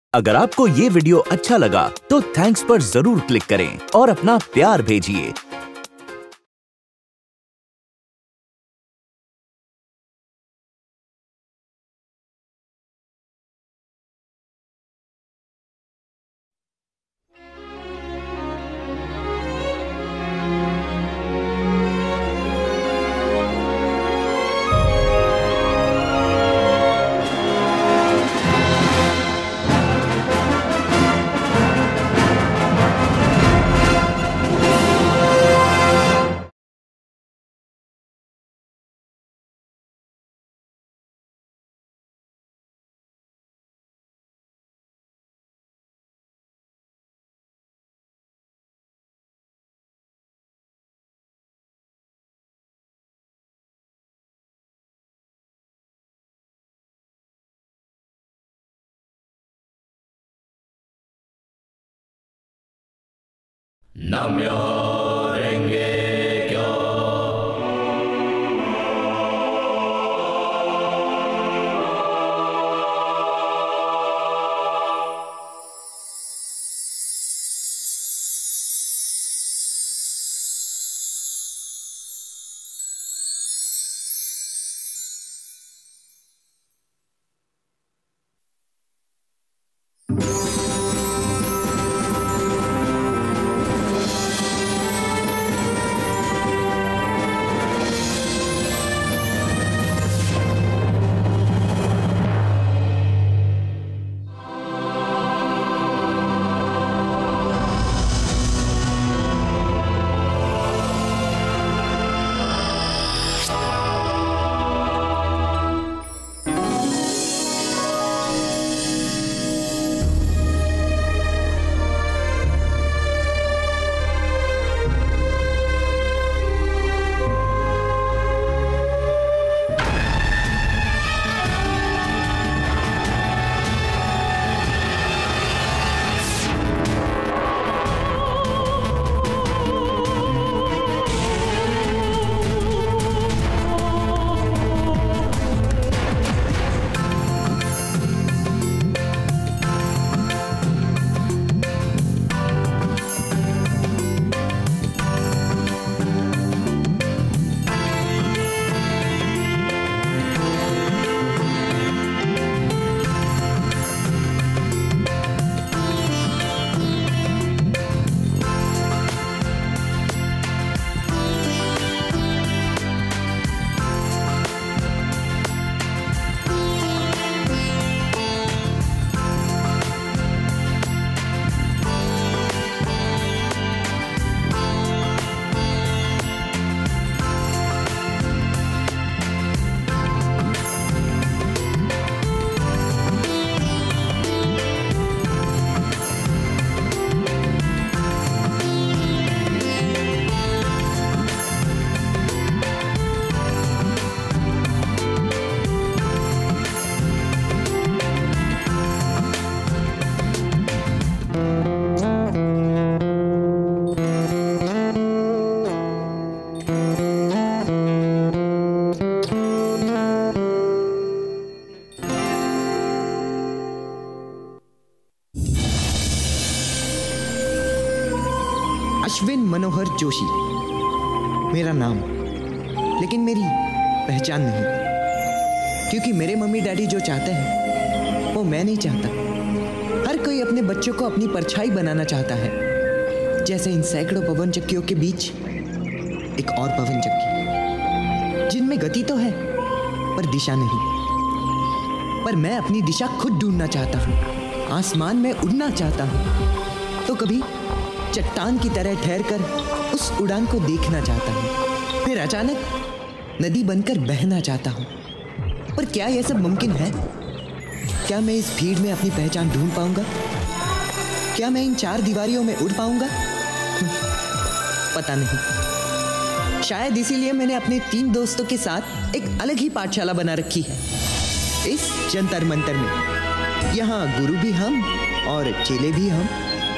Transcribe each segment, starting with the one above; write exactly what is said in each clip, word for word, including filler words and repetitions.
अगर आपको ये वीडियो अच्छा लगा तो थैंक्स पर जरूर क्लिक करें और अपना प्यार भेजिए। Namyo Renge Kyo. Ashwin Manohar Joshi मेरा नाम, लेकिन मेरी पहचान नहीं, क्योंकि मेरे मम्मी डैडी जो चाहते हैं वो मैं नहीं चाहता। हर कोई अपने बच्चों को अपनी परछाई बनाना चाहता है, जैसे इन सैकड़ों पवन चक्कियों के बीच एक और पवन चक्की, जिनमें गति तो है पर दिशा नहीं। पर मैं अपनी दिशा खुद ढूंढना चाहता हूँ, आसमान में उड़ना चाहता हूँ, तो कभी चट्टान की तरह ठहरकर उस उड़ान को देखना चाहता हूँ, फिर अचानक नदी बनकर बहना चाहता हूँ। पर क्या यह सब मुमकिन है? क्या मैं इस भीड़ में अपनी पहचान ढूंढ पाऊंगा? क्या मैं इन चार दीवारियों में उड़ पाऊंगा? पता नहीं। शायद इसीलिए मैंने अपने तीन दोस्तों के साथ एक अलग ही पाठशाला बना रखी है इस जंतर मंतर में। यहाँ गुरु भी हम और चेले भी हम।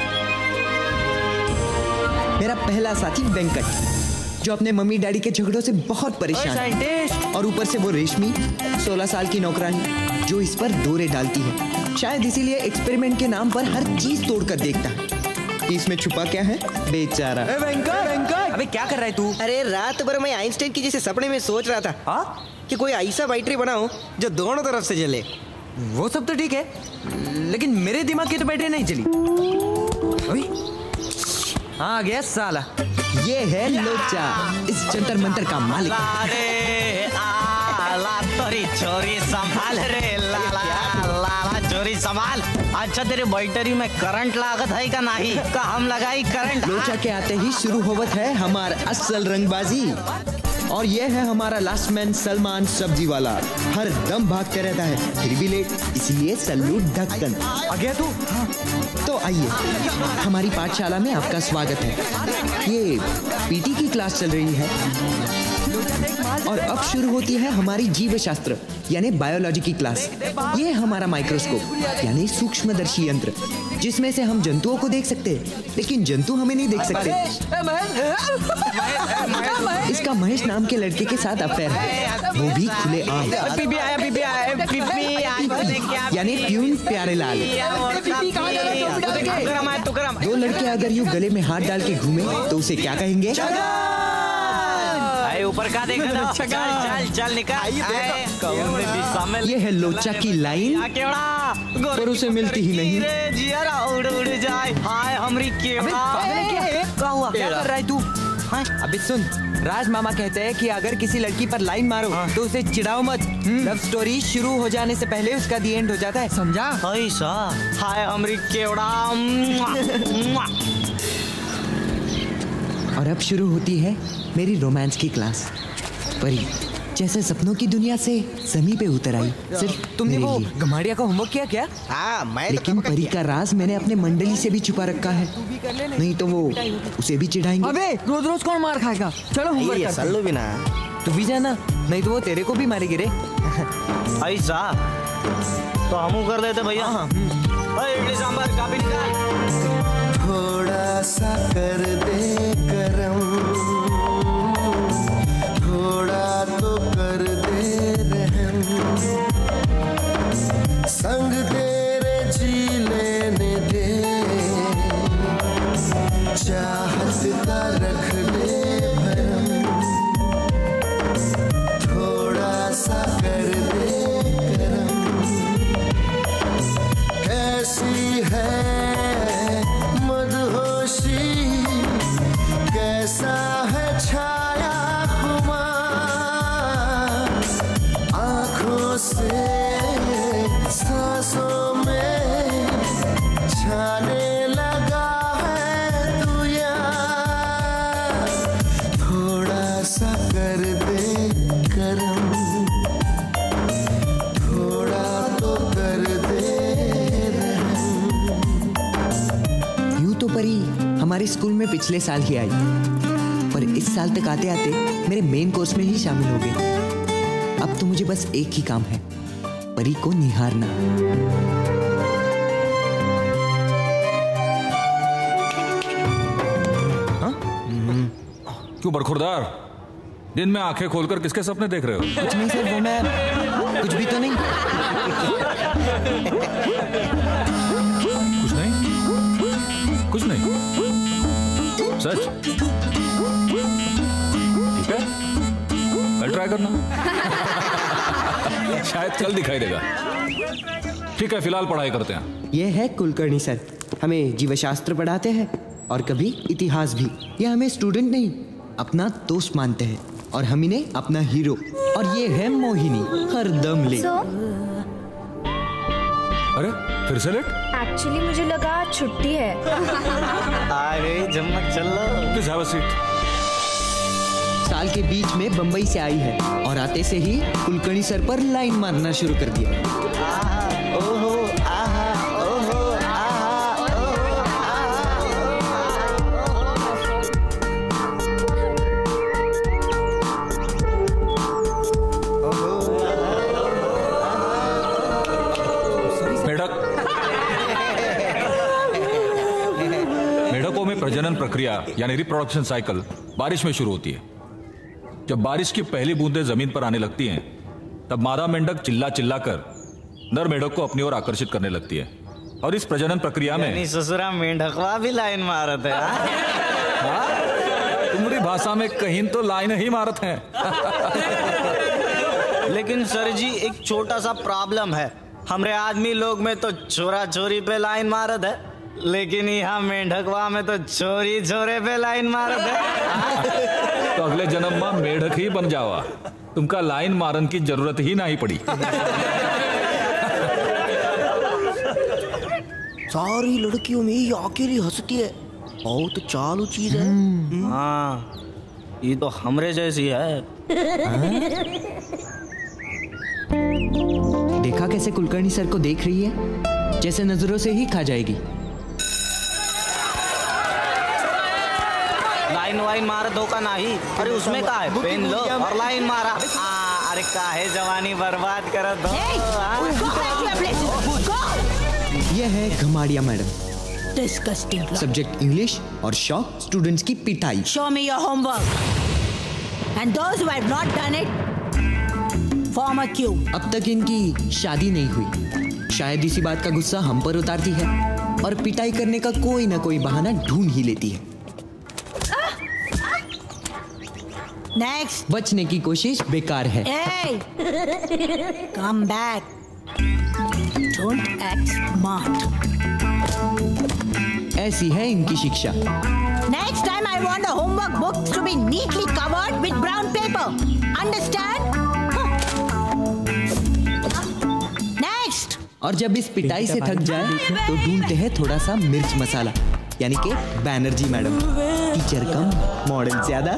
मेरा पहला साथी वेंकट, जो अपने मम्मी डैडी के झगड़ों से बहुत परेशान है, और ऊपर से वो रेशमी सोलह साल की नौकरानी जो इस पर डोरे डालती है। शायद इसीलिए एक्सपेरिमेंट के नाम पर हर चीज तोड़ कर देखता है कि इसमें छुपा क्या है। बेचारा। वेंकट वेंकट अबे क्या कर रहा है तू? अरे रात भर मैं आइंस्टाइन की जैसे सपने में सोच रहा था हाँ कि कोई ऐसा बैटरी बनाओ जो दोनों तरफ से जले। वो सब तो ठीक है, लेकिन मेरे दिमाग की तो बैटरी नहीं चली। अभी हाँ गया साला। ये है लोचा, इस जंतर मंतर का मालिक। अरे आला तोरी चोरी संभाल रे लाला लाला चोरी संभाल। अच्छा तेरे बैटरी में करंट लागत है का नहीं का हम लगाई करंट। लोचा के आते ही शुरू होवत है हमार असल रंगबाजी। और ये है हमारा लास्ट मैन सलमान सब्जी वाला, हर दम भागते रहता है फिर भी लेट, इसलिए सल्यूट ढक्कन। आ गया तू? हाँ। तो आइए हमारी पाठशाला में आपका स्वागत है। ये पीटी की क्लास चल रही है और अब शुरू होती है हमारी जीव शास्त्र यानी बायोलॉजी की क्लास। ये हमारा माइक्रोस्कोप यानी सूक्ष्मदर्शी यंत्र, जिसमें से हम जंतुओं को देख सकते हैं लेकिन जंतु हमें नहीं देख सकते। इसका महेश नाम के लड़के के साथ अफेयर है, वो भी खुले आम। पीपी आया पीपी आया पीपी आया यानी प्यून प्यारे लाल। दो लड़के अगर यूं गले में हाथ डाल के घूमे तो उसे क्या कहेंगे? ऊपर का देख रहा चल चल चल निकाल। ये है लोचा की लाइन पर उसे मिलती ही नहीं। जियारा उड़ उड़ जाए हाय हमरी केवड़ा। क्या हुआ? क्या कर रहा है तू? अबे सुन, राज मामा कहते हैं कि अगर किसी लड़की पर लाइन मारो तो उसे चिढ़ाओ मत। लव स्टोरी शुरू हो जाने से पहले उसका दी एंड हो जाता है, समझा? ऐसा हाय हमरी केवड़ा। और अब शुरू होती है मेरी रोमांस की क्लास। परी जैसे सपनों की दुनिया से जमीन पे उतर आई सिर्फ तुमने मेरे वो लिए। गमाड़िया का होमवर्क किया क्या? हाँ मैं लेकिन परी का राज मैंने अपने मंडली से भी छुपा रखा है, नहीं तो वो उसे भी चिढ़ाएंगे। अबे रोज रोज कौन मार खाएगा? चलो होमवर्क ये करते हैं। सल्लू भी ना। तू भी जाना, नहीं तो वो तेरे को भी मारेगी रे। ऐसा तो हमू कर देते भैया। इडली सांभर काफी निकाल। थोड़ा सा कर दे करम, थोड़ा तो कर दे रहम, संग तेरे जी लेने दे, चाहत का रख ले भरम, थोड़ा सा कर दे करम। कैसी है कैसा है छाया खुमा, आँखों से सांसों में छाने लगा है तू यार, थोड़ा सा कर दे करम, थोड़ा तो कर दे रहम। यूं तो परी हमारे स्कूल में पिछले साल ही आई, पर इस साल तक आते आते मेरे मेन कोर्स में ही शामिल हो गई। अब तो मुझे बस एक ही काम है, परी को निहारना। हाँ? क्यों बरखुरदार, दिन में आंखें खोलकर किसके सपने देख रहे हो? कुछ नहीं सर, वो मैं कुछ भी तो नहीं। कुछ नहीं? कुछ नहीं? सच? ठीक है, कल ट्राई करना। शायद कल दिखाई देगा। ठीक है, फिलहाल पढ़ाई करते हैं। ये है कुलकर्णी सर, हमें जीवशास्त्र पढ़ाते हैं और कभी इतिहास भी। ये हमें स्टूडेंट नहीं अपना दोस्त मानते हैं और हम इन्हें अपना हीरो। और ये है मोहिनी, हर दम ले। so, अरे फिर से लेट? एक्चुअली मुझे लगा छुट्टी है। अरे जम्मत चलो। Please have a seat. साल के बीच में बंबई से आई है और आते से ही कुलकर्णी सर पर लाइन मारना शुरू कर दिया। ओहो आहा ओहो आहा ओहो मेढक मेढकों में प्रजनन प्रक्रिया यानी रिप्रोडक्शन साइकिल बारिश में शुरू होती है। जब बारिश की पहली बूंदें जमीन पर आने लगती हैं, तब मादा मेंढक चिल्ला चिल्ला कर नर मेढक को अपनी ओर आकर्षित करने लगती है और इस प्रजनन प्रक्रिया में ससुरा मेंढकवा भी लाइन मारत है। तुम्हारी भाषा में कहीं तो लाइन ही मारत है। लेकिन सर जी एक छोटा सा प्रॉब्लम है, हमरे आदमी लोग में तो छोरा छोरी पे लाइन मारत है, लेकिन यहाँ मेंढकवा में तो छोरी छोरे पे लाइन मारत है। तो अगले जन्म में मेढक ही बन जावा, तुमका लाइन मारन की जरूरत ही नहीं पड़ी। सारी लड़कियों में ये अकेली हंसती है, बहुत चालू चीज है। हाँ ये तो हमरे जैसी है। देखा कैसे कुलकर्णी सर को देख रही है, जैसे नजरों से ही खा जाएगी। लाइन वाइन मार दो का नहीं, अरे उसमें का है, पेन लो और लाइन मारा। आ, अरे काहे जवानी बर्बाद कर दो। ये है Ghamadiya madam, Disgusting. Subject English और शौक स्टूडेंट्स की पिटाई। Show me your homework. And those who have not done it, form a queue. अब तक इनकी शादी नहीं हुई, शायद इसी बात का गुस्सा हम पर उतारती है और पिटाई करने का कोई ना कोई बहाना ढूंढ ही लेती है। Next. बचने की कोशिश बेकार है। Hey, come back. Don't act smart. ऐसी है इनकी शिक्षा। Next time I want the homework books to be neatly covered with brown paper. Understand? Next. और जब इस पिटाई से थक जाए तो ढूंढते हैं थोड़ा सा मिर्च मसाला, यानी कि बैनर्जी मैडम, टीचर कम मॉडल ज्यादा।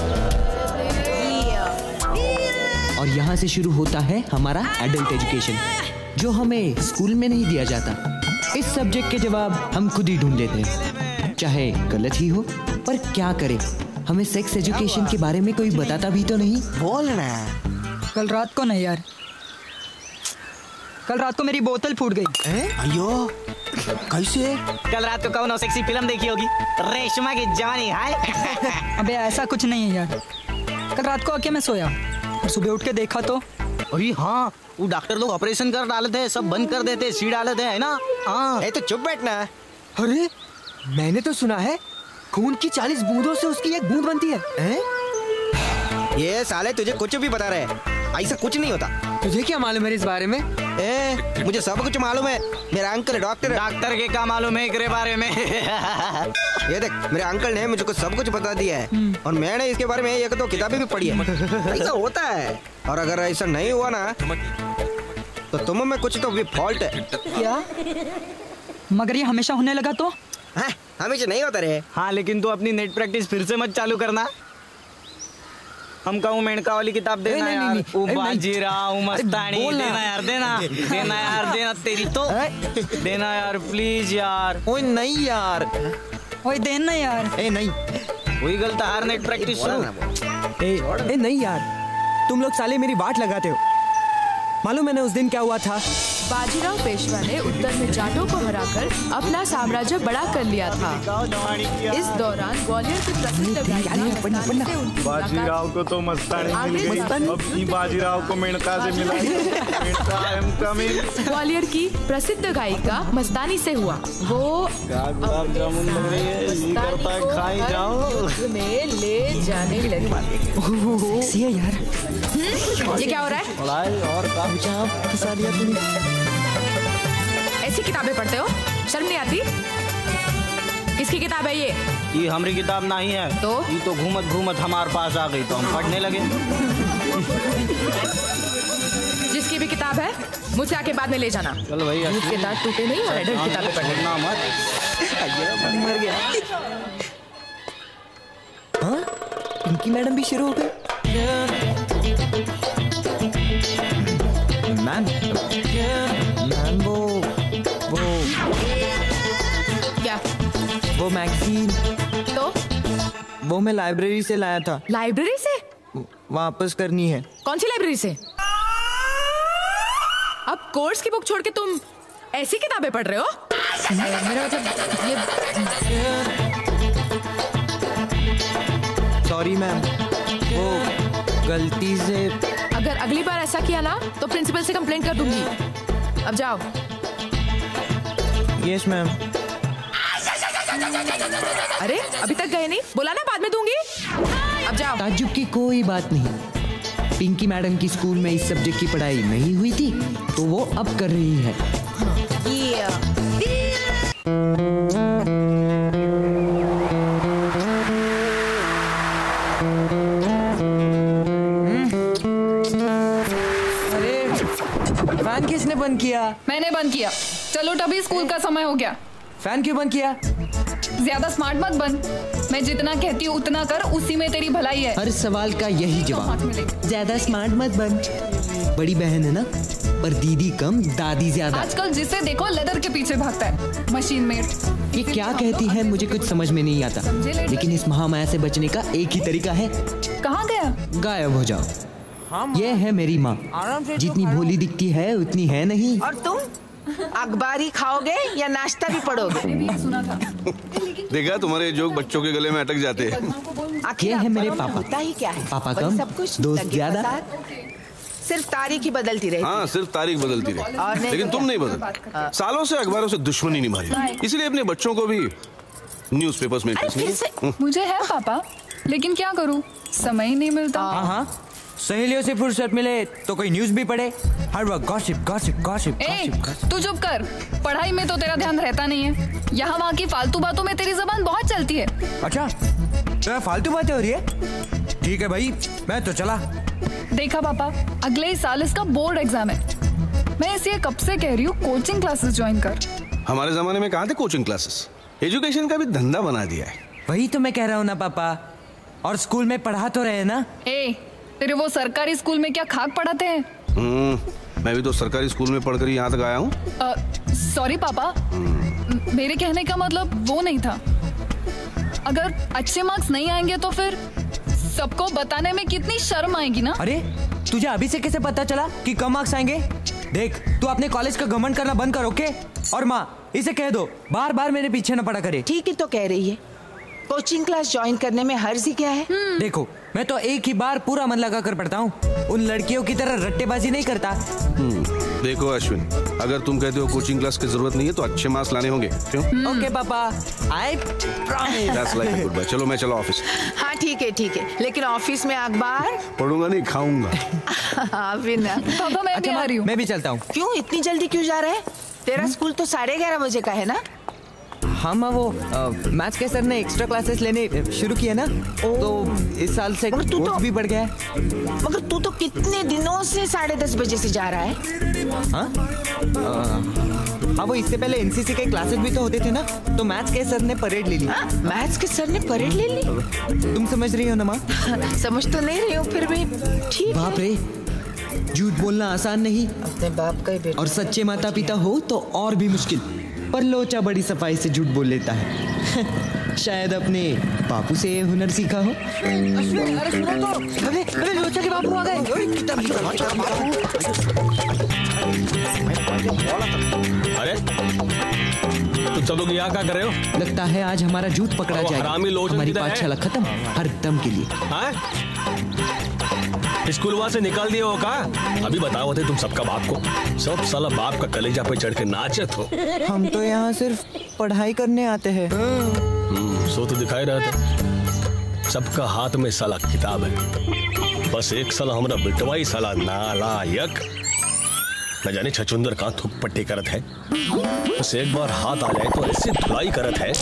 और यहाँ से शुरू होता है हमारा एडल्ट एजुकेशन, जो हमें स्कूल में नहीं दिया जाता। इस सब्जेक्ट के जवाब हम खुद ही ढूंढ लेते हैं, चाहे गलत ही हो, पर क्या करें, हमें सेक्स एजुकेशन के बारे में कोई बताता भी तो नहीं। बोल रहा है। कल रात को नहीं यार, कल रात को मेरी बोतल फूट गई। अयो कैसे? कल रात को कौन सेक्सी फिल्म देखी होगी, रेशमा की जवानी है। अबे ऐसा कुछ नहीं है यार, कल रात को आके मैं सोया और सुबह उठ के देखा तो अरे हाँ, वो डॉक्टर लोग ऑपरेशन कर डाले थे, सब बंद कर देते, सी डाले थे, है ना? हाँ। ए तो चुप बैठना। अरे मैंने तो सुना है खून की चालीस बूंदों से उसकी एक बूंद बनती है, है? ये साले तुझे कुछ भी बता रहे हैं, ऐसा कुछ नहीं होता। तुझे क्या मालूम है इस बारे में? ए, मुझे सब कुछ मालूम है, मेरा अंकल डॉक्टर है। डॉक्टर के क्या मालूम है इसके बारे में? ये देख, मेरे अंकल ने मुझे सब कुछ बता दिया है और मैंने इसके बारे में एक दो किताबें भी पढ़ी है। ऐसा होता है, और अगर ऐसा नहीं हुआ ना तो तुम में कुछ तो भी फॉल्ट है। क्या? मगर ये हमेशा होने लगा तो? हाँ, हमेशा नहीं होता रे। हाँ, लेकिन तू अपनी नेट प्रैक्टिस फिर से मत चालू करना। हम कहूँ मेनका वाली किताब देना नहीं, यार, नहीं, ओ नहीं, बाजीराव मस्तानी, देना यार, देना देना यार, देना तेरी तो देना यार, प्लीज यार। ओए नहीं यार, ओए देना यार। ए नहीं, वही गलत हार नेट प्रैक्टिस शुरू। ए, ए नहीं यार, तुम लोग साले मेरी वाट लगाते हो। मालूम है ना उस दिन क्या हुआ था? बाजीराव पेशवा ने उत्तर में जाटों को हराकर अपना साम्राज्य बड़ा कर लिया था। इस दौरान ग्वालियर के प्रसिद्ध गायक बाजीराव को तो मस्तानी मिल गई, अब ई बाजीराव को मेनका से मिला। Menka I am coming. Gwalior की प्रसिद्ध गायिका मस्तानी से हुआ। वो गुलाब जामुन लग रही है, ये करता है खाई जाओ में ले जाने लगी। सेक्सी है यार। ये क्या हो रहा है? और फंसा दिया तूने। ऐसी किताबें पढ़ते हो, शर्म नहीं आती? किसकी किताब है ये? ये हमारी किताब नहीं है तो ये तो घूमत घूमत हमारे पास आ गई तो हम पढ़ने लगे। जिसकी भी किताब है मुझसे आके बाद में ले जाना। चल भाई, दूध के दांत टूटे नहीं और एडल्ट किताबें पढ़ना मत। मर गया। हाँ, पिंकी मैडम भी शुरू हो गई। मैम मैम वो वो क्या? वो मैगजीन तो वो मैं लाइब्रेरी से लाया था। लाइब्रेरी से? वापस करनी है। कौन सी लाइब्रेरी से? अब कोर्स की बुक छोड़ के तुम ऐसी किताबें पढ़ रहे हो? मेरा मतलब ये। सॉरी मैम, वो गलती से। अगर अगली बार ऐसा किया ना तो प्रिंसिपल से कंप्लेंट कर दूंगी। अब जाओ। Yes ma'am. अरे अभी तक गए नहीं? बोला ना बाद में दूंगी। अब जाओ। ताज्जुब की कोई बात नहीं। पिंकी मैडम की स्कूल में इस सब्जेक्ट की पढ़ाई नहीं हुई थी तो वो अब कर रही है। अरे फैन किसने बंद किया? मैंने बंद किया। चलो तभी स्कूल का समय हो गया। फैन क्यों बंद किया? ज्यादा स्मार्ट मत बन। मैं जितना कहती हूँ उतना कर, उसी में तेरी भलाई है। हर सवाल का यही जवाब, ज्यादा स्मार्ट मत बन। बड़ी बहन है ना, पर दीदी कम दादी ज्यादा। आजकल जिसे देखो लेदर के पीछे भागता है, मशीन मेड। ये क्या कहती है मुझे कुछ समझ में नहीं आता, लेकिन इस महामाया से बचने का एक ही तरीका है। कहाँ गया? गायब हो जाओ। ये है मेरी माँ, जितनी भोली दिखती है उतनी है नहीं। और तुम अखबारी खाओगे या नाश्ता भी पढ़ोगे? देखा, तुम्हारे जोक बच्चों के गले में अटक जाते हैं। ये है मेरे पापा। होता ही क्या है? पापा कम, सब कुछ दोस्त ज्यादा। सिर्फ तारीख ही बदलती रहती। हाँ, सिर्फ तारीख बदलती रही, लेकिन तुम नहीं बदल। सालों से अखबारों से दुश्मनी नहीं मारी, इसलिए अपने बच्चों को भी न्यूज़पेपर्स में इंटरेस्ट नहीं है। मुझे है पापा, लेकिन क्या करूँ, समय ही नहीं मिलता। हाँ हाँ, सहेलियों से फुर्सत मिले तो कोई न्यूज़ भी पढ़े। हर वक्त गॉसिप गॉसिप गॉसिप गॉसिप। तू चुप कर। पढ़ाई में तो तेरा ध्यान रहता नहीं है। यहाँ वहाँ की फालतू बातों में तेरी जबान बहुत चलती है। अच्छा, तो फालतू बातें हो रही है? ठीक है भाई, मैं तो चला। देखा पापा, अगले ही साल इसका बोर्ड एग्जाम है। मैं इसलिए कब से कह रही हूँ कोचिंग क्लासेस ज्वाइन कर। हमारे जमाने में कहाँ थे कोचिंग क्लासेस? एजुकेशन का भी धंधा बना दिया है। वही तो मैं कह रहा हूँ ना पापा, और स्कूल में पढ़ा तो रहे ना। ए, तेरे वो सरकारी स्कूल में क्या खाक पढ़ाते हैं? हम्म, मैं भी तो सरकारी स्कूल में पढ़कर यहाँ तक आया हूँ। सॉरी पापा, मेरे कहने का मतलब वो नहीं था। अगर अच्छे मार्क्स नहीं आएंगे तो फिर सबको बताने में कितनी शर्म आएगी ना। अरे तुझे अभी से कैसे पता चला कि कम मार्क्स आएंगे? देख, तू अपने कॉलेज का घमंड करना बंद कर, ओके? और माँ, इसे कह दो बार बार मेरे पीछे न पड़ा करे। ठीक ही तो कह रही है। कोचिंग क्लास ज्वाइन करने में हर्ज ही क्या है? देखो, मैं तो एक ही बार पूरा मन लगा कर पढ़ता हूँ, उन लड़कियों की तरह रट्टेबाजी नहीं करता। देखो अश्विन, अगर तुम कहते हो कोचिंग क्लास की जरूरत नहीं है तो अच्छे मार्क्स लाने होंगे। क्यों? ओके पापा, I promise. That's like a goodbye. चलो मैं चला ऑफिस। हाँ ठीक है ठीक है, लेकिन ऑफिस में अखबार पढ़ूंगा नहीं, खाऊंगा। पापा मैं भी आ रही हूँ। मैं भी चलता हूँ। क्यों इतनी जल्दी क्यों जा रहा है? तेरा स्कूल तो साढ़े ग्यारह बजे का है ना? हाँ माँ, वो मैथ्स के सर ने एक्स्ट्रा क्लासेस लेने शुरू किए ना, तो इस साल से कोर्स तो, भी बढ़ गया है। मगर तू तो कितने दिनों से साढ़े दस बजे से जा रहा है? हाँ हाँ, वो इससे पहले एनसीसी के क्लासेस भी तो होते थे ना, तो मैथ्स के सर ने परेड ले ली। मैथ्स के सर ने परेड ले ली? तुम समझ रही हो ना माँ? समझ तो नहीं रही हूँ, फिर भी ठीक। बाप रे, झूठ बोलना आसान नहीं, अपने बाप का ही बेटा। और सच्चे माता पिता हो तो और भी मुश्किल। पर लोचा बड़ी सफाई से झूठ बोल लेता है। शायद अपने बापू से ये हुनर सीखा हो। अरे अरे लोचा के बापू आ गए। अरे तुम सब लोग यहाँ क्या कर रहे हो? लगता है आज हमारा झूठ पकड़ा जाएगा। हमारी पाठशाला खत्म हर दम के लिए। हाँ? स्कूल वहां से निकाल दिए हो का? अभी बताओ थे तुम सबका बाप को। सब साला बाप का कलेजा पे चढ़ के नाचत हो। हम तो यहाँ सिर्फ पढ़ाई करने आते हैं। हम्म, सो तो दिखाई रहा था। सबका हाथ में साला किताब है, बस एक साला हमारा बिटवाई साला नालायक, न जाने छचुंदर का थुक पट्टी करत है। बस एक बार हाथ आ जाए तो ऐसे धुलाई करत है।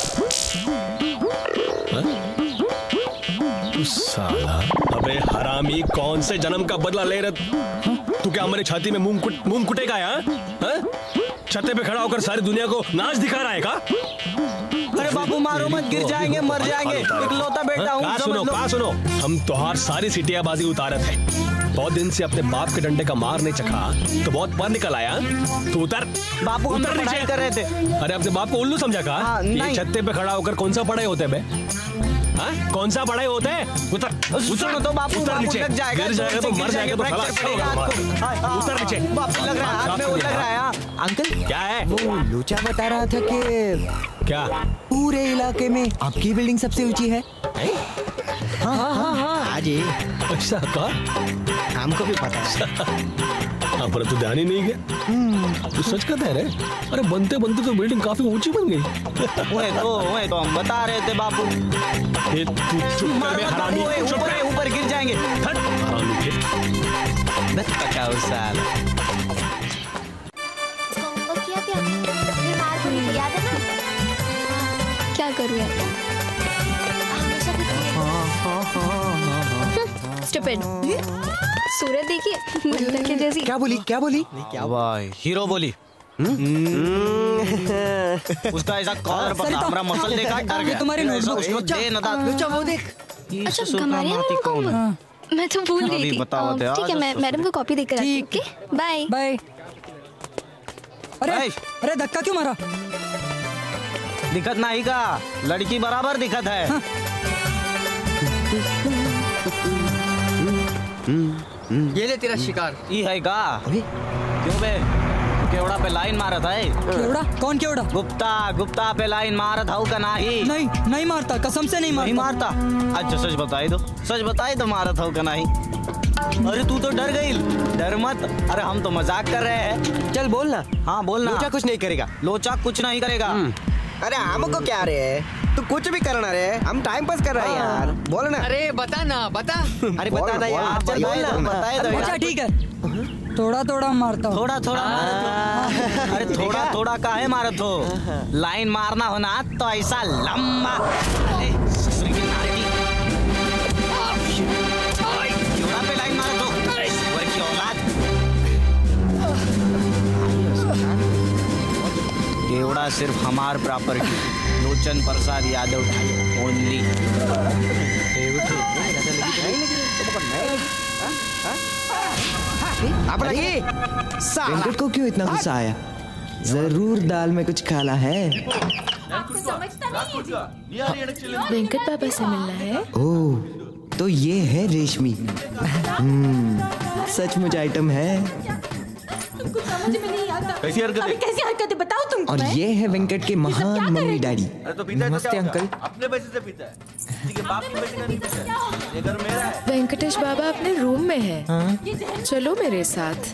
साला, अबे हरामी, कौन से जन्म का बदला ले रहा तू? क्या हमारे छाती में मुंह कुट मुंह कुटेगा यहाँ? छत्ते पे खड़ा होकर सारी दुनिया को नाच दिखा रहा है का? अरे बाबू मारो मत, गिर जाएंगे, मर जाएंगे। इकलौता बेटा हूँ, समझ लो। कहाँ सुनो, हम तोहार सारी सिटियाबाजी उतारत है। बहुत दिन से अपने बाप के डंडे का मार नहीं चखा तो बहुत पर निकल आया। तू उतर। बापू हम उतर पढ़ाई कर रहे थे। अरे अपने बाप को उल्लू समझा का? हाँ, ये छत्ते पे खड़ा होकर कौन सा पढ़ाई होते बे? हाँ? कौन सा पढ़ाई होता है? उतर उतर तो बापू, उतर नीचे। लग जाएगा, गिर जाएगा तो मर जाएगा तो साला अच्छा होगा। उतर नीचे। बापू लग रहा है, हाथ में वो लग रहा है। अंकल क्या है? वो लोचा बता रहा था कि क्या पूरे इलाके में आपकी बिल्डिंग सबसे ऊंची है। हाँ हाँ हाँ, आज अच्छा का हमको भी पता है। हाँ, पर तो ध्यान ही नहीं गया। तू सच कहता है रे? अरे बनते बनते तो बिल्डिंग काफी ऊंची बन गई। वही तो वही तो हम बता रहे थे बापू। ए, तू चुप कर बे हरामी, चुप ऊपर ऊपर गिर जाएंगे। हरामी के। बस पका उस साल। क्या क्या फिर मार पड़ी थी, याद है ना? क्या करूँ यार? स्टूपिड। सूरत देखिए मुर्दा के जैसी। क्या बोली क्या बोली? क्या वाह हीरो बोली। उसका ऐसा कॉलर पकड़ा, हमारा मसल देखा डर गया। तुम्हारी नोटबुक उसको दे ना दांत। लोचा वो देख। अच्छा हमारे यहाँ कौन है? मैं तो भूल गई थी। बताओ दे। ठीक है मैं मैडम को कॉपी देकर आती हूँ। Okay bye bye. अरे अरे धक्का क्यों मारा? दिखत नहीं का लड़की बराबर दिखत है। हाँ। ये ले तेरा शिकार। ये है का? क्यों बे? केवड़ा पे लाइन मारत है। केवड़ा? कौन केवड़ा? गुप्ता गुप्ता पे लाइन मारत हूँ का नहीं? नहीं नहीं मारता, कसम से नहीं मारता। नहीं मारता? अच्छा सच बताई दो, सच बताई तो मारत हूँ का नहीं? अरे तू तो डर गई। डर मत, अरे हम तो मजाक कर रहे हैं। चल बोलना। हाँ बोलना। लोचा कुछ नहीं करेगा। लोचा कुछ नहीं करेगा। अरे हमको क्या रे? तू कुछ भी करना रे, हम टाइम पास कर रहे हैं यार। बोल ना। अरे बता ना बता। अरे बता ना यार, चल बोल ना। बताए दो। अच्छा ठीक है, थोड़ा थोड़ा मारता हूँ। थोड़ा थोड़ा मारत हो। अरे थोड़ा थोड़ा काहे मारत हो? लाइन मारना हो ना तो ऐसा लंबा। ससुर की नाटी। केवड़ा पे लाइन मारत हो, वर की औलाद। केवड़ा सिर्फ हमार प्रॉपर्टी, लोचन प्रसाद यादव ओनली। अपना ये वेंकट को क्यों इतना गुस्सा आया? जरूर दाल में कुछ काला है। वेंकट पापा से मिलना है। ओह, तो ये है रेशमी। हम्म, सचमुच आइटम है। कैसी हरकतें? कैसी हरकतें बताओ तुम। और ये है वेंकट के महान मम्मी डैडी। अरे तो पीता है तो क्या अंकल? अपने पैसे से पीता है, किसी के बाप के पैसे का नहीं पीता है। ये घर मेरा है। वेंकटेश बाबा अपने रूम में है। हाँ? चलो मेरे साथ।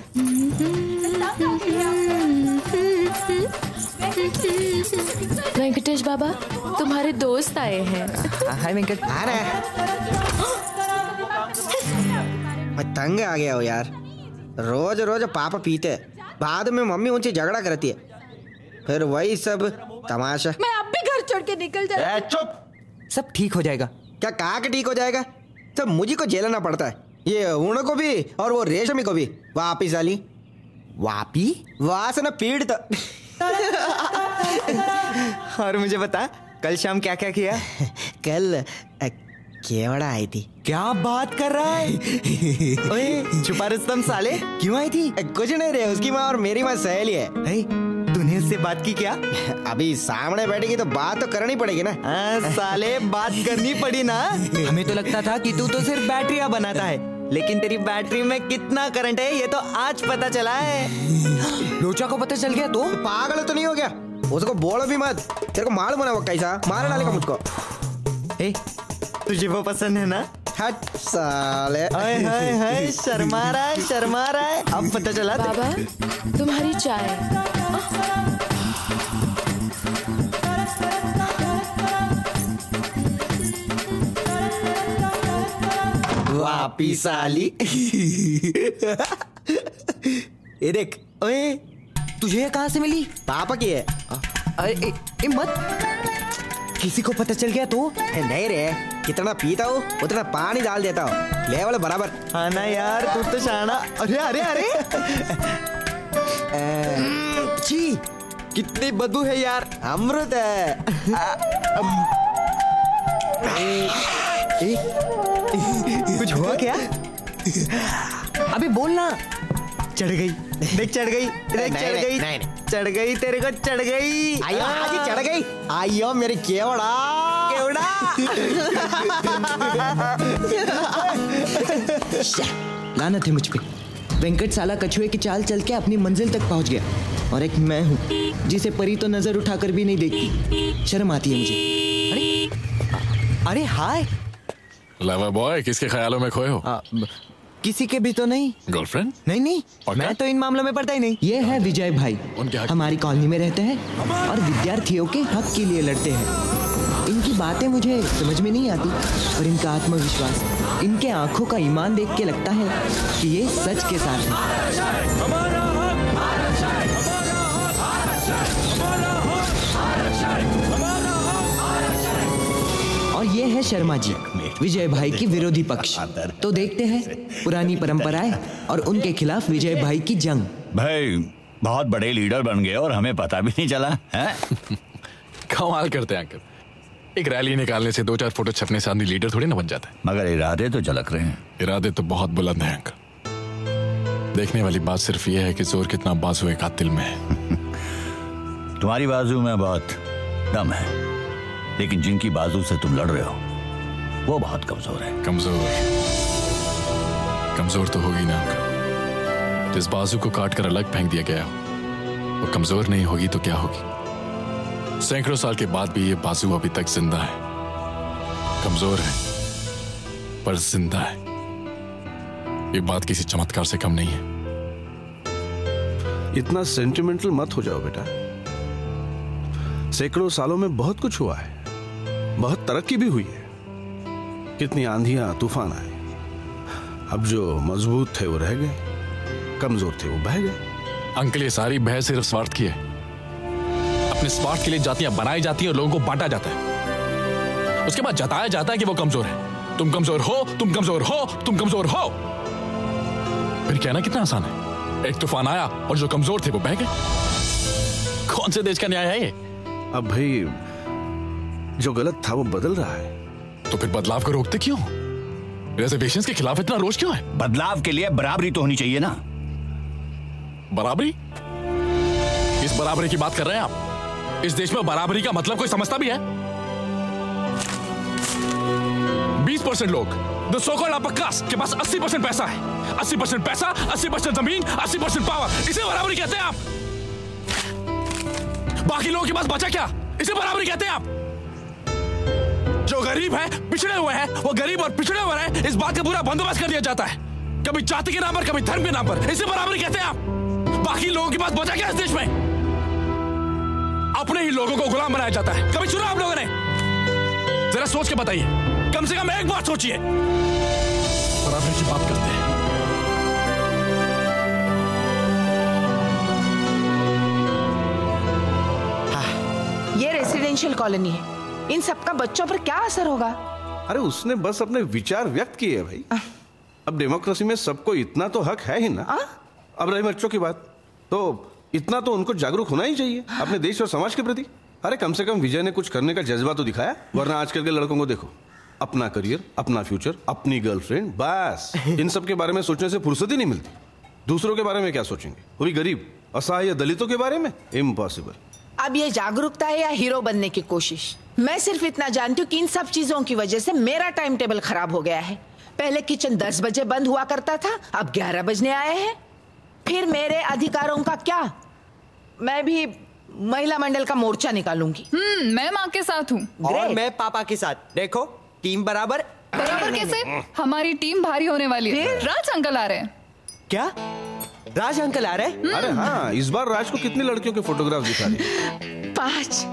वेंकटेश बाबा तुम्हारे दोस्त आए हैं। हाय वेंकट। आ रहा है। मैं तंग आ गया हूँ यार। रोज रोज पापा पीते, बाद में मम्मी उनसे झगड़ा करती है, फिर वही सब तमाशा। मैं अब भी घर छोड़ के निकल जाऊँ। चुप। सब ठीक हो जाएगा। क्या कहा कि ठीक हो जाएगा? सब मुझे को झेलना पड़ता है, ये उन को भी और वो रेशमी को भी। वापी साली वापी वासना पीड़ित। और मुझे बता कल शाम क्या क्या किया? कल केवड़ा आई थी। क्या बात कर रहा है? ओए छुपा रुस्तम साले, क्यों आई थी? कुछ नहीं रे, उसकी माँ और मेरी माँ सहेली है। तूने उससे बात की क्या? अभी सामने बैठेगी तो बात तो करनी पड़ेगी ना। आ, साले बात करनी पड़ी ना। हमें तो लगता था कि तू तो सिर्फ बैटरियां बनाता है, लेकिन तेरी बैटरी में कितना करंट है ये तो आज पता चला है। लोचा को पता चल गया तो? पागल तो नहीं हो गया? उसको बोलो भी मत, तेरे को मालूम है ना वो कैसा मार डालेगा मुझको। ए, तुझे वो पसंद है ना? हट साले। हाय हाय हाय, शर्मा रहा है शर्मा रहा है। अब पता चला। बाबा तुम्हारी चाय। वापी साली। ये देख। ओए तुझे कहाँ से मिली? पापा की है। अरे ए, ए, मत किसी को पता चल गया तो? नहीं रे, कितना पीता हो उतना पानी डाल देता हो, लेवल बराबर। हाँ ना यार, तू तो शाना। अरे अरे अरे छी, कितनी बदबू है यार। अमृत है। ए, ए, कुछ हुआ क्या? अबे बोलना। चढ़ गई, देख चढ़ गई, देख चढ़ गई, चढ़ गई, तेरे को चढ़ गई। आयो आज चढ़ गई। आयो मेरी केवड़ा केवड़ा। लानत है मुझ पे। वेंकट साला कछुए की चाल चल के अपनी मंजिल तक पहुंच गया, और एक मैं हूँ जिसे परी तो नजर उठाकर भी नहीं देखती। शर्म आती है मुझे। अरे अरे हाय। लवर बॉय, किसके ख्यालों में खोए हो? किसी के भी तो नहीं। गर्लफ्रेंड? नहीं नहीं, मैं तो इन मामलों में पड़ता ही नहीं। ये है विजय भाई, हमारी कॉलोनी में रहते हैं और विद्यार्थियों के हक के लिए लड़ते हैं। इनकी बातें मुझे समझ में नहीं आती, पर इनका आत्मविश्वास, इनके आंखों का ईमान देख के लगता है कि ये सच के साथ है। और ये है शर्मा जी, विजय भाई की विरोधी पक्ष। तो देखते हैं पुरानी परंपराएं और उनके खिलाफ विजय भाई की जंग। भाई बहुत बड़े लीडर बन गए और हमें पता भी नहीं चला है। कमाल करते हैं अंकल, एक रैली निकालने से दो चार फोटो छपने से आदमी लीडर थोड़ी ना बन जाता है। मगर इरादे तो झलक रहे हैं। इरादे तो बहुत बुलंद हैं अंकल। देखने वाली बात सिर्फ ये है कि जोर कितना बाजू एक कातिल में है। तुम्हारी बाजू में बहुत दम है, लेकिन जिनकी बाजू से तुम लड़ रहे हो वो बहुत कमजोर है। कमजोर कमजोर तो होगी ना अंकल। जिस बाजू को काट कर अलग फेंक दिया गया हो वो कमजोर नहीं होगी तो क्या होगी? सैकड़ों साल के बाद भी ये बाजू अभी तक जिंदा है। कमजोर है पर जिंदा है। ये बात किसी चमत्कार से कम नहीं है। इतना सेंटिमेंटल मत हो जाओ बेटा। सैकड़ों सालों में बहुत कुछ हुआ है, बहुत तरक्की भी हुई है। कितनी आंधियां तूफान आए। अब जो मजबूत थे वो रह गए, कमजोर थे वो बह गए। अंकल ये सारी बहस सिर्फ स्वार्थ की है। अपने स्वार्थ के लिए जातियां बनाई जाती हैं और लोगों को बांटा जाता है। उसके बाद जताया जाता है कि वो कमजोर है। तुम कमजोर हो, तुम कमजोर हो, तुम कमजोर हो। फिर कहना कितना आसान है। एक तूफान आया और जो कमजोर थे वो बह गए। कौन से देश का न्याय है ये? अब भाई जो गलत था वो बदल रहा है। तो फिर बदलाव को रोकते क्यों? रिजर्वेशंस के खिलाफ इतना रोष क्यों है? बदलाव के लिए बराबरी तो होनी चाहिए ना। बराबरी? इस बराबरी की बात कर रहे हैं आप? इस देश में बराबरी का मतलब कोई समझता भी है? बीस परसेंट लोग the so called upper caste के पास अस्सी परसेंट पैसा है। अस्सी परसेंट पैसा, अस्सी परसेंट जमीन, अस्सी परसेंट पावर, इसे बराबरी कहते हैं आप? बाकी लोगों के पास बचा क्या? इसे बराबरी कहते हैं आप? जो गरीब है, पिछड़े हुए हैं, वो गरीब और पिछड़े हुए हैं, इस बात का पूरा बंदोबस्त कर दिया जाता है। कभी जाति के नाम पर, कभी धर्म के नाम पर। इसे बराबरी कहते हैं आप? बाकी लोगों के पास बचा क्या इस देश में? अपने ही लोगों को गुलाम बनाया जाता है। कभी सुना आप लोगों ने? जरा सोच के बताइए, कम से कम एक बात सोचिए। बराबरी की बात करते हैं। ये रेसिडेंशियल कॉलोनी है, इन सबका बच्चों पर क्या असर होगा? अरे उसने बस अपने विचार व्यक्त किए है भाई। अब डेमोक्रेसी में सबको इतना तो हक है ही ना। आ? अब रही बच्चों की बात, तो इतना तो उनको जागरूक होना ही चाहिए अपने देश और समाज के प्रति। अरे कम से कम विजय ने कुछ करने का जज्बा तो दिखाया, वरना आजकल के लड़कों को देखो, अपना करियर, अपना फ्यूचर, अपनी गर्लफ्रेंड, बस इन सब के बारे में सोचने से फुर्सत ही नहीं मिलती। दूसरों के बारे में क्या सोचेंगे? वो भी गरीब, असहाय दलितों के बारे में? इम्पॉसिबल। अब ये जागरूकता है या हीरो बनने की कोशिश? मैं सिर्फ इतना जानती हूँ कि इन सब चीजों की वजह से मेरा टाइम टेबल खराब हो गया है। पहले किचन दस बजे बंद हुआ करता था, अब ग्यारह बजने आए हैं। फिर मेरे अधिकारों का क्या? मैं भी महिला मंडल का मोर्चा निकालूंगी। हम्म, मैं माँ के साथ हूँ और मैं पापा के साथ। देखो टीम बराबर। बराबर कैसे? हमारी टीम भारी होने वाली है। राज अंकल आ रहे हैं। क्या? राज अंकल आ रहे हैं? अरे हाँ, इस बार राज को कितनी लड़कियों के फोटोग्राफ दिखा रही? पांच।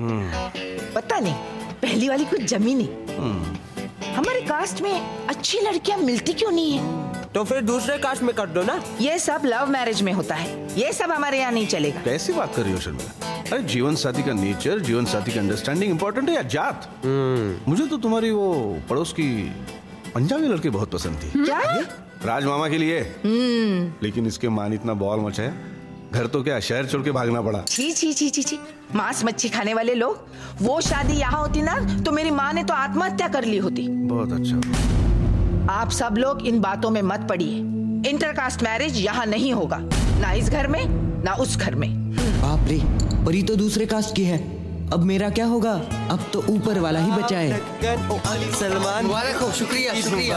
पता नहीं, पहली वाली कुछ जमी नहीं। हमारे कास्ट में अच्छी लड़कियां मिलती क्यों नहीं है? तो फिर दूसरे कास्ट में कर दो ना। ये सब लव मैरिज में होता है, ये सब हमारे यहाँ नहीं चलेगा। कैसी बात कर रही हो शर्मिला? अरे जीवन साथी का नेचर, जीवन साथी का अंडरस्टैंडिंग इम्पोर्टेंट है या जात? मुझे तो तुम्हारी वो पड़ोस की पंजाबी लड़की बहुत पसंद थी। क्या? राज मामा के लिए। लेकिन इसके माँ ने इतना बॉल मचाया, घर तो क्या शहर छोड़ के भागना पड़ा। छी छी छी छी छी, मांस मच्छी खाने वाले लोग। वो शादी यहाँ होती ना तो मेरी माँ ने तो आत्महत्या कर ली होती। बहुत अच्छा। आप सब लोग इन बातों में मत पड़िए। इंटरकास्ट मैरिज यहाँ नहीं होगा, ना इस घर में ना उस घर में। बाप रे, परी तो दूसरे कास्ट की है। अब मेरा क्या होगा? अब तो ऊपर वाला ही बचा है। सलमान मुबारक हो। शुक्रिया शुक्रिया।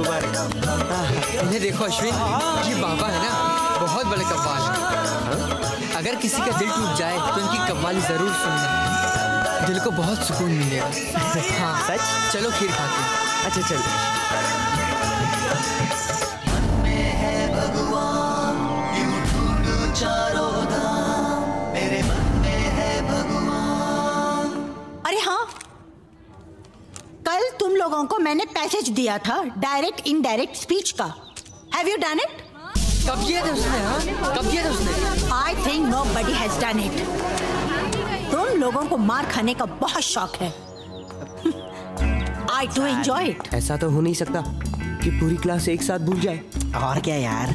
इन्हें देखो अश्विन, ये बाबा है ना, बहुत बड़े कव्वाल है। अगर किसी का दिल टूट जाए तो इनकी कव्वाली जरूर सुनना, दिल को बहुत सुकून मिलेगा। हाँ सच। चलो खीर खाते हैं। अच्छा चलो। अरे हाँ, कल तुम लोगों को मैंने पैसेज दिया था डायरेक्ट इनडायरेक्ट स्पीच का। Have you done it? कब किया था उसने? हाँ? कब किया था उसने? I think nobody has done it. तुम लोगों को मार खाने का बहुत शौक है। I do enjoy it. ऐसा तो हो नहीं सकता कि पूरी क्लास एक साथ भूल जाए। और क्या यार।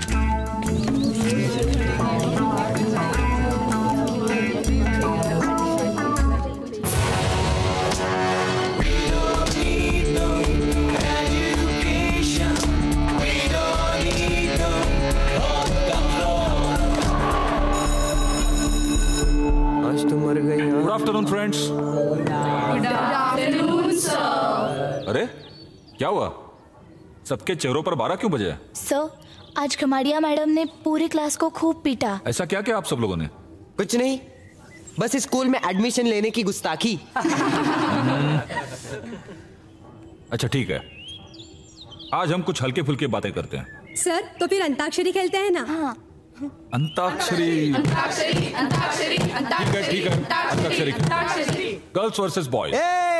आज तो मर गई। Good afternoon friends. Good afternoon sir. अरे क्या हुआ? सबके चेहरों पर बारह क्यों बजे? सर, आज खमाड़िया मैडम ने पूरी क्लास को खूब पीटा। ऐसा क्या किया आप सब लोगों ने? कुछ नहीं, बस स्कूल में एडमिशन लेने की गुस्ताखी। अच्छा ठीक है, आज हम कुछ हल्के फुल्के बातें करते हैं। सर, तो फिर अंताक्षरी खेलते हैं ना? हाँ। अंताक्षरी। अंताक्षरी अंताक्षरी ठीक है ठीक है, अंताक्षरी। Girls versus boys.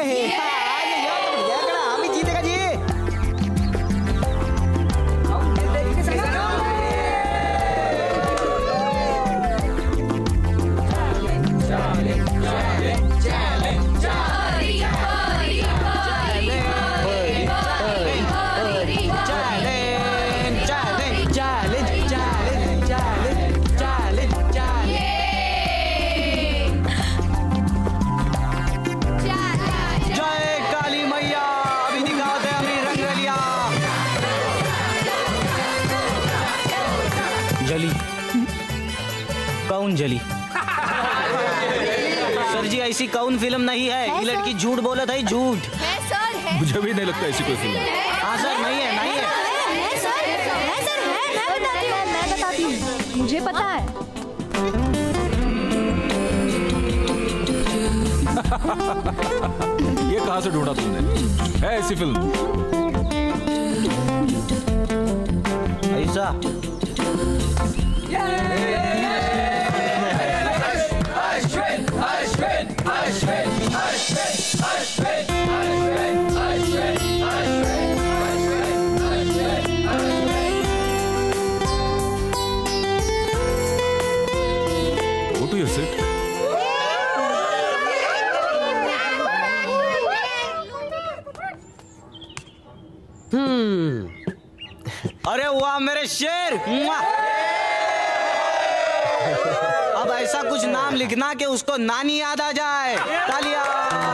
हम ही जीतेगा जी। कौन जली? सर जी ऐसी कौन फिल्म नहीं है, ये लड़की झूठ बोला था, झूठ। है सर, है। मुझे भी नहीं लगता ऐसी कोई फिल्म। हाँ सर, नहीं है नहीं है। है सर, है सर, है। मैं बताती हूँ, मैं बताती हूँ, मुझे पता है। ये कहाँ से ढूंढा तुमने? है ऐसी फिल्म? ऐसा Go to your seat. हम्म। अरे वाह मेरे शेर। अब ऐसा कुछ नाम लिखना कि उसको नानी याद आ जाए। तालियां।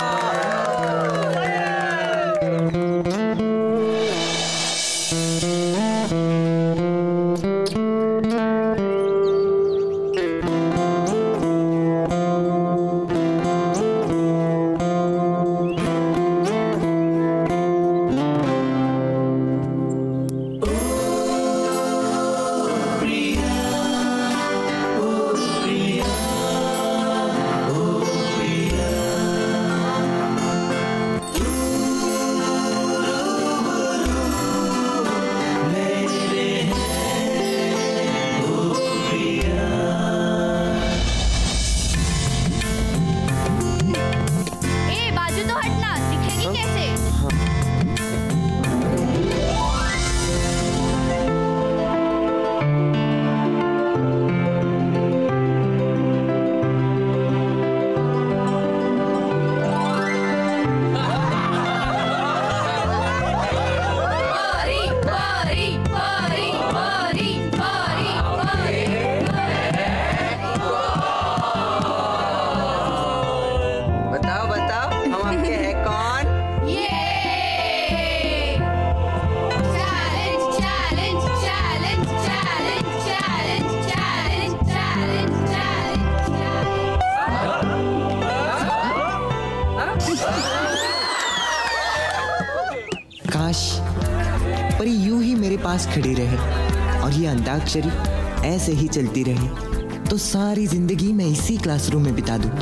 परी यूं ही मेरे पास खड़ी रहे और ये अंताक्षरी ऐसे ही चलती रहे तो सारी जिंदगी मैं इसी क्लासरूम में बिता दूं।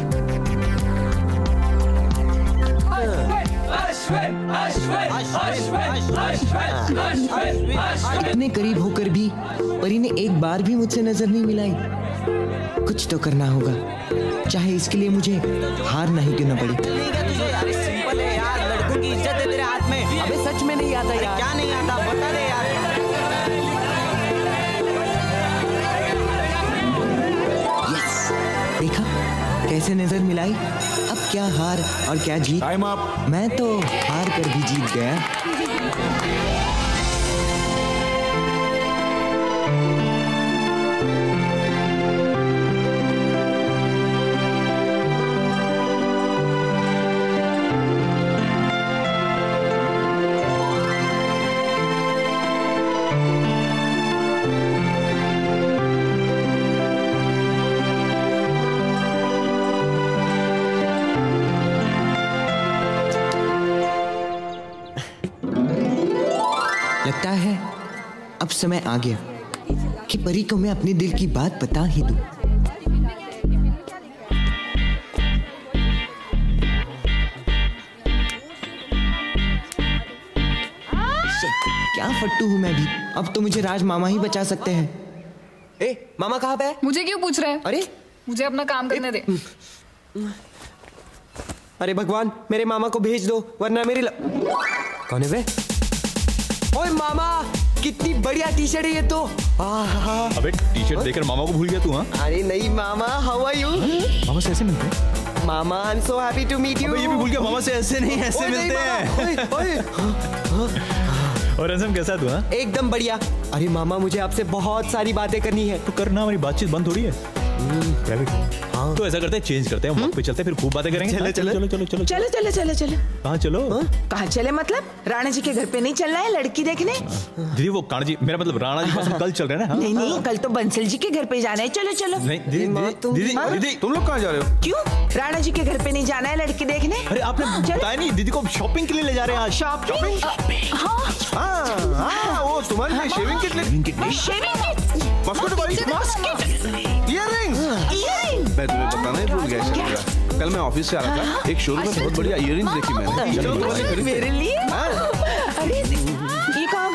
इतने करीब होकर भी परी ने एक बार भी मुझसे नजर नहीं मिलाई। कुछ तो करना होगा, चाहे इसके लिए मुझे हार नहीं क्यों न पड़े। अरे सिंपल है यार, लड़कों की इज्जत है तेरे हाथ में। अबे सच में नहीं आता यार। क्या नहीं आता बता दे यार। यस, देखा कैसे नजर मिलाई। अब क्या हार और क्या जीत। Time up. मैं तो हार कर भी जीत गया। लगता है अब समय आ गया कि परी को मैं अपने दिल की बात बता ही दूं। क्या फट्टू हूं मैं भी। अब तो मुझे राज मामा ही बचा सकते हैं। ए, मामा कहाँ पे है? मुझे क्यों पूछ रहे हैं? अरे मुझे अपना काम करने दे। अरे भगवान, मेरे मामा को भेज दो वरना मेरी ल... कौन है वे? ओए मामा, कितनी बढ़िया टी शर्ट है ये तो। अबे टी शर्ट देखकर मामा को भूल गया तू? हाँ, अरे नहीं मामा, हाउ आर यू? मामा से ऐसे मिलते हैं? मामा I am so happy to meet you. ये भी भूल गया, मामा से ऐसे नहीं ऐसे मिलते हैं। और रंजन कैसा है तू? हाँ, एकदम बढ़िया। अरे मामा, मुझे आपसे बहुत सारी बातें करनी है। तो करना, हमारी बातचीत बंद थोड़ी है। हाँ। तो ऐसा करते हैं, चेंज करते हैं, वक्त पे चलते हैं, फिर खूब बातें करेंगे। चलो चलो चलो चलो चलो चलो चलो चलो। कहाँ चलो? कहाँ चले मतलब? राणा जी के घर पे नहीं चलना है लड़की देखने? दीदी वो कान्हा जी, मेरा मतलब राणा जी पास कल चल रहे हैं ना? नहीं नहीं, कल तो बंसल जी के घर पे जाना है। चलो चलो। नहीं दीदी दीदी दीदी तुम लोग कहाँ जा रहे हो? क्यों? राणा जी के घर पे नहीं जाना है लड़की देखने? अरे आपने बताया नहीं, दीदी को शॉपिंग के लिए ले जा रहे हैं आज। शॉपिंग? हाँ हाँ, वो तुम्हारे लिए शेविंग किट ले। Shaving kit? Mosquito bite? Mosquito? Earrings? Earrings? मैं तुम्हें बताना ही भूल गया शायद। कल मैं ऑफिस से आ रहा था, एक शोरूम में बहुत बढ़िया ईयरिंग्स देखी मैंने। मेरे लिए? अरे ये कहाँ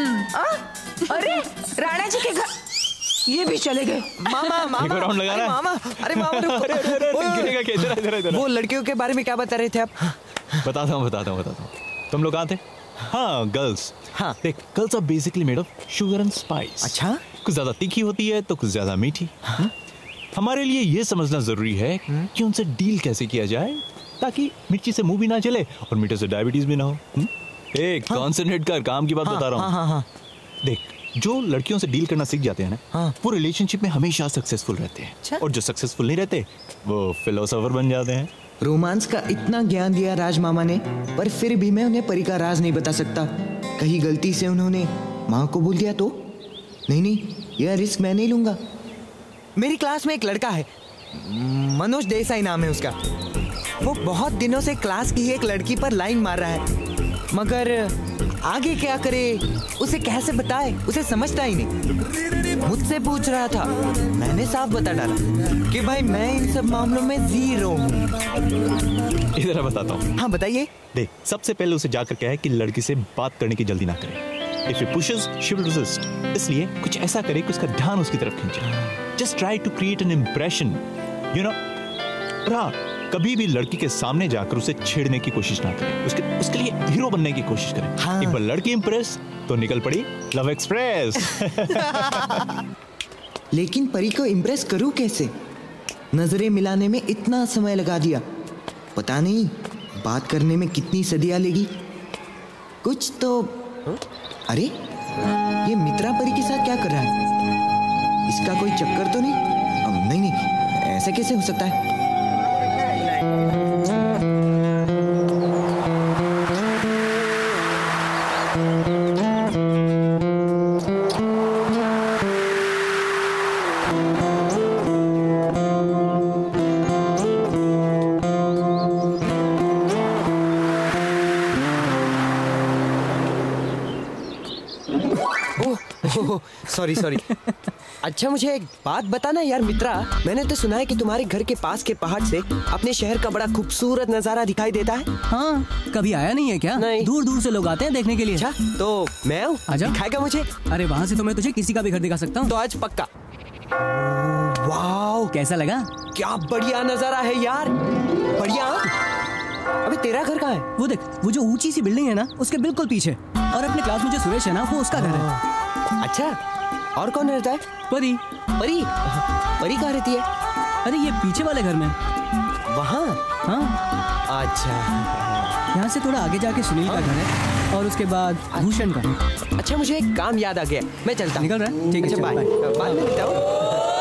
गए? अरे राणा जी के घर ये भी चले गए। मामा मामा राउंड लगा रहा है। मामा, अरे मामा गिरेगा क्या? इधर इधर इधर। वो लड़कियों के बारे में क्या बता रहे थे आप? बताता हूँ बताता हूँ बताता हूँ। तुम लोग कहाँ थे? हाँ, गर्ल्स। हाँ देख, girls are basically made of sugar and spice. अच्छा, कुछ ज्यादा तीखी होती है तो कुछ ज्यादा मीठी। हाँ? हमारे लिए ये समझना जरूरी है कि उनसे डील कैसे किया जाए ताकि मिर्ची से मुंह भी ना चले और मीठे से डायबिटीज भी ना हो। एक कॉन्सेंट्रेट कर, काम की बात बता रहा हूँ। हाँ, हाँ, देख, जो लड़कियों से डील करना सीख जाते हैं ना, हाँ। वो रिलेशनशिप में हमेशा सक्सेसफुल रहते हैं। अच्छा? और जो सक्सेसफुल नहीं रहते वो फिलोसोफर बन जाते हैं। रोमांस का इतना ज्ञान दिया राज मामा ने, पर फिर भी मैं उन्हें परी का राज नहीं बता सकता। कहीं गलती से उन्होंने माँ को बोल दिया तो? नहीं नहीं, यह रिस्क मैं नहीं लूंगा। मेरी क्लास में एक लड़का है, मनोज देसाई नाम है उसका। वो बहुत दिनों से क्लास की एक लड़की पर लाइन मार रहा है, मगर आगे क्या करे, उसे कैसे बताए, उसे समझता ही नहीं। मुझसे पूछ रहा था, मैंने साफ बता डाला कि भाई मैं इन सब मामलों में जीरो हूँ। इधर बताता हूँ। हाँ बताइए। देख, सबसे पहले उसे जाकर क्या है कि लड़की से बात करने की जल्दी ना करे। If he pushes, she will resist. इसलिए कुछ ऐसा करे कि उसका ध्यान उसकी तरफ खींचे। Just try to create an impression, you know. हाँ, कभी भी लड़की के सामने जाकर उसे छेड़ने की कोशिश ना करें। उसके उसके लिए हीरो बनने की कोशिश करें। हाँ। एक बार लड़की इंप्रेस तो निकल पड़ी लव एक्सप्रेस। लेकिन परी को इंप्रेस करूं कैसे? नजरें मिलाने में इतना समय लगा दिया, पता नहीं बात करने में कितनी सदियां लेगी। कुछ तो अरे ये मित्रा परी के साथ क्या कर रहा है? इसका कोई चक्कर तो नहीं? अब नहीं नहीं, ऐसा कैसे हो सकता है? Sorry sorry. अच्छा मुझे एक बात बताना यार मित्रा, मैंने तो सुना है कि तुम्हारे घर के पास के पहाड़ से अपने शहर का बड़ा खूबसूरत नजारा दिखाई देता है। हाँ, कभी आया नहीं है क्या? नहीं। दूर दूर से लोग आते हैं देखने के लिए। अच्छा, तो मैं आऊँ? आजा। दिखाएगा मुझे? अरे वहाँ से तो मैं तुझे किसी का भी घर दिखा सकता हूँ। तो आज पक्का। वाओ, कैसा लगा? क्या बढ़िया नजारा है यार, बढ़िया। अबे तेरा घर कहाँ है? वो देख, वो जो ऊंची सी बिल्डिंग है ना, उसके बिल्कुल पीछे। और अपने क्लास में जो सुरेश है ना, वो उसका घर है। अच्छा, और कौन रहता है? परी। परी? परी कहाँ रहती है? अरे ये पीछे वाले घर में। वहाँ? हाँ। अच्छा, यहाँ से थोड़ा आगे जाके सुनील का घर है और उसके बाद भूषण का। अच्छा, मुझे एक काम याद आ गया, मैं चलता। निकल रहा है? ठीक है, बाय। बाद में मिलता हूँ।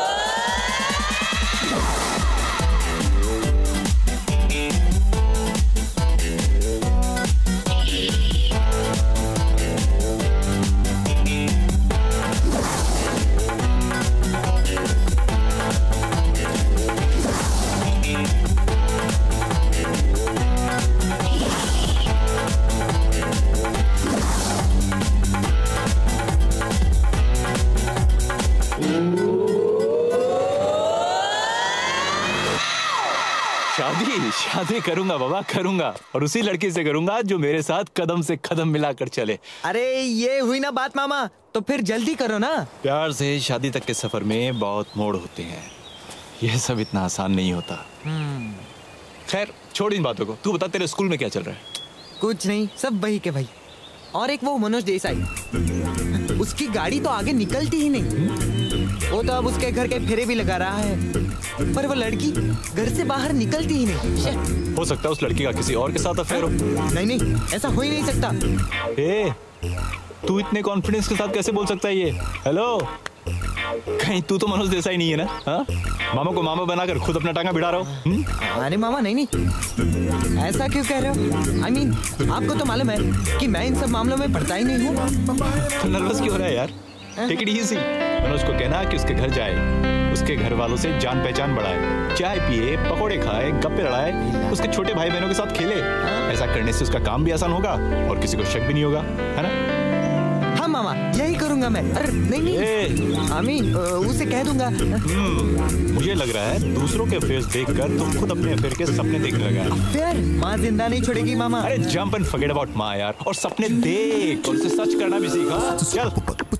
शादी शादी करूंगा बाबा, करूंगा, और उसी लड़की से करूंगा जो मेरे साथ कदम से कदम मिलाकर चले। अरे ये हुई ना बात मामा, तो फिर जल्दी करो ना। प्यार से शादी तक के सफर में बहुत मोड़ होते हैं, यह सब इतना आसान नहीं होता। खैर छोड़ इन बातों को, तू बता तेरे स्कूल में क्या चल रहा है? कुछ नहीं, सब वही के भाई। और एक वो मनोज देसाई, उसकी गाड़ी तो आगे निकलती ही नहीं। वो तो अब उसके घर के फेरे भी लगा रहा है, पर वो लड़की घर से बाहर निकलती ही नहीं। हो सकता है उस लड़की का किसी और के साथ अफेयर हो। नहीं नहीं, ऐसा हो ही नहीं सकता। ए, तू इतने कॉन्फिडेंस के साथ कैसे बोल सकता है ये? हेलो, कहीं तू तो मनोज देसाई नहीं है ना? हाँ, मामा को मामा बनाकर खुद अपना टांगा भिड़ा रहा हो। अरे मामा नहीं नहीं, ऐसा क्यों कह रहे हो? आई मीन आपको तो मालूम है कि मैं इन सब मामलों में पड़ता ही नहीं हूँ। तो नर्वस क्यों हो रहा है यार? Take it easy. मनोज को कहना कि उसके घर जाए, उसके घर वालों से जान पहचान बढ़ाए, चाय पिए, पकोड़े खाए, गप्पे लड़ाए, उसके छोटे भाई बहनों के साथ खेले। ऐसा करने से उसका काम भी आसान होगा और किसी को शक भी नहीं होगा, है ना? हाँ मामा, यही करूंगा मैं। अरे नहीं नहीं, अमीन उसे कह दूंगा। मुझे लग रहा है दूसरों के फेस देखकर तुम खुद अपने अफेयर के सपने देखने लगा। अफेयर? माँ जिंदा नहीं छोड़ेगी मामा। अरे जंप एंड फॉरगेट अबाउट माँ यार, और सपने देख और उसे सच करना भी सीखा। चल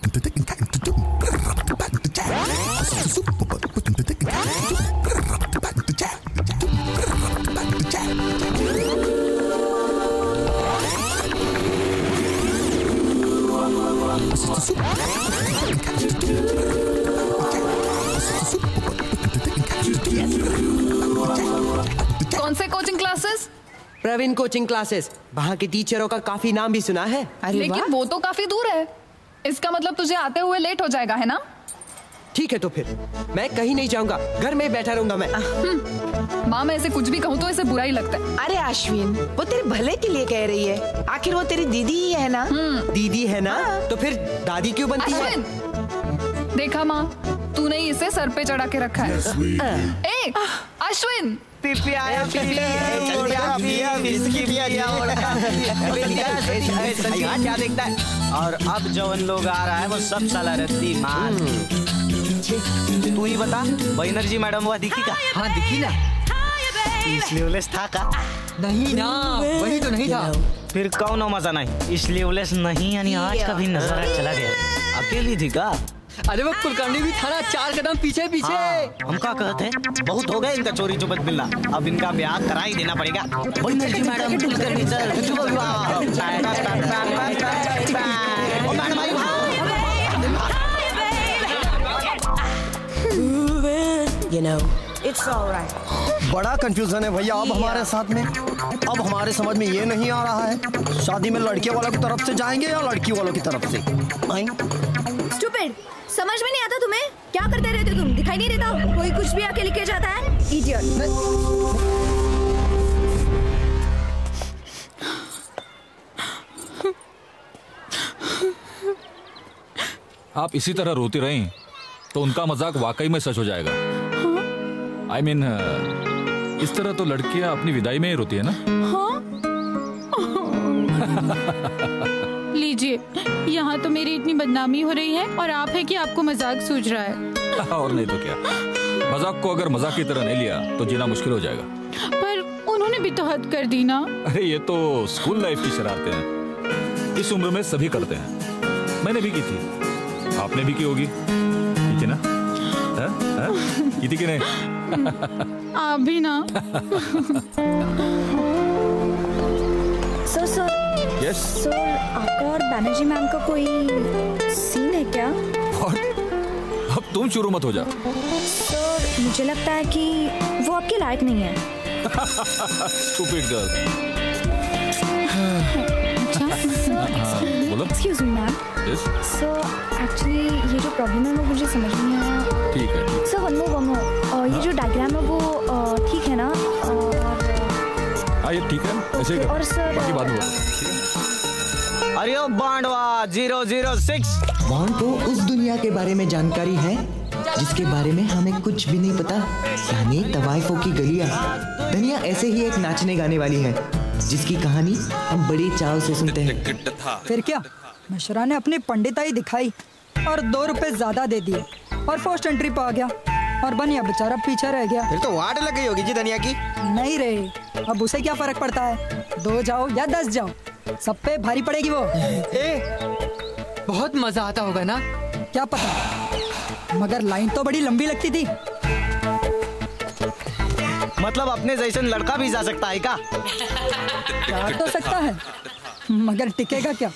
कौन से coaching classes? Praveen coaching classes. वहाँ के टीचरों का काफी नाम भी सुना है। लेकिन वो तो काफी दूर है, इसका मतलब तुझे आते हुए लेट हो जाएगा, है ना? ठीक है, तो फिर मैं कहीं नहीं जाऊंगा, घर में बैठा रहूंगा मैं। माँ मैं ऐसे कुछ भी कहूँ तो इसे बुरा ही लगता है। अरे अश्विन, वो तेरे भले के लिए कह रही है, आखिर वो तेरी दीदी ही है ना। दीदी है ना, तो फिर दादी क्यों बनती है? देखा माँ, तूने इसे सर पे चढ़ा के रखा है। ए, अश्विन, पिपी आया, क्या देखता है? और अब जो उन लोग आ रहा है वो सब साला रत्ती मार। तू ही बता, बैनर्जी मैडम वो दिखी का? हाँ दिखी ना। स्लीवलेस था का? नहीं ना, वही तो नहीं था। फिर कौन मजा नहीं, स्लीवलेस नहीं यानी आज का भी नजारा चला गया। अकेली थी का? अरे वो कुलकर्णी भी था ना, चार कदम पीछे पीछे। हाँ, हम क्या कहते हैं, बहुत हो गए इनका चोरी चुपत मिलना, अब इनका ब्याह करा ही देना पड़ेगा। Banerjee madam, Kulkarni sir, You know, it's all right. बड़ा कंफ्यूजन है भैया अब हमारे साथ में। अब हमारे समझ में ये नहीं आ रहा है, शादी में लड़के वालों की तरफ से जाएंगे या लड़की वालों की तरफ से? स्टूपिड, समझ में नहीं आता तुम्हें? क्या करते रहते हो तुम? दिखाई नहीं देता? कोई कुछ भी आके लिखे जाता है, इडियट। आप इसी तरह रोती रहें तो उनका मजाक वाकई में सच हो जाएगा। आई I मीन mean, इस तरह तो लड़कियां अपनी विदाई में ही रोती है ना। हाँ? लीजिए, यहाँ तो मेरी इतनी बदनामी हो रही है और आप है कि आपको मजाक सूझ रहा है। और नहीं तो क्या, मजाक को अगर मजाक की तरह नहीं लिया तो जीना मुश्किल हो जाएगा। पर उन्होंने भी तो हद कर दी ना। अरे ये तो स्कूल लाइफ की शरारतें हैं, इस उम्र में सभी करते हैं। मैंने भी की थी, आपने भी की होगी, ठीक है ना? हा? हा? की थी कि नहीं? आप भी ना। सर सर यस सर, आपका और बैनर्जी मैम का कोई सीन है क्या? अब तुम शुरू मत हो जा। सर मुझे लगता है कि वो आपके लायक नहीं है। Stupid girl. बोलो। Excuse me ma'am. Yes. Sir actually ये जो प्रॉब्लम है वो मुझे समझ नहीं आया। ठीक है। Sir one more one more, ये जो डायग्राम है वो अ, ठीक है ना? और हाँ ये ठीक है, ऐसे ही कर। और सर बाकी बात हुआ। अरे ओ बांडवा जीरो जीरो सिक्स। बॉन्ड को उस दुनिया के बारे में जानकारी है जिसके बारे में हमें कुछ भी नहीं पता, यानी तवाइफों की गलियां। दुनिया ऐसे ही एक नाचने गाने वाली है जिसकी कहानी हम बड़ी चाव से सुनते हैं। फिर क्या, मिश्रा ने अपनी पंडिताई दिखाई और दो रुपए ज्यादा दे दिए और फर्स्ट एंट्री पे आ गया और बनिया बेचारा पीछे रह गया। फिर तो वाट लग गई होगी जी धनिया की। नहीं रे, अब उसे क्या फर्क पड़ता है, दो जाओ या दस जाओ, सब पे भारी पड़ेगी वो। ए, बहुत मजा आता होगा ना? क्या पता, मगर लाइन तो बड़ी लंबी लगती थी। मतलब अपने जैसे लड़का भी जा सकता है क्या? जा तो सकता है मगर टिकेगा क्या?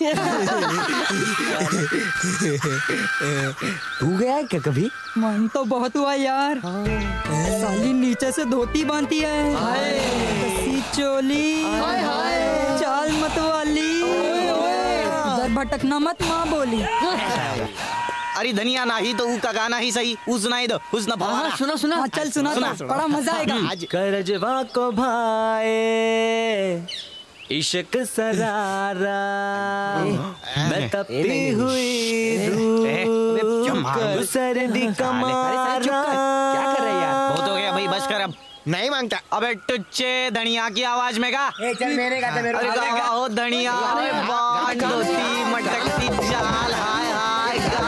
तू गया है क्या कभी? मन तो बहुत हुआ यार। साली नीचे से धोती बांधती है, कसी चोली, चाल मत वाली, उधर भटकना मत माँ बोली। अरे धनिया नाही तो ऊ का गाना ही सही, उस नहीं दो उस न भावा। सुना सुना हाँ, चल सुना, सुना, सुना बड़ा मजा आएगा। करजवा को भाए इश्क सरारा, मैं तपती हुई धूप सर्दी का मारा। क्या कर रहे यार? बहुत हो गया भाई, बस कर अब। नहीं मांगता। अबे टुच्चे धनिया की आवाज में गा। ए, चल मेरे गाते मेरे अरे गा हो धनिया, बांध होती मटकती चाल, हाय हाय गा।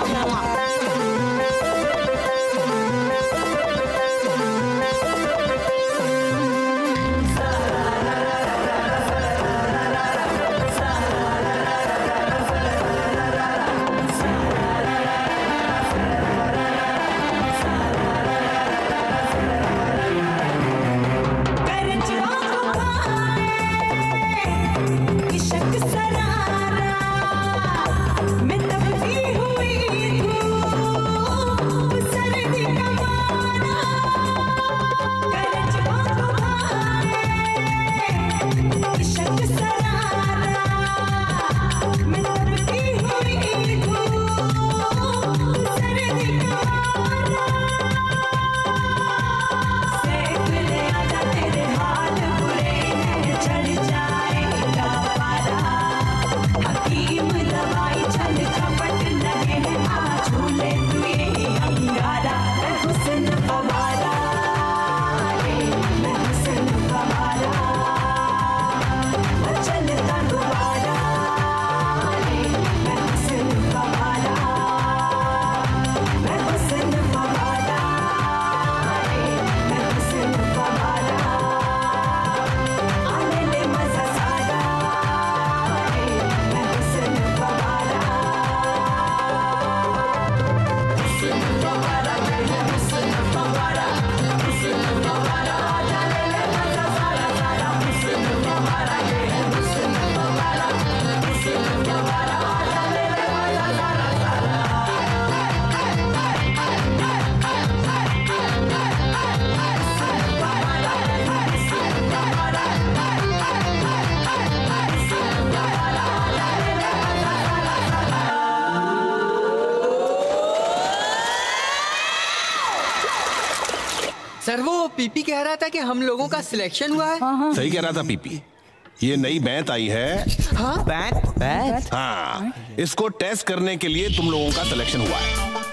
सर वो पीपी कह रहा था कि हम लोगों का सिलेक्शन हुआ है। हाँ, हाँ। सही कह रहा था पीपी। ये नई बैंत आई है। हाँ? बैंत? बैंत? हाँ, इसको टेस्ट करने के लिए तुम लोगों का सिलेक्शन हुआ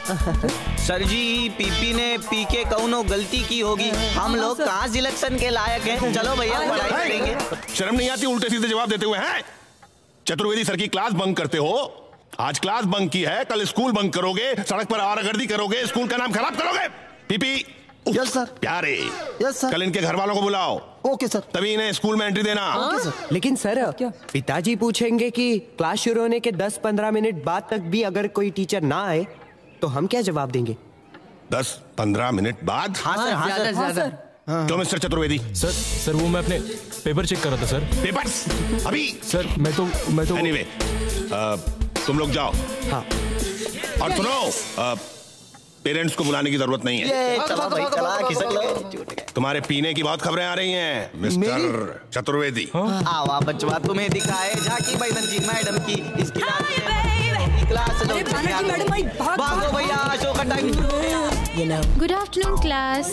है। सर जी पीपी ने पी के कौनो गलती की होगी, हम लोग कहाँ सिलेक्शन के लायक हैं। चलो भैया पढ़ाई करेंगे। शर्म नहीं आती उल्टे सीधे जवाब देते हुए हैं? चतुर्वेदी सर की क्लास बंक करते हो, आज क्लास बंक की है, कल स्कूल बंक करोगे, सड़क पर आवारागर्दी करोगे, स्कूल का नाम खराब करोगे। PP yes sir. Pyare yes sir. कल इनके घर वालों को बुलाओ। Okay sir. तभी इन्हें स्कूल में एंट्री देना। Okay sir. लेकिन सर पिताजी पूछेंगे कि क्लास शुरू होने के दस पंद्रह मिनट बाद तक भी अगर कोई टीचर ना आए तो हम क्या जवाब देंगे? दस पंद्रह मिनट बाद? हाँ सर, हाँ सर, हाँ सर। तो मिस्टर चतुर्वेदी। सर सर वो मैं अपने पेपर चेक कर रहा था सर। पेपर्स अभी? सर मैं तो मैं तो एनीवे तुम लोग जाओ। हाँ। और सुनो, पेरेंट्स को बुलाने की जरूरत नहीं है। चला भाई, चला, खिसक लो। तुम्हारे पीने की बहुत खबरें आ रही हैं मिस्टर चतुर्वेदी। आवा बचवा तुम्हें दिखाए झाकी बैदन जी मैडम की इसकी क्लास लो। भागो भैया, शो का time. Good afternoon class.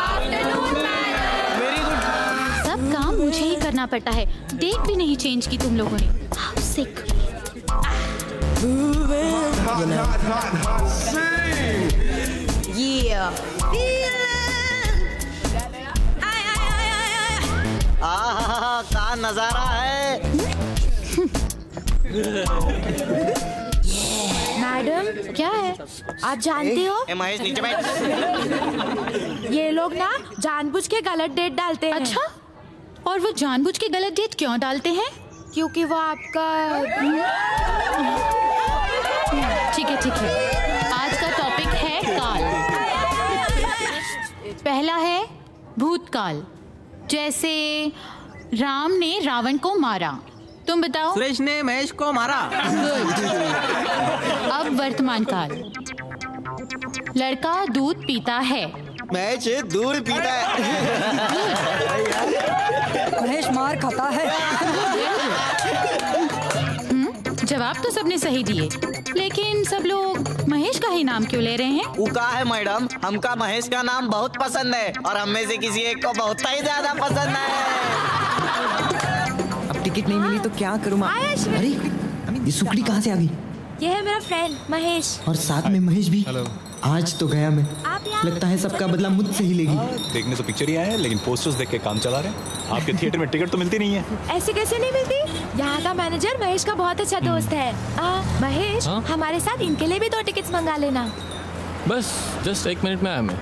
Very good. सब काम मुझे ही करना पड़ता है। डेट भी नहीं चेंज की तुम लोगों ने। How sick. Yeah. आहा, क्या नजारा है। मैडम क्या है आप जानती हो? ए महेश नीचे बैठ। ये लोग ना जानबूझ के गलत डेट डालते हैं। अच्छा, और वो जानबूझ के गलत डेट क्यों डालते हैं? क्योंकि वो आपका ठीक है ठीक है। आज का टॉपिक है काल। पहला है भूतकाल, जैसे राम ने रावण को मारा। तुम बताओ। सुरेश ने महेश को मारा। अब वर्तमान काल, लड़का दूध पीता है। महेश दूध पीता है। महेश मार खाता है। जवाब तो सबने सही दिए, लेकिन सब लोग महेश का ही नाम क्यों ले रहे हैं? वो का है मैडम, हमका महेश का नाम बहुत पसंद है और हम में से किसी एक को बहुत ही ज्यादा पसंद है। अब टिकट नहीं मिली तो क्या करूँ मैं? अरे ये सुकड़ी कहाँ से आ गई? ये है मेरा फ्रेंड महेश। और साथ में महेश भी। आज तो गया मैं। लगता है सबका बदला मुझसे ही लेगी। देखने तो पिक्चर ही आए हैं, लेकिन पोस्टर्स देख के काम चला रहे हैं। आपके थिएटर में टिकट तो मिलती नहीं है। ऐसे कैसे नहीं मिलती? यहाँ का मैनेजर महेश का बहुत अच्छा दोस्त है। आ, महेश हाँ? हमारे साथ इनके लिए भी दो टिकट्स मंगा लेना। बस जस्ट एक मिनट में आया मैं।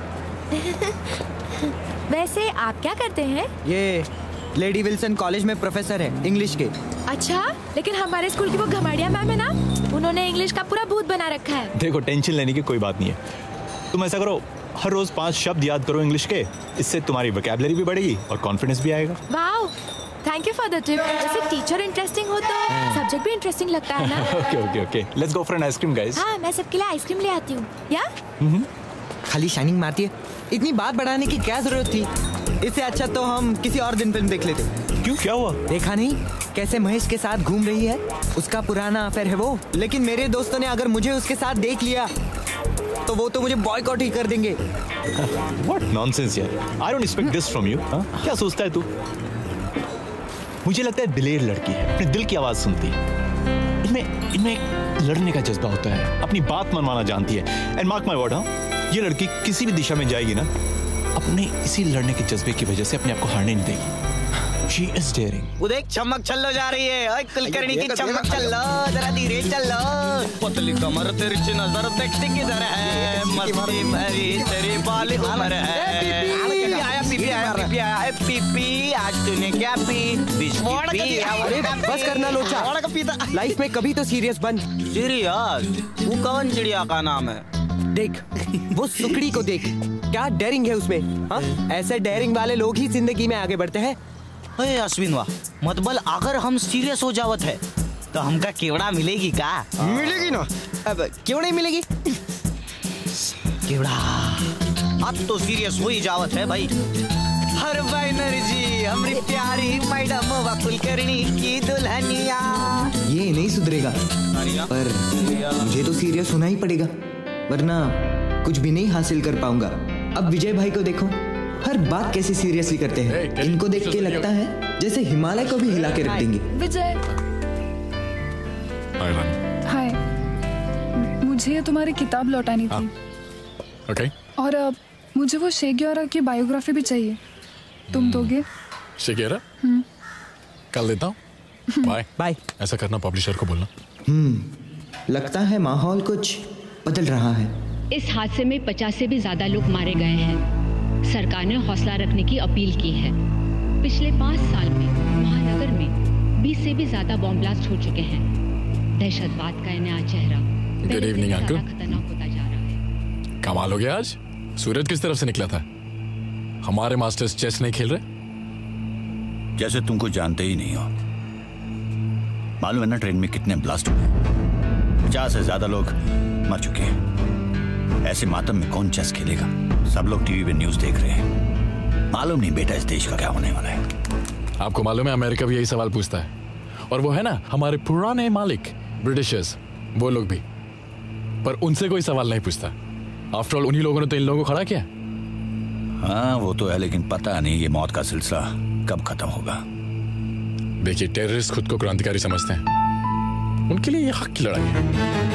वैसे आप क्या करते हैं? ये लेडी विल्सन कॉलेज में प्रोफेसर है इंग्लिश के। अच्छा, लेकिन हमारे स्कूल की वो घमाड़िया मैम है ना, उन्होंने इंग्लिश का पूरा भूत बना रखा है। देखो टेंशन लेने की कोई बात नहीं है। तुम ऐसा करो, हर रोज पांच शब्द याद करो इंग्लिश के। इससे तुम्हारी वोकैबुलरी भी बढ़ेगी और कॉन्फिडेंस भी आएगा। Wow, thank you for the tip. जैसे टीचर इंटरेस्टिंग हो तो सब्जेक्ट भी इंटरेस्टिंग लगता है ना। Okay okay okay, let's go for an ice cream guys. हाँ, मैं सबके लिए आइसक्रीम ले आती हूँ। या खाली शाइनिंग मारती है, इतनी बात बढ़ाने की क्या जरूरत थी? इससे अच्छा तो हम किसी और दिन फिल्म देख लेते। क्यों, क्या हुआ? देखा नहीं कैसे महेश के साथ घूम रही है? उसका पुराना अफेयर है वो। लेकिन मेरे दोस्तों ने अगर मुझे उसके साथ देख लिया तो वो तो मुझे बॉयकॉट ही कर देंगे। What nonsense यार, I don't expect this from you। हाँ? क्या सोचता है तू? मुझे लगता है दिलेर लड़की है, अपने दिल की आवाज सुनती है। इनमें इनमें एक लड़ने का जज्बा होता है, अपनी बात मनवाना जानती है। एंड मार्क माय वर्ड, हाँ, ये लड़की किसी भी दिशा में जाएगी ना, अपने इसी लड़ने के जज्बे की वजह से अपने आप को हारने नहीं देगी। She is daring। वो देख चमक चलो जा रही है। ओए कुलकर्णी की चमक चलो, जरा धीरे चलो। पतली कमर तिरछी नजर देखती किधर है, मस्ती भरी तेरी बाली उम्र है। आया पीपी, आया पीपी, आया पीपी। आज तूने क्या पी? Biscuit P. अरे बस करना लोचा। लाइफ में कभी तो सीरियस बन। सीरियस? वो कौन चिड़िया का नाम है? देख वो सुकड़ी को देख, क्या डेयरिंग है उसमें। हाँ, ऐसे डेयरिंग वाले लोग ही जिंदगी में आगे बढ़ते हैं। अरे अश्विन वाह, मतलब अगर हम सीरियस हो जावत है तो हमका केवड़ा मिलेगी का? मिलेगी ना। अब क्यों नहीं मिलेगी? केवड़ा अब तो सीरियस हो ही जावत है भाई। हर बैनर जी हमारी प्यारी मैडम कुलकर्णी की दुल्हनिया। ये नहीं सुधरेगा, पर मुझे तो सीरियस होना ही पड़ेगा, वरना कुछ भी नहीं हासिल कर पाऊंगा। अब विजय भाई को देखो, हर बात कैसे सीरियसली करते हैं। इनको देख के लगता है जैसे हिमालय को भी हिला के रख देंगे। विजय, हाय, मुझे तुम्हारी किताब लौटानी थी। ओके। और अब मुझे वो शेगियारा की बायोग्राफी भी चाहिए, तुम दोगे? शेगियारा? कल देता हूँ। Bye bye. ऐसा करना पब्लिशर को बोलना। हम्म लगता है माहौल कुछ बदल रहा है। इस हादसे में पचास से भी ज्यादा लोग मारे गए हैं। सरकार ने हौसला रखने की अपील की है। पिछले पाँच साल में महानगर में बीस से भी ज्यादा बॉम्ब ब्लास्ट हो चुके हैं। दहशतवाद का नया चेहरा गुड इवनिंग अंकल। खतरनाक होता जा रहा है। कमाल हो गया आज। सूरज किस तरफ से निकला था? हमारे मास्टर्स चेस नहीं खेल रहे? जैसे तुमको जानते ही नहीं हो। मालूम है ना ट्रेन में कितने ब्लास्ट हुए? पचास से ज्यादा लोग मर चुके हैं। ऐसे मातम में कौन चेस खेलेगा? सब लोग टीवी पे न्यूज देख रहे हैं। मालूम नहीं बेटा इस देश का क्या होने वाला है। आपको मालूम है अमेरिका भी यही सवाल पूछता है, और वो है ना हमारे पुराने मालिक ब्रिटिशर्स, वो लोग भी, पर उनसे कोई सवाल नहीं पूछता। आफ्टर ऑल उन्हीं लोगों ने तो इन लोगों को खड़ा किया। हाँ वो तो है, लेकिन पता नहीं ये मौत का सिलसिला कब खत्म होगा। देखिए टेररिस्ट खुद को क्रांतिकारी समझते हैं, उनके लिए ये हक की लड़ाई है।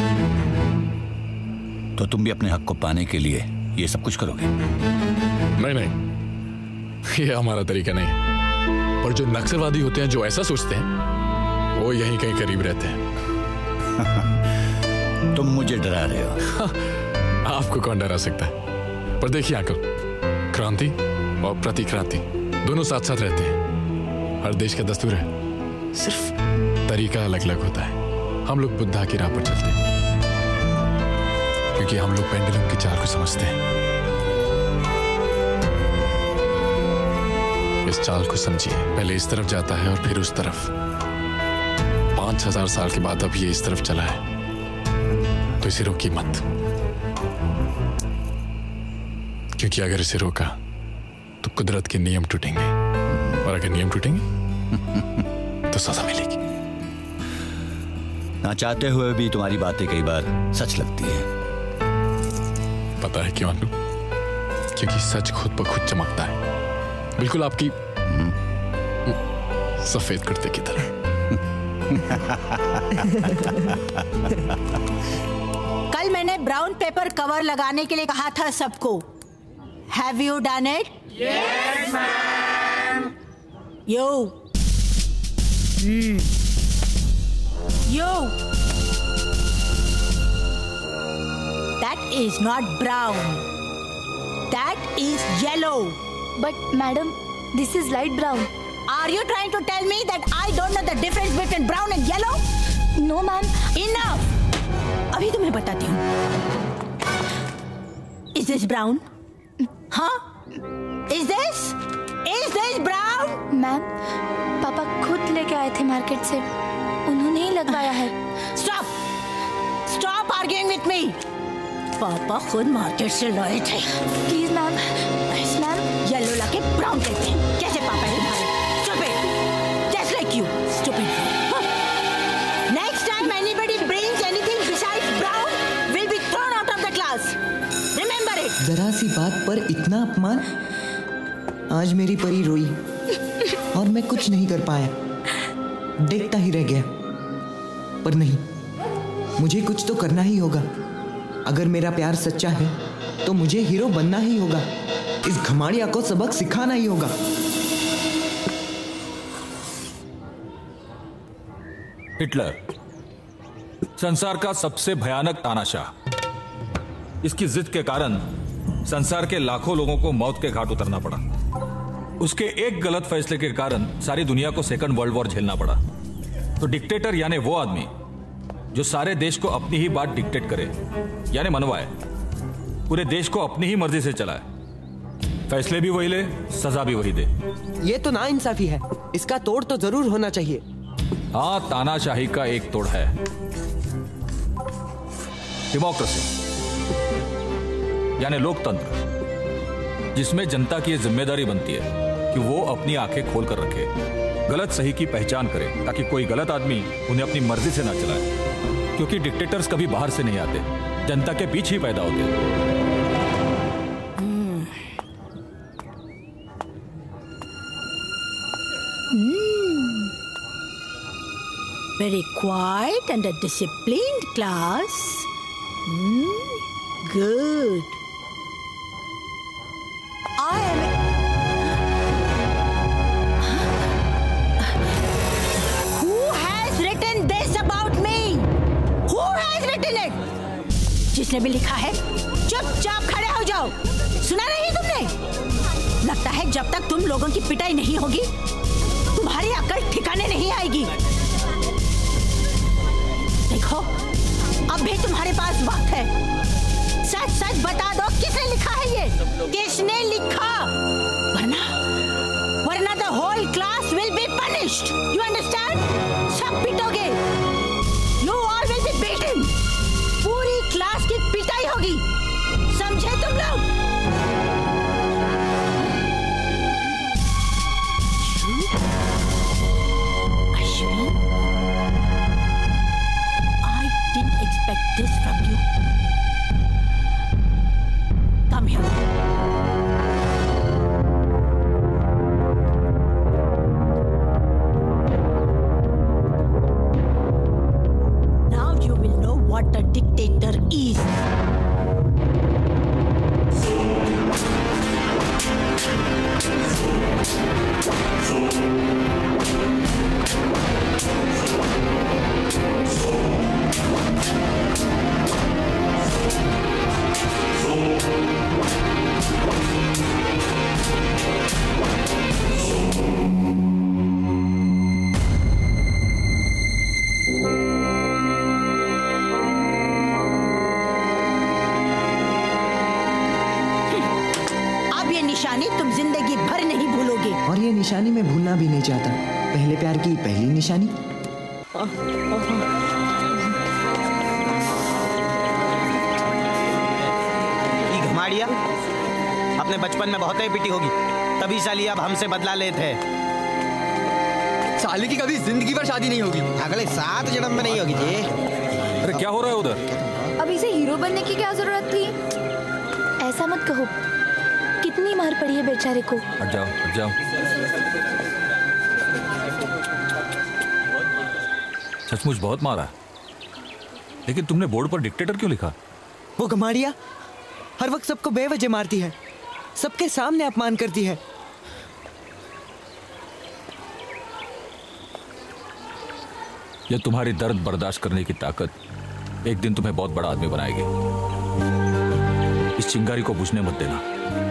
तो तुम भी अपने हक को पाने के लिए ये सब कुछ करोगे? नहीं नहीं, ये हमारा तरीका नहीं है। पर जो नक्सलवादी होते हैं जो ऐसा सोचते हैं, वो यहीं कहीं करीब रहते हैं। तुम मुझे डरा रहे हो। आपको कौन डरा सकता है? पर देखिए अंकल, क्रांति और प्रतिक्रांति दोनों साथ साथ रहते हैं। हर देश का दस्तूर है, सिर्फ तरीका अलग अलग होता है। हम लोग बुद्धा की राह पर चलते हैं क्योंकि हम लोग पेंडुलम की चाल को समझते हैं। इस चाल को समझिए, पहले इस तरफ जाता है और फिर उस तरफ। पांच हजार साल के बाद अब ये इस तरफ चला है, तो इसे रोकी मत, क्योंकि अगर इसे रोका तो कुदरत के नियम टूटेंगे, और अगर नियम टूटेंगे तो सजा मिलेगी। ना चाहते हुए भी तुम्हारी बातें कई बार सच लगती है। पता है क्यों अन्नू? क्योंकि सच खुद ब खुद चमकता है, बिल्कुल आपकी सफेद कुर्ते की तरह। कल मैंने ब्राउन पेपर कवर लगाने के लिए कहा था सबको। Have you done it? Yes ma'am. Yo yo that is not brown, that is yellow. But madam, this is light brown. Are you trying to tell me that I don't know the difference between brown and yellow? No, ma'am. Enough. अभी तुम्हें बताती हूँ। Is this brown? हाँ? Is this? Is this brown? Ma'am, पापा खुद लेके आए थे मार्केट से, उन्होंने ही लगवाया है। Stop! Stop arguing with me. पापा खुद मार्केट से लाए थे। Please ma'am. मैम, येलो लाके ब्राउन कहते हैं। कैसे पापा है तुम्हारे? Just like you, stupid. Huh. Next time anybody brings anything besides brown, will be thrown out of the class. Remember it. जरा सी बात पर इतना अपमान। आज मेरी परी रोई और मैं कुछ नहीं कर पाया, देखता ही रह गया। पर नहीं, मुझे कुछ तो करना ही होगा। अगर मेरा प्यार सच्चा है तो मुझे हीरो बनना ही होगा। इस घमाड़िया को सबक सिखाना ही होगा। हिटलर संसार का सबसे भयानक तानाशाह। इसकी जिद के कारण संसार के लाखों लोगों को मौत के घाट उतरना पड़ा। उसके एक गलत फैसले के कारण सारी दुनिया को सेकंड वर्ल्ड वॉर झेलना पड़ा। तो डिक्टेटर यानी वो आदमी जो सारे देश को अपनी ही बात डिक्टेट करे, यानी मनवाए, पूरे देश को अपनी ही मर्जी से चलाए, फैसले भी वही ले, सजा भी वही दे। ये तो नाइंसाफी है, इसका तोड़ तो जरूर होना चाहिए। हाँ, तानाशाही का एक तोड़ है, डेमोक्रेसी यानी लोकतंत्र, जिसमें जनता की जिम्मेदारी बनती है कि वो अपनी आंखें खोल कर रखे, गलत सही की पहचान करे, ताकि कोई गलत आदमी उन्हें अपनी मर्जी से ना चलाए। क्योंकि डिक्टेटर्स कभी बाहर से नहीं आते, जनता के बीच ही पैदा होते हैं। Very quiet and a disciplined class. Hmm, good. I am. Who has written this about me? Who has written it? जिसने भी लिखा है, चुपचाप खड़े हो जाओ। सुना नहीं तुमने? लगता है जब तक तुम लोगों की पिटाई नहीं होगी, तुम्हारी अक्ल ठिकाने नहीं आएगी। देखो, अब भी तुम्हारे पास वक्त है। सीधा सच बता दो, किसने लिखा है ये? किसने लिखा? वरना वरना the whole class will be punished, you understand? सब पिटोगे, you all will be beaten, पूरी क्लास की पिटाई होगी, समझे तुम लोग? Ashwin, I didn't expect this from you. Come here. Now you will know what a dictator is. अब ये निशानी तुम जिंदगी भर नहीं भूलोगे। और ये निशानी मैं भूलना भी नहीं चाहता। पहले प्यार की पहली निशानी। ये घमाड़िया अपने बचपन में बहुत ही पिटी होगी, तभी साली अब हमसे बदला लेते हैं। साली की कभी जिंदगी भर शादी नहीं होगी, अगले सात जन्म में नहीं होगी जी। अरे क्या हो रहा है उधर? अब इसे हीरो बनने की क्या जरूरत थी? ऐसा मत कहो, कितनी मार पड़ी है बेचारे को। हट जाओ, हट जाओ। सचमुच बहुत मारा, लेकिन तुमने बोर्ड पर डिक्टेटर क्यों लिखा? वो गमाड़िया हर वक्त सबको बेवजह मारती है, सबके सामने अपमान करती है। यह तुम्हारी दर्द बर्दाश्त करने की ताकत एक दिन तुम्हें बहुत बड़ा आदमी बनाएगी। इस चिंगारी को बुझने मत देना।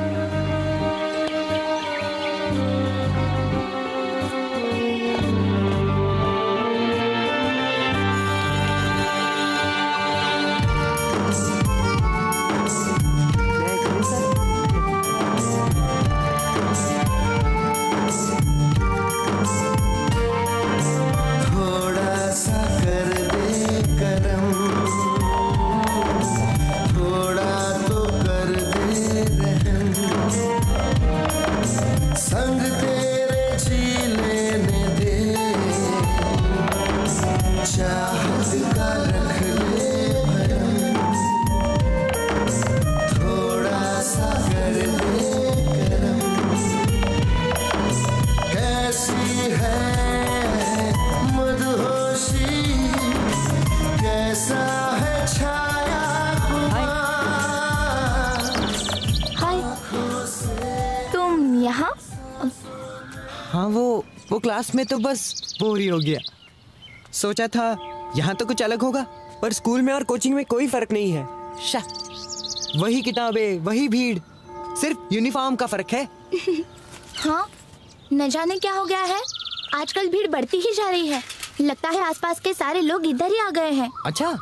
हाँ वो वो क्लास में तो बस बोर ही हो गया। सोचा था यहाँ तो कुछ अलग होगा, पर स्कूल में और कोचिंग में कोई फर्क नहीं है। शा, वही किताबें, वही भीड़, सिर्फ यूनिफॉर्म का फर्क है। हाँ, न जाने क्या हो गया है, आजकल भीड़ बढ़ती ही जा रही है। लगता है आसपास के सारे लोग इधर ही आ गए हैं। अच्छा,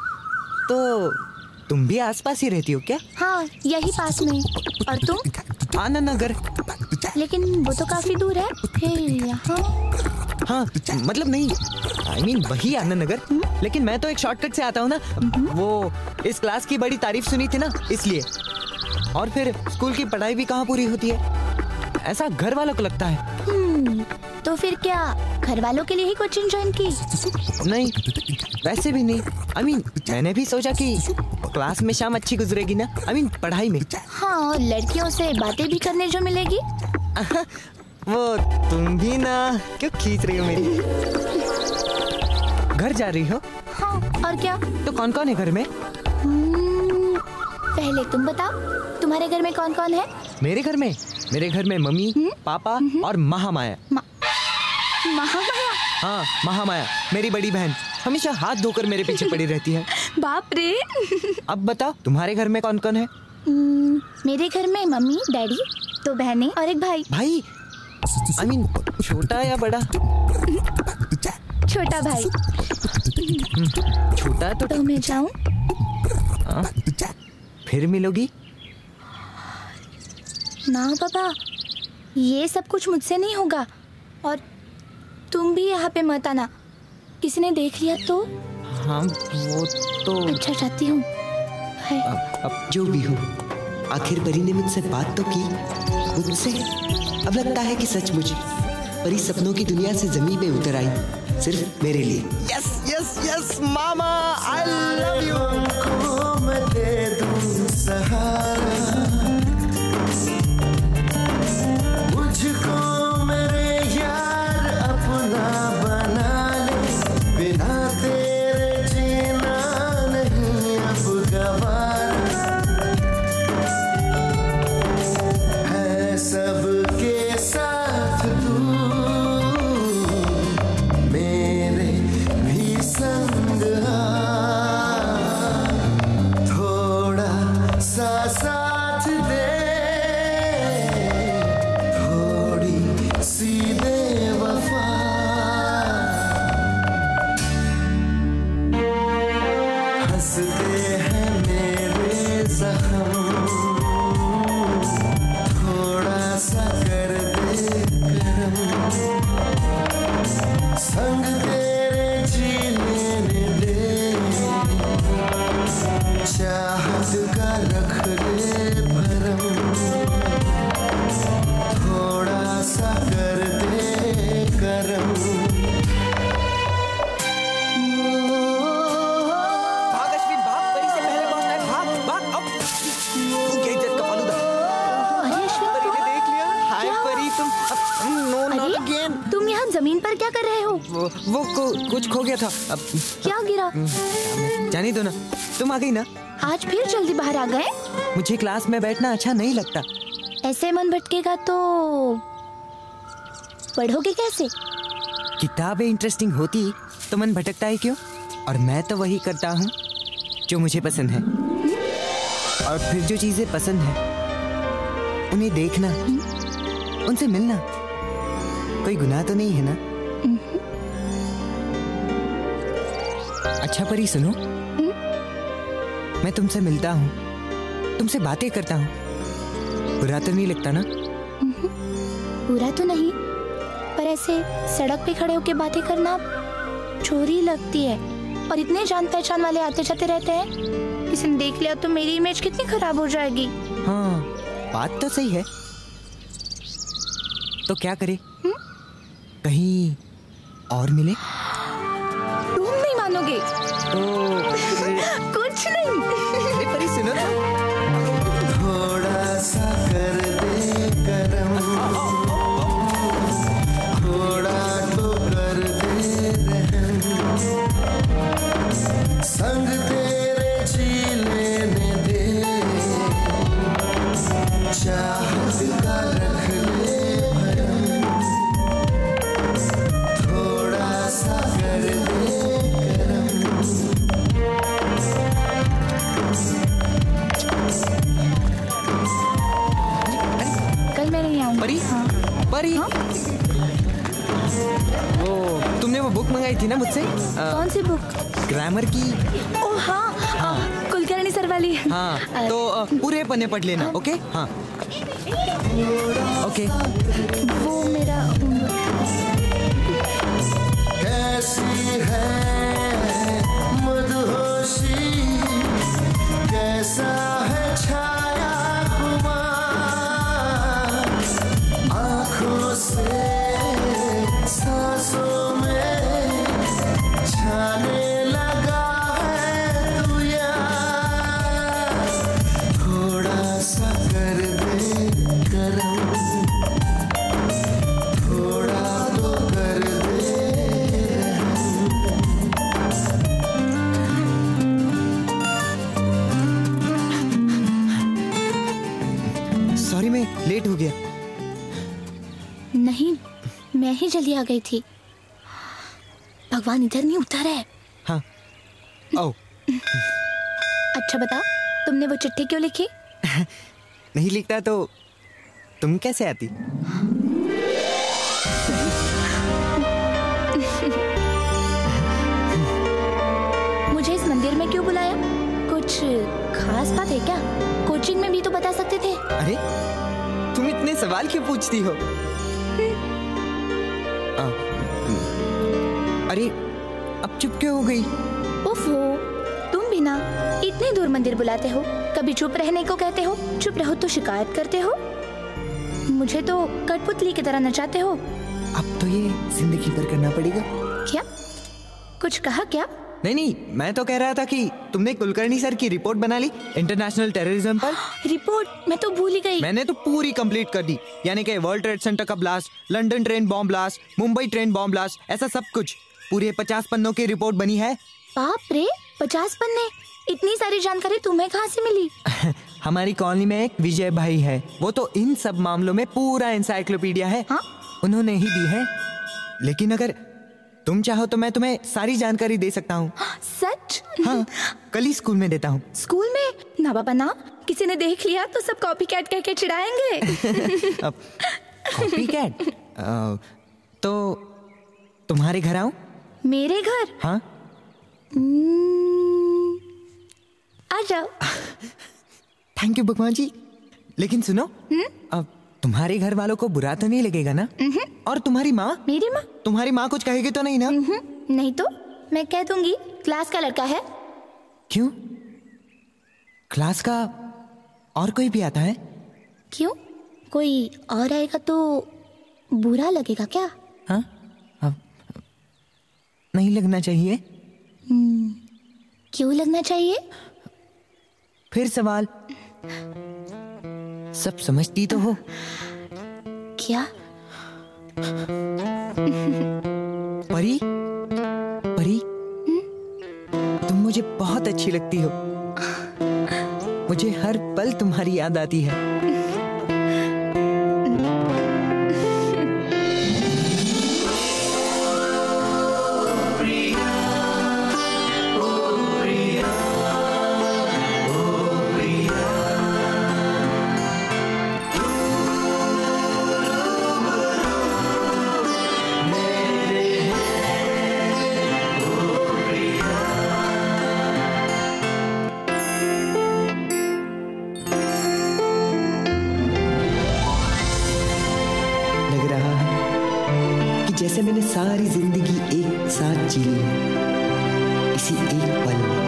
तो तुम भी आसपास ही रहती हो क्या? हाँ, यही पास में। और तुम? आनंद नगर। लेकिन वो तो काफी दूर है। फिर यहाँ? हाँ, मतलब नहीं, आई मीन वही आनंद नगर, लेकिन मैं तो एक शॉर्टकट से आता हूँ ना। वो इस क्लास की बड़ी तारीफ सुनी थी ना, इसलिए। और फिर स्कूल की पढ़ाई भी कहाँ पूरी होती है, ऐसा घर वालों को लगता है। तो फिर क्या घर वालों के लिए ही कोचिंग ज्वाइन की? नहीं, वैसे भी नहीं। आई मीन मैंने भी सोचा कि क्लास में शाम अच्छी गुजरेगी ना, आई मीन पढ़ाई में। हाँ, लड़कियों से बातें भी करने जो मिलेगी। वो तुम भी ना क्यों खींच रही हो मेरी? घर जा रही हो? हाँ, और क्या? तो कौन कौन है घर में? पहले तुम बताओ, तुम्हारे घर में कौन कौन है? मेरे घर में मेरे घर में मम्मी, पापा और महामाया। मा... महामाया? हाँ, महामाया मेरी बड़ी बहन हमेशा हाथ धोकर मेरे पीछे पड़ी रहती है। बाप रे। अब बताओ तुम्हारे घर में कौन कौन है? मेरे घर में मम्मी, डैडी, दो बहनें और एक भाई। भाई? आई मीन छोटा या बड़ा? छोटा भाई। छोटा तो, तो मैं जाऊं? फिर मिलोगी? ना पापा, ये सब कुछ मुझसे नहीं होगा। और तुम भी यहाँ पे मत आना, किसी ने देख लिया तो। हाँ वो तो। अच्छा चाहती हूँ। अब, अब जो भी हो, आखिर परी ने मुझसे बात तो की, मुझसे। अब लगता है कि सचमुच परी सपनों की दुनिया से जमीन पे उतर आई, सिर्फ मेरे लिए। यस यस यस मामा, आई लव यू। मैं दे दूं सहारा मुझको, मेरे यार अपना बना ले, बिना तेरे जीना नहीं अब गवारा है। सबके साथ तू मेरे भी संग आ, थोड़ा सा साथ दे, थोड़ी सी दे वफा। हंसते हैं मेरे जख्म, थोड़ा सा कर दे करम, संग तेरे जी लेने दे, चाहत का रख ले भरम, थोड़ा सा कर दे करम। भाग अश्विन भाग, परी से पहले पहुंचना है, भाग भाग। अब तू क्या इज्जत का फालूदा। परी ने देख लिया। हाय परी, तुम नो नॉट अगेन। तुम यहाँ जमीन पर क्या कर रहे हो? वो, वो को, कुछ खो गया था। अब क्या गिरा? जाने दो ना, तुम आ गई ना। आज फिर जल्दी बाहर आ गए? मुझे क्लास में बैठना अच्छा नहीं लगता। ऐसे मन भटकेगा तो पढ़ोगे कैसे? किताबें इंटरेस्टिंग होती तो मन भटकता है क्यों? और मैं तो वही करता हूँ जो मुझे पसंद है। और फिर जो चीजें पसंद है उन्हें देखना, उनसे मिलना कोई गुनाह तो नहीं है ना? अच्छा परी सुनो, मैं तुमसे मिलता हूँ, तुमसे बातें करता हूँ, बुरा तो नहीं लगता ना? बुरा तो नहीं, पर ऐसे सड़क पे खड़े होके बातें करना चोरी लगती है। और इतने जान पहचान वाले आते जाते रहते हैं, किसी ने देख लिया तो मेरी इमेज कितनी खराब हो जाएगी। हाँ बात तो सही है। तो क्या करे? हुँ? कहीं और मिले? तुम नहीं मानोगे। तो कुछ नहीं। परी सुनो तो। थोड़ा सा कर दे करम, थोड़ा तो कर दे रहम, संग तेरे जी लेने दे, चाहत का रख ले भरम, थोड़ा सा कर दे करम। कल मैं नहीं आऊंगी। परी? हाँ। परी? हाँ? वो तुमने वो बुक मंगाई थी ना मुझसे? कौन सी बुक? ग्रामर की। ओ हाँ, हाँ। कुलकर्णी सर वाली। हाँ तो आ, पूरे पन्ने पढ़ लेना। हाँ? ओके हाँ ओके। वो मेरा कैसी है मदहोशी, कैसा है छाया हुआ, आँखों से सांसों में छाने लगा है तू यार, थोड़ा सा कर दे करम, थोड़ा तो कर दे। सॉरी मैं लेट हो गया। नहीं, मैं ही जल्दी आ गई थी। भगवान इधर नहीं उतर है। हाँ ओ। अच्छा बताओ, तुमने वो चिट्ठी क्यों लिखी? नहीं लिखता तो तुम कैसे आती? मुझे इस मंदिर में क्यों बुलाया? कुछ कुछ खास बात है क्या? कोचिंग में भी तो बता सकते थे। अरे तुम इतने सवाल क्यों पूछती हो? आ, अरे अब चुप क्यों हो गई? ओफो, तुम भी ना इतने दूर मंदिर बुलाते हो, कभी चुप रहने को कहते हो, चुप रहो तो शिकायत करते हो, मुझे तो कठपुतली की तरह नचाते हो। अब तो ये जिंदगी भर करना पड़ेगा। क्या? कुछ कहा क्या? नहीं नहीं, मैं तो कह रहा था कि तुमने कुलकर्णी सर की रिपोर्ट बना ली इंटरनेशनल टेररिज्म पर। रिपोर्ट? मैं तो भूल ही गई। मैंने तो पूरी कंप्लीट कर दी, यानी कि वर्ल्ड ट्रेड सेंटर का blast, London train bomb blast, Mumbai train bomb blast, ऐसा सब कुछ पूरे पचास पन्नों की रिपोर्ट बनी है। बाप रे, पचास पन्ने! इतनी सारी जानकारी तुम्हें कहाँ से मिली? हमारी कॉलोनी में एक विजय भाई है, वो तो इन सब मामलों में पूरा एनसाइक्लोपीडिया है। हाँ? उन्होंने ही दी है। लेकिन अगर तुम चाहो तो मैं तुम्हें सारी जानकारी दे सकता हूँ। सच? हाँ, कल ही स्कूल में देता हूँ। स्कूल में? ना बाबा ना, किसी ने देख लिया तो सब कॉपी कैट कह के चिढ़ाएंगे। Copy cat? तो तुम्हारे घर आऊं? मेरे घर? हाँ। आ जाओ। थैंक यू भगवान जी। लेकिन सुनो, अब तुम्हारे घर वालों को बुरा तो नहीं लगेगा ना? और तुम्हारी माँ? मेरी माँ? तुम्हारी माँ कुछ कहेगी तो नहीं ना? नहीं तो मैं कह दूंगी क्लास का लड़का है। क्यों? क्लास का और कोई भी आता है? क्यों? कोई और आएगा तो बुरा लगेगा क्या? हाँ, अब नहीं लगना चाहिए। हम्म, क्यों लगना चाहिए? फिर सवाल। सब समझती तो हो। क्या? परी, परी, तुम मुझे बहुत अच्छी लगती हो। मुझे हर पल तुम्हारी याद आती है। जैसे मैंने सारी जिंदगी एक साथ जी ली है, इसी एक पल में।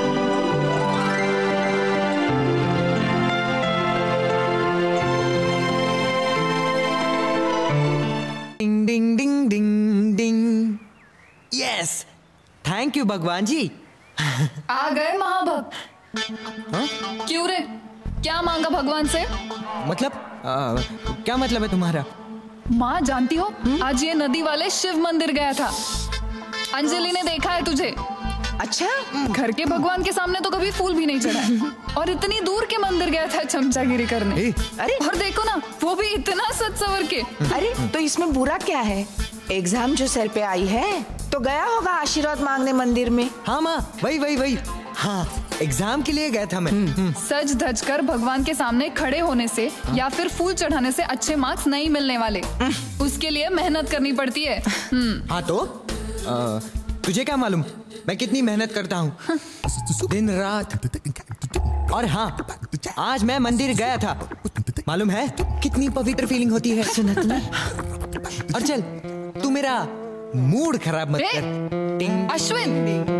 Ding ding ding ding ding. Yes, thank you भगवान जी। आ गए महाभक्त। हाँ? क्यों रे, क्या मांगा भगवान से? मतलब आ, क्या मतलब है तुम्हारा? माँ जानती हो, आज ये नदी वाले शिव मंदिर गया था। अंजलि ने देखा है तुझे। अच्छा? घर के भगवान के सामने तो कभी फूल भी नहीं चढ़ाया, और इतनी दूर के मंदिर गया था चमचागिरी करने। अरे और देखो ना, वो भी इतना सच सवर के। अरे तो इसमें बुरा क्या है? एग्जाम जो सर पे आई है तो गया होगा आशीर्वाद मांगने मंदिर में। हाँ माँ, वही वही वही। हाँ, एग्जाम के लिए गया था मैं। सज धज कर भगवान के सामने खड़े होने से या फिर फूल चढ़ाने से अच्छे मार्क्स नहीं मिलने वाले, उसके लिए मेहनत करनी पड़ती है। हाँ तो आ, तुझे क्या मालूम मैं कितनी मेहनत करता हूँ दिन रात। और हाँ, आज मैं मंदिर गया था। मालूम है कितनी पवित्र फीलिंग होती है? सुना तूने? और चल, तू मेरा मूड खराब मत कर। अश्विन,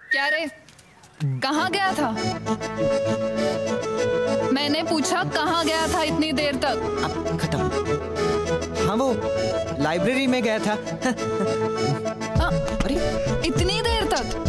क्या रे, कहाँ गया था? मैंने पूछा कहाँ गया था इतनी देर तक? अब खत्म। हाँ वो लाइब्रेरी में गया था। अरे इतनी देर तक?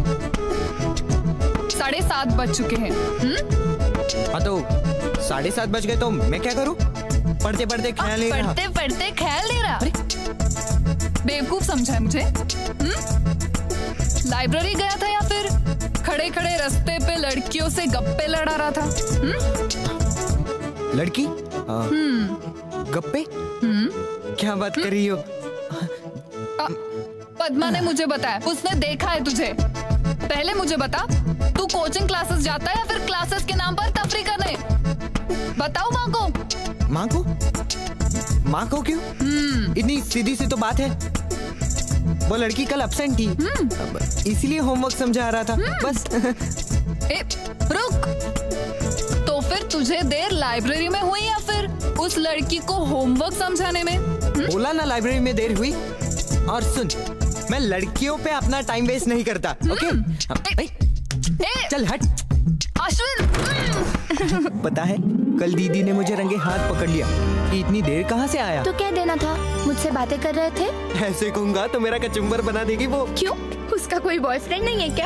साढ़े सात बज चुके हैं। हम्म? हाँ तो साढ़े सात बज गए तो मैं क्या करूँ? पढ़ते पढ़ते ख्याल नहीं रहा। पढ़ते पढ़ते ख्याल नहीं रहा? बेवकूफ समझा है मुझे? हम्म? लाइब्रेरी गया था या फिर खड़े खड़े रास्ते पे लड़कियों से गप्पे लड़ा रहा था? हम्म? लड़की? हम्म। गप्पे? हम्म। क्या बात कर रही हो? आ, पद्मा ने मुझे बताया, उसने देखा है तुझे। पहले मुझे बता, तू कोचिंग क्लासेस जाता है या फिर क्लासेस के नाम पर तफरी करने? बताओ माँ को। माँ को? माँ को क्यों? इतनी सीधी सी तो बात है। वो लड़की कल एब्सेंट थी, इसीलिए होमवर्क समझा रहा था बस। ए, रुक। तो फिर तुझे देर लाइब्रेरी में हुई या फिर उस लड़की को होमवर्क समझाने में? हुँ? बोला ना लाइब्रेरी में देर हुई। और सुन, मैं लड़कियों पे अपना टाइम वेस्ट नहीं करता, ओके? ए, ए, चल हट। अश्विन। पता है कल दीदी ने मुझे रंगे हाथ पकड़ लिया कि इतनी देर कहाँ से आया। तो क्या देना था? मुझसे बातें कर रहे थे? ऐसे कहूँगा तो मेरा कचुम्बर बना देगी वो। क्यों? उसका कोई बॉयफ्रेंड नहीं है क्या?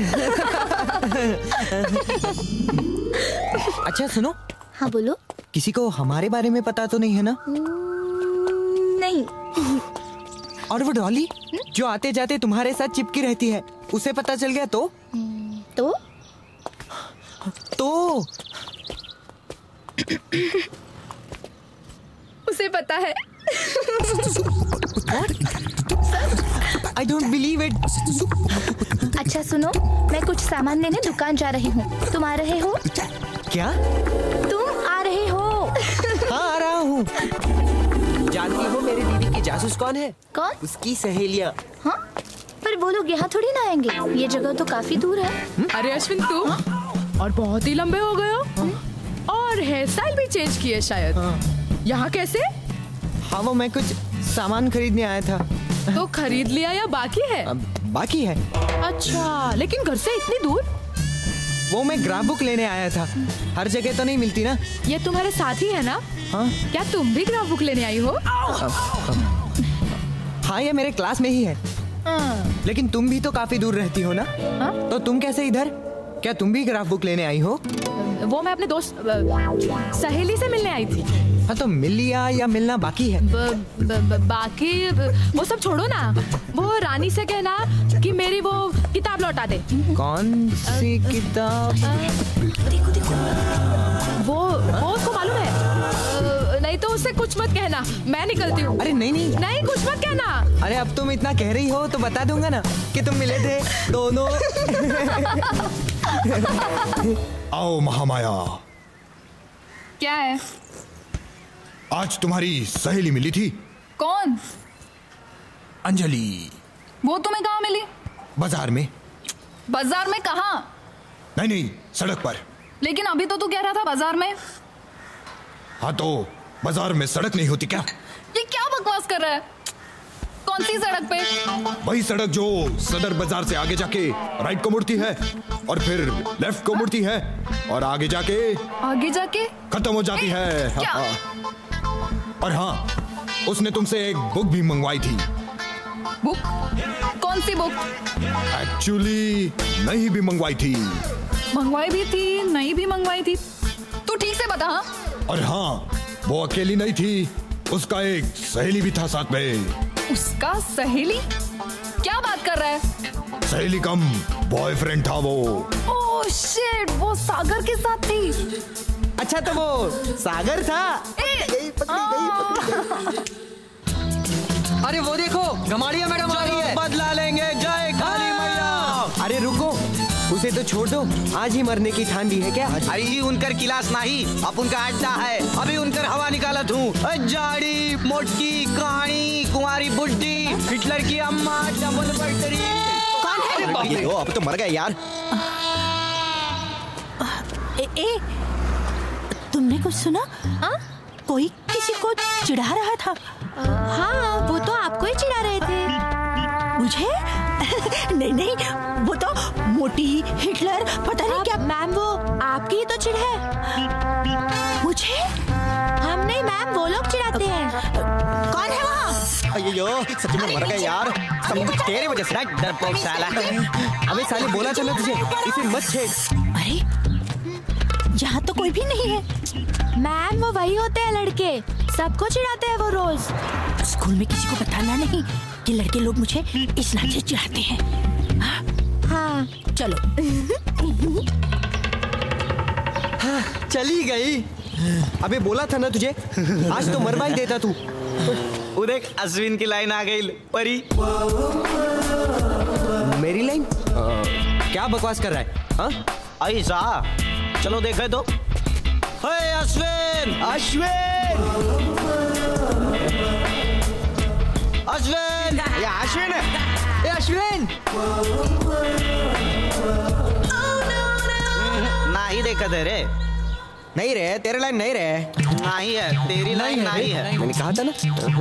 अच्छा सुनो। हाँ बोलो। किसी को हमारे बारे में पता तो नहीं है ना? नहीं। और वो डॉली जो आते जाते तुम्हारे साथ चिपकी रहती है, उसे पता चल गया तो? तो? तो उसे पता है। I don't believe it. अच्छा सुनो, मैं कुछ सामान लेने दुकान जा रही हूँ। तुम आ रहे हो? क्या? तुम आ रहे हो? हाँ आ रहा हूँ। जानती हो मेरी दीदी की जासूस कौन है? कौन? उसकी सहेलियाँ। हाँ? पर वो लोग यहाँ थोड़ी ना आएंगे, ये जगह तो काफी दूर है। अरे अश्विन तू और बहुत ही लंबे हो गए हो और हेयर स्टाइल भी चेंज किए शायद। यहाँ कैसे? हाँ वो मैं कुछ सामान खरीदने आया था। तो खरीद लिया या बाकी है? बाकी है। अच्छा, लेकिन घर से इतनी दूर? वो मैं ग्राफ बुक लेने आया था, हर जगह तो नहीं मिलती ना। ये तुम्हारे साथ ही है ना? हाँ। क्या तुम भी ग्राफ बुक लेने आई हो? हाँ ये मेरे क्लास में ही है। लेकिन तुम भी तो काफी दूर रहती हो ना? हाँ? तो तुम कैसे इधर? क्या तुम भी ग्राफ बुक लेने आई हो? वो मैं अपने दोस्त सहेली से मिलने आई थी। हाँ तो मिल लिया या मिलना बाकी है? ब, ब, ब, बाकी वो सब छोड़ो ना, वो रानी से कहना कि मेरी वो किताब लौटा दे। कौन सी किताब? वो वो उसको मालूम है। नहीं तो उससे कुछ मत कहना, मैं निकलती हूँ। अरे नहीं नहीं नहीं कुछ मत कहना। अरे अब तुम इतना कह रही हो तो बता दूंगा ना कि तुम मिले थे दोनों। आओ महामाया। क्या है? आज तुम्हारी सहेली मिली थी। कौन? अंजलि। वो तुम्हें कहाँ मिली? बाजार में। बाजार में कहाँ? नहीं नहीं सड़क पर। लेकिन अभी तो तू कह रहा था बाजार में। हाँ तो बाजार में सड़क नहीं होती क्या? ये क्या बकवास कर रहा है? कौन सी सड़क पे? वही सड़क जो सदर बाजार से आगे जाके राइट को मुड़ती है और फिर लेफ्ट को मुड़ती है और आगे जाके आगे जाके खत्म हो जाती है। क्या? और हाँ, उसने तुमसे एक बुक भी मंगवाई थी। बुक? कौन सी बुक? एक्चुअली नहीं भी मंगवाई थी। मंगवाई भी थी, नहीं भी मंगवाई थी। तू ठीक से बता। हाँ? और हाँ, वो अकेली नहीं थी, उसका एक सहेली भी था साथ में। उसका सहेली? क्या बात कर रहा है? सहेली कम बॉयफ्रेंड था वो। ओह शिट, वो सागर के साथ थी। अच्छा तो वो सागर था। ए, अरे वो देखो गमाड़िया मैडम आ रही है। बदला लेंगे, जय काली मैया। अरे रुको, उसे तो छोड़ दो, आज ही मरने की ठान ली है क्या? अरे ही उनकर किलास नहीं, अब उनका अड्डा है। अभी उनकर हवा निकालत हूँ। जाड़ी मोटकी कहानी कुंवारी बुड्ढी हिटलर की अम्मा डबल बैटरी। कौन है? ये तो अब तो मर गए यार। ए, ए, तुमने कुछ सुना? हाँ? कोई किसी को चिढ़ा रहा था। हाँ वो तो आपको ही चिढ़ा रहे थे। मुझे? नहीं नहीं, वो तो मोटी, हिटलर, पता नहीं क्या। मैम वो आपकी ही तो चिढ़ है। मुझे? हम नहीं मैम, वो लोग चिढ़ाते हैं। कौन है वहाँ? अयो सच में मर गए यार, सब कुछ तेरे वजह से। डरपोक साला। अबे साले बोला था ना तुझे, इसे मत छेड़। अरे यहाँ तो कोई भी नहीं है। मैम वो वही होते हैं लड़के, सबको चिढ़ाते हैं वो रोज। स्कूल में किसी को बताना नहीं कि लड़के लोग मुझे इस नाम से चिढ़ाते हैं। हाँ, हाँ। चलो। हाँ, चली गई। अबे बोला था ना तुझे, आज तो मरवा ही देता तू। उधर अश्विन की लाइन आ गई। परी मेरी लाइन? क्या बकवास कर रहा है? हाँ ऐसा चलो देखे तो। हे अश्विन, अश्विन, अश्विन, ये अश्विन है, ये अश्विन। नहीं देखा दे रे। नहीं रे, तेरे लाइन नहीं रे। नहीं है, तेरी लाइन नहीं है। मैंने कहा था ना।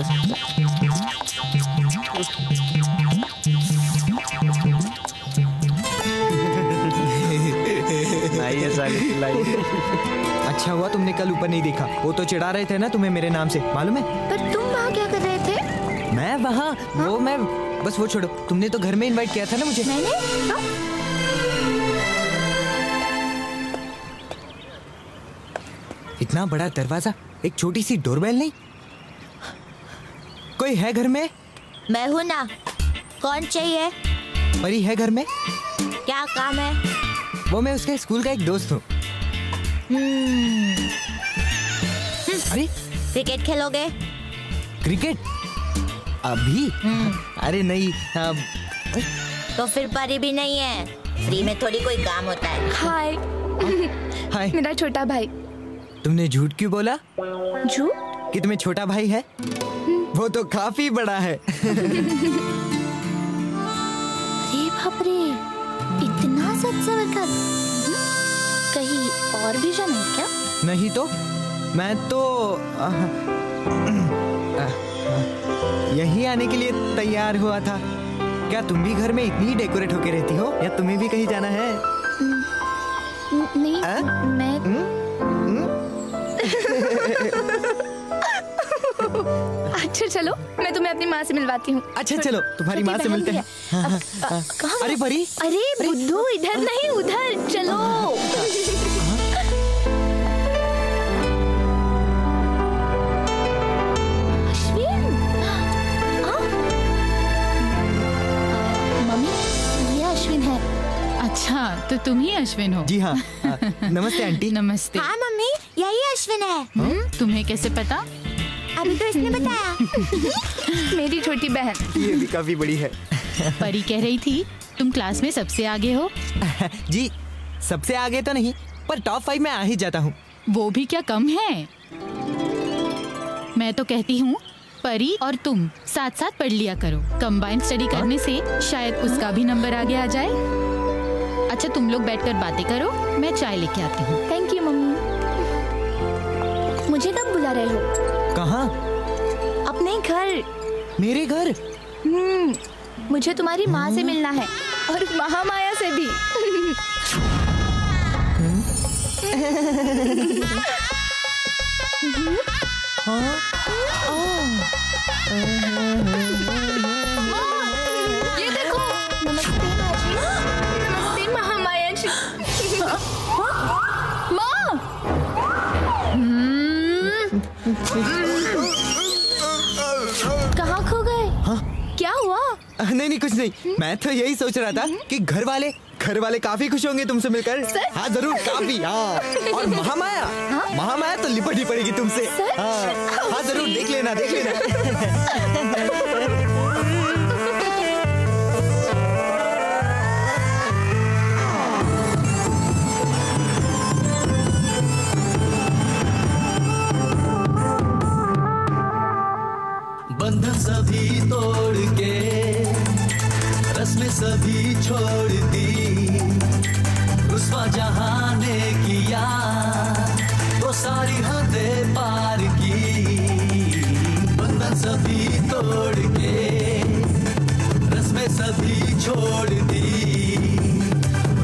नहीं है साली लाइन। अच्छा हुआ तुमने कल ऊपर नहीं देखा, वो तो चिढ़ा रहे थे ना तुम्हें मेरे नाम से, मालूम है? पर तुम वहाँ क्या कर रहे थे? मैं वहाँ, वो मैं बस वो छोड़ो, तुमने तो घर में इनवाइट किया था ना मुझे। मैंने? हाँ? इतना बड़ा दरवाजा, एक छोटी सी डोरबेल नहीं। कोई है घर में? मैं हूँ ना, कौन चाहिए? परी है घर में? क्या काम है? वो मैं उसके स्कूल का एक दोस्त हूँ। अरे क्रिकेट खेलोगे? क्रिकेट? अभी? अरे नहीं अब। तो फिर परी भी नहीं है, फ्री में थोड़ी कोई काम होता है। हाय। हाय। मेरा छोटा भाई। तुमने झूठ क्यों बोला? झूठ? कि तुम्हें छोटा भाई है? वो तो काफी बड़ा है। अरे बाप रे, इतना सच से वक्त। कहीं और भी जाना है क्या? नहीं तो मैं तो आ, आ, आ, यही आने के लिए तैयार हुआ था। क्या तुम भी घर में इतनी डेकोरेट होके रहती हो, या तुम्हें भी कहीं जाना है? नहीं, आ? मैं अच्छा चलो, मैं तुम्हें अपनी माँ से मिलवाती हूँ। अच्छा चलो, तुम्हारी माँ से मिलते हैं। अरे परी, अरे बुद्धू, इधर नहीं उधर चलो। अश्विन, मम्मी ये अश्विन है। अच्छा तो तुम ही अश्विन हो? जी हाँ। नमस्ते आंटी। नमस्ते। हाँ मम्मी, यही अश्विन है। हुँ? तुम्हें कैसे पता? अभी तो इसने बताया। मेरी छोटी बहन। ये भी काफी बड़ी है। परी कह रही थी तुम क्लास में सबसे आगे हो। जी सबसे आगे तो नहीं, पर टॉप फाइव में आ ही जाता हूँ। वो भी क्या कम है? मैं तो कहती हूँ परी और तुम साथ साथ पढ़ लिया करो। कंबाइंड स्टडी करने से शायद उसका भी नंबर आगे आ जाए। अच्छा तुम लोग बैठकर बातें करो, मैं चाय लेके आती हूँ। Thank you mummy. मुझे कब बुला रहे हो? कहाँ? अपने घर। मेरे घर? हम्म, मुझे तुम्हारी माँ से मिलना है और महामाया से भी। ये देखो। नमस्ते माँ जी। नमस्ते महामाया जी। माँ। कहाँ खो गए? हाँ? क्या हुआ? नहीं नहीं कुछ नहीं, मैं तो यही सोच रहा था कि घर वाले घर वाले काफी खुश होंगे तुमसे मिलकर। हाँ जरूर, काफी। हाँ और महामाया, हाँ? महामाया तो लिपट ही पड़ेगी तुमसे। हाँ हाँ जरूर, देख लेना देख लेना। बंधन सभी तोड़ के रस्में सभी छोड़ दी, रुस्वा जहां ने किया तो सारी हदें पार की। बंधन सभी तोड़ के रस्में सभी छोड़ दी,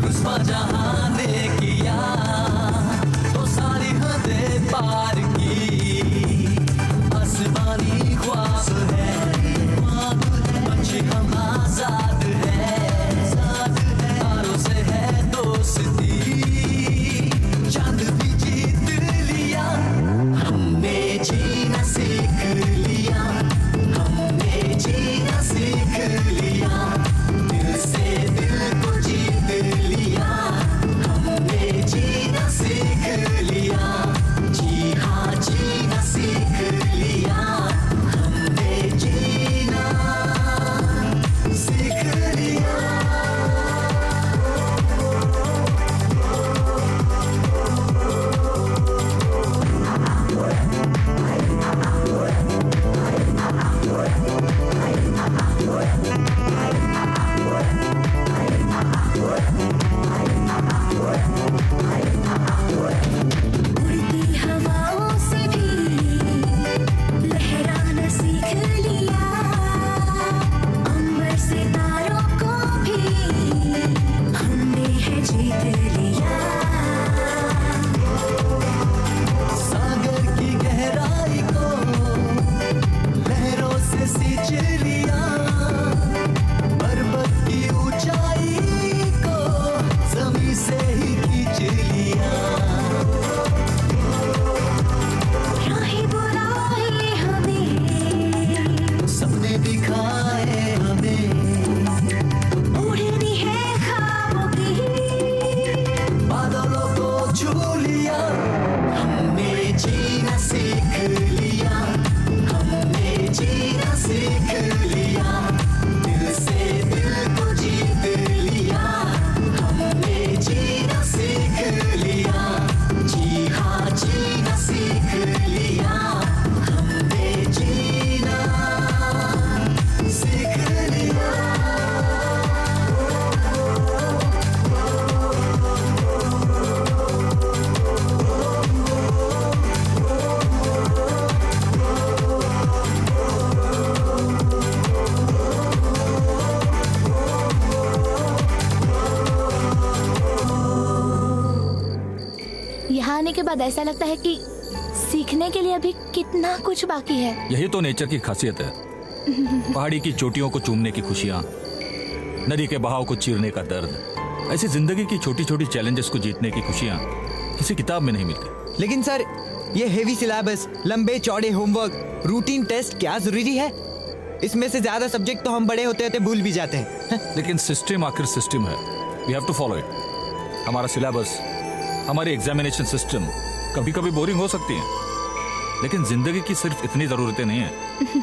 आने के बाद ऐसा लगता है कि सीखने के लिए अभी कितना कुछ बाकी है। यही तो नेचर की खासियत है। पहाड़ी की चोटियों को चूमने की खुशियाँ, नदी के बहाव को चीरने का दर्द, ऐसी जिंदगी की छोटी छोटी चैलेंजेस को जीतने की खुशियाँ किसी किताब में नहीं मिलती। लेकिन सर, ये हेवी सिलेबस, लंबे चौड़े होमवर्क, रूटीन टेस्ट क्या जरूरी है? इसमें से ज्यादा सब्जेक्ट तो हम बड़े होते होते भूल भी जाते हैं। लेकिन सिस्टम आखिर सिस्टम है, we have to follow it. हमारा सिलेबस, हमारी एग्जामिनेशन सिस्टम कभी कभी बोरिंग हो सकती है, लेकिन जिंदगी की सिर्फ इतनी जरूरतें नहीं है।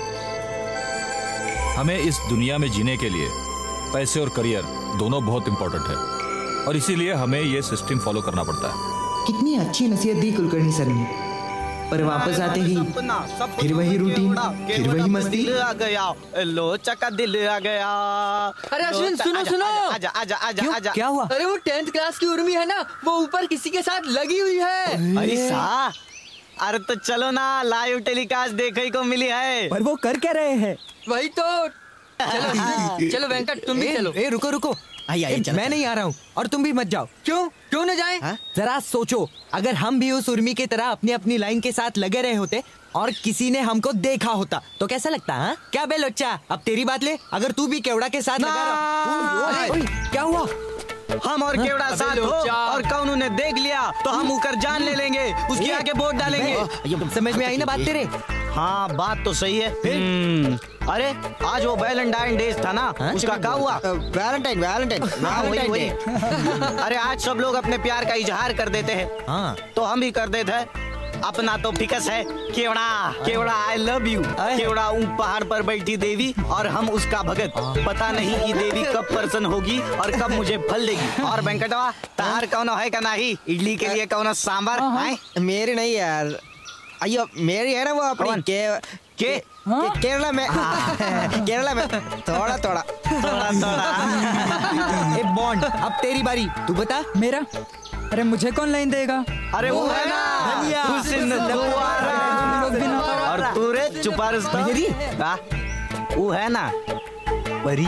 हमें इस दुनिया में जीने के लिए पैसे और करियर दोनों बहुत इंपॉर्टेंट है, और इसीलिए हमें यह सिस्टम फॉलो करना पड़ता है। कितनी अच्छी नसीहत दी कुलकर्णी सर ने, पर वापस आते ही फिर वही रूटीन, फिर वही मस्ती। दिल आ गया, लोचा का दिल आ गया। अरे अश्विन, सुनो सुनो। आजा आजा आजा आजा। क्या हुआ? अरे वो टेंथ क्लास की उर्मी है ना, वो ऊपर किसी के साथ लगी हुई है। अरे सा, अरे तो चलो ना, लाइव टेलीकास्ट देखने को मिली है। पर वो कर क्या रहे हैं? वही तो। चलो चलो वेंकट, तुम भी चलो। ए रुको रुको, आइए, चलो, मैं नहीं आ रहा हूँ और तुम भी मत जाओ। क्यों क्यों न जाएं? जरा सोचो, अगर हम भी उस उर्मी की तरह अपनी अपनी लाइन के साथ लगे रहे होते और किसी ने हमको देखा होता तो कैसा लगता? हाँ क्या बे लोचा, अब तेरी बात ले। अगर तू भी केवड़ा के साथ लगा रहा, क्या हुआ? हम और केवड़ा साथ हो और कौन उन्हें देख लिया तो हम ऊपर जान ले लेंगे, उसके आगे वोट डालेंगे। समझ में आई ना बात तेरे? हाँ बात तो सही है। अरे आज वो वैलेंटाइन डे था ना, उसका क्या हुआ? वैलेंटाइन वैलेंटाइन वैलेंटाइन वही। अरे आज सब लोग अपने प्यार का इजहार कर देते हैं, हाँ तो हम भी कर देते हैं। अपना तो फिक्स है, केवड़ा केवड़ा आई लव यू। केवड़ा ऊं पहाड़ पर बैठी देवी और हम उसका भगत। पता नहीं ये देवी कब प्रसन्न होगी और कब मुझे फल देगी। और वेंकटवा, तार कौन है का नहीं? इडली के लिए कौन सांबर है? मेरी नहीं यार, अयो मेरी है ना वो अपनी के के केरला में। केरला में थोड़ा थोड़ा थोड़ा थोड़ा। ए बॉन्ड, अब तेरी बारी, तू बता। मेरा? अरे मुझे कौन लाइन देगा? अरे वो है ना हुसैन दुआरा। और तू रे चुपा रुस्ता, वो है ना परी।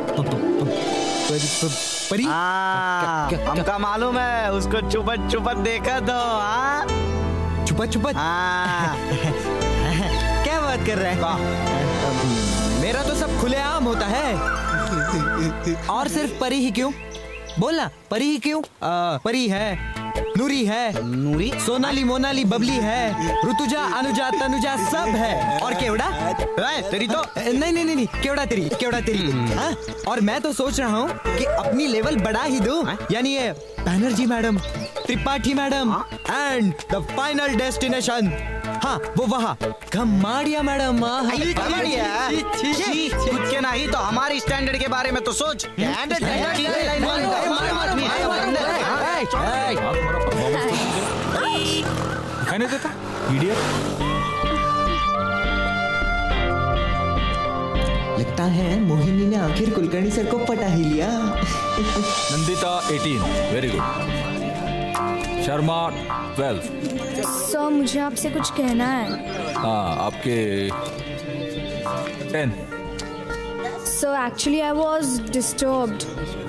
परी? हाँ हमका मालूम है, उसको चुपत चुपत देखा तो। हाँ चुपत चुपत? हाँ क्या बात कर रहा है? मेरा तो सब खुलेआम होता है। और सिर्फ परी ही क्यों? बोलना, परी ही क्यों? आ, परी है, नूरी है, नूरी, सोनाली, मोनाली, बबली है, ऋतुजा, अनुजा, तनुजा सब है। और केवड़ा? तेरी तो नहीं नहीं नहीं, केवड़ा तेरी, केवड़ा तेरी। हाँ? और मैं तो सोच रहा हूँ कि अपनी लेवल बढ़ा ही दूं, यानी ये Banerjee madam, Tripathi madam and the final destination, हाँ वो वहाँ खमाड़िया मैडम। खुद के नहीं तो हमारी स्टैंडर्ड के बारे में तो सोच। कहने देता इडियट। लगता है मोहिनी ने आखिर कुलकर्णी सर को पटा ही लिया। नंदिता अठारह, वेरी गुड। शर्मा बारह। सर मुझे आपसे कुछ कहना है। हाँ आपके दस। Sir actually I was disturbed.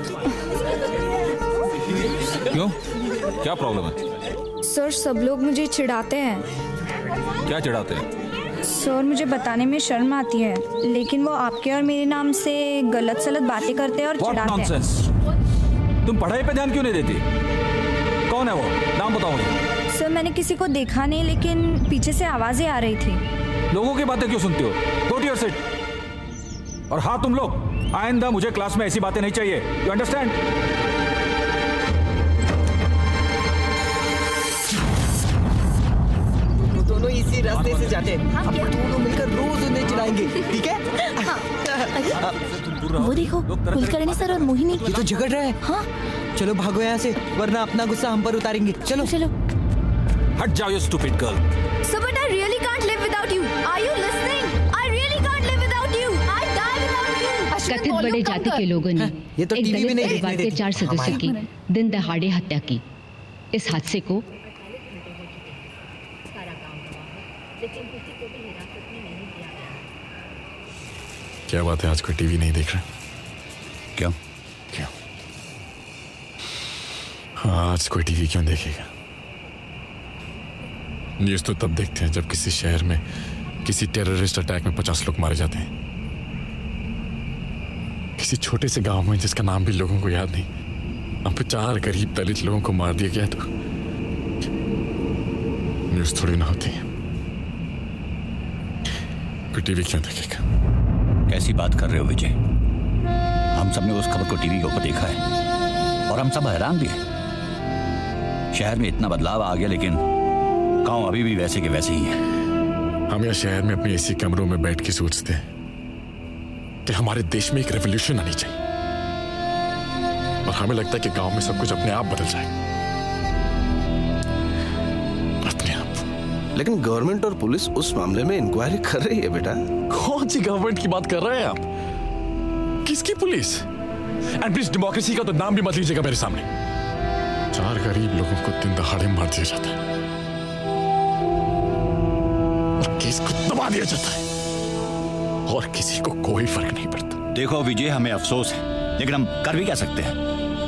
क्यों, क्या प्रॉब्लम है? सर सब लोग मुझे चिढ़ाते हैं। क्या चिढ़ाते हैं? सर मुझे बताने में शर्म आती है, लेकिन वो आपके और मेरे नाम से गलत सलत बातें करते हैं और चिढ़ाते हैं। तुम पढ़ाई पे ध्यान क्यों नहीं देती? कौन है वो, नाम बताओ मुझे। सर मैंने किसी को देखा नहीं, लेकिन पीछे से आवाजें आ रही थी। लोगों की बातें क्यों सुनती हो? Go to your seat. और हाँ तुम लोग, आइंदा मुझे क्लास में ऐसी बातें नहीं चाहिए, यू अंडरस्टैंड? दोनों इसी रास्ते से जाते हैं, हम दोनों मिलकर रोज उन्हें चिढ़ाएंगे, ठीक है? वो देखो, कुलकर्णी सर और मोहिनी। ये तो झगड़ रहे हैं। हाँ चलो भागो यहाँ से, वरना अपना गुस्सा हम पर उतारेंगे। चलो चलो। हट जाओ you stupid girl। So but I really can't live without you. Are you listening? I really can't live without you. I die without you. कथित बड़े जाति के लोगों ने ये तो एक टीवी में दलित नहीं परिवार के चार सदस्यों की दिन दहाड़े हत्या की। इस हादसे को क्या बात है, आज कोई टीवी नहीं देख रहा? क्यों? क्यों? आज कोई टीवी क्यों देखेगा? न्यूज तो तब देखते हैं जब किसी शहर में किसी टेररिस्ट अटैक में पचास लोग मारे जाते हैं। किसी छोटे से गांव में जिसका नाम भी लोगों को याद नहीं, हम पे चार गरीब दलित लोगों को मार दिया गया तो न्यूज थोड़ी ना होती है। कोई टीवी क्यों देखेगा? कैसी बात कर रहे हो विजय? हम सब ने उस खबर को टीवी के ऊपर देखा है और हम सब हैरान भी हैं। शहर में इतना बदलाव आ गया लेकिन गांव अभी भी वैसे के वैसे ही है। हम यहाँ शहर में अपने एसी कमरों में बैठ के सोचते हैं कि हमारे देश में एक रेवोल्यूशन आनी चाहिए, और हमें लगता है कि गांव में सब कुछ अपने आप बदल जाएगा, अपने आप। लेकिन गवर्नमेंट और पुलिस उस मामले में इंक्वायरी कर रही है बेटा। कौन सी गवर्नमेंट की बात कर रहे हैं आप? किसकी पुलिस? एंड प्लीज डेमोक्रेसी का तो नाम भी मत लीजिएगा मेरे सामने। चार गरीब लोगों को दिन दहाड़े मार दिया जाता है और केस को दबा दिया जाता है और किसी को कोई फर्क नहीं पड़ता। देखो विजय, हमें अफसोस है लेकिन हम कर भी क्या सकते हैं?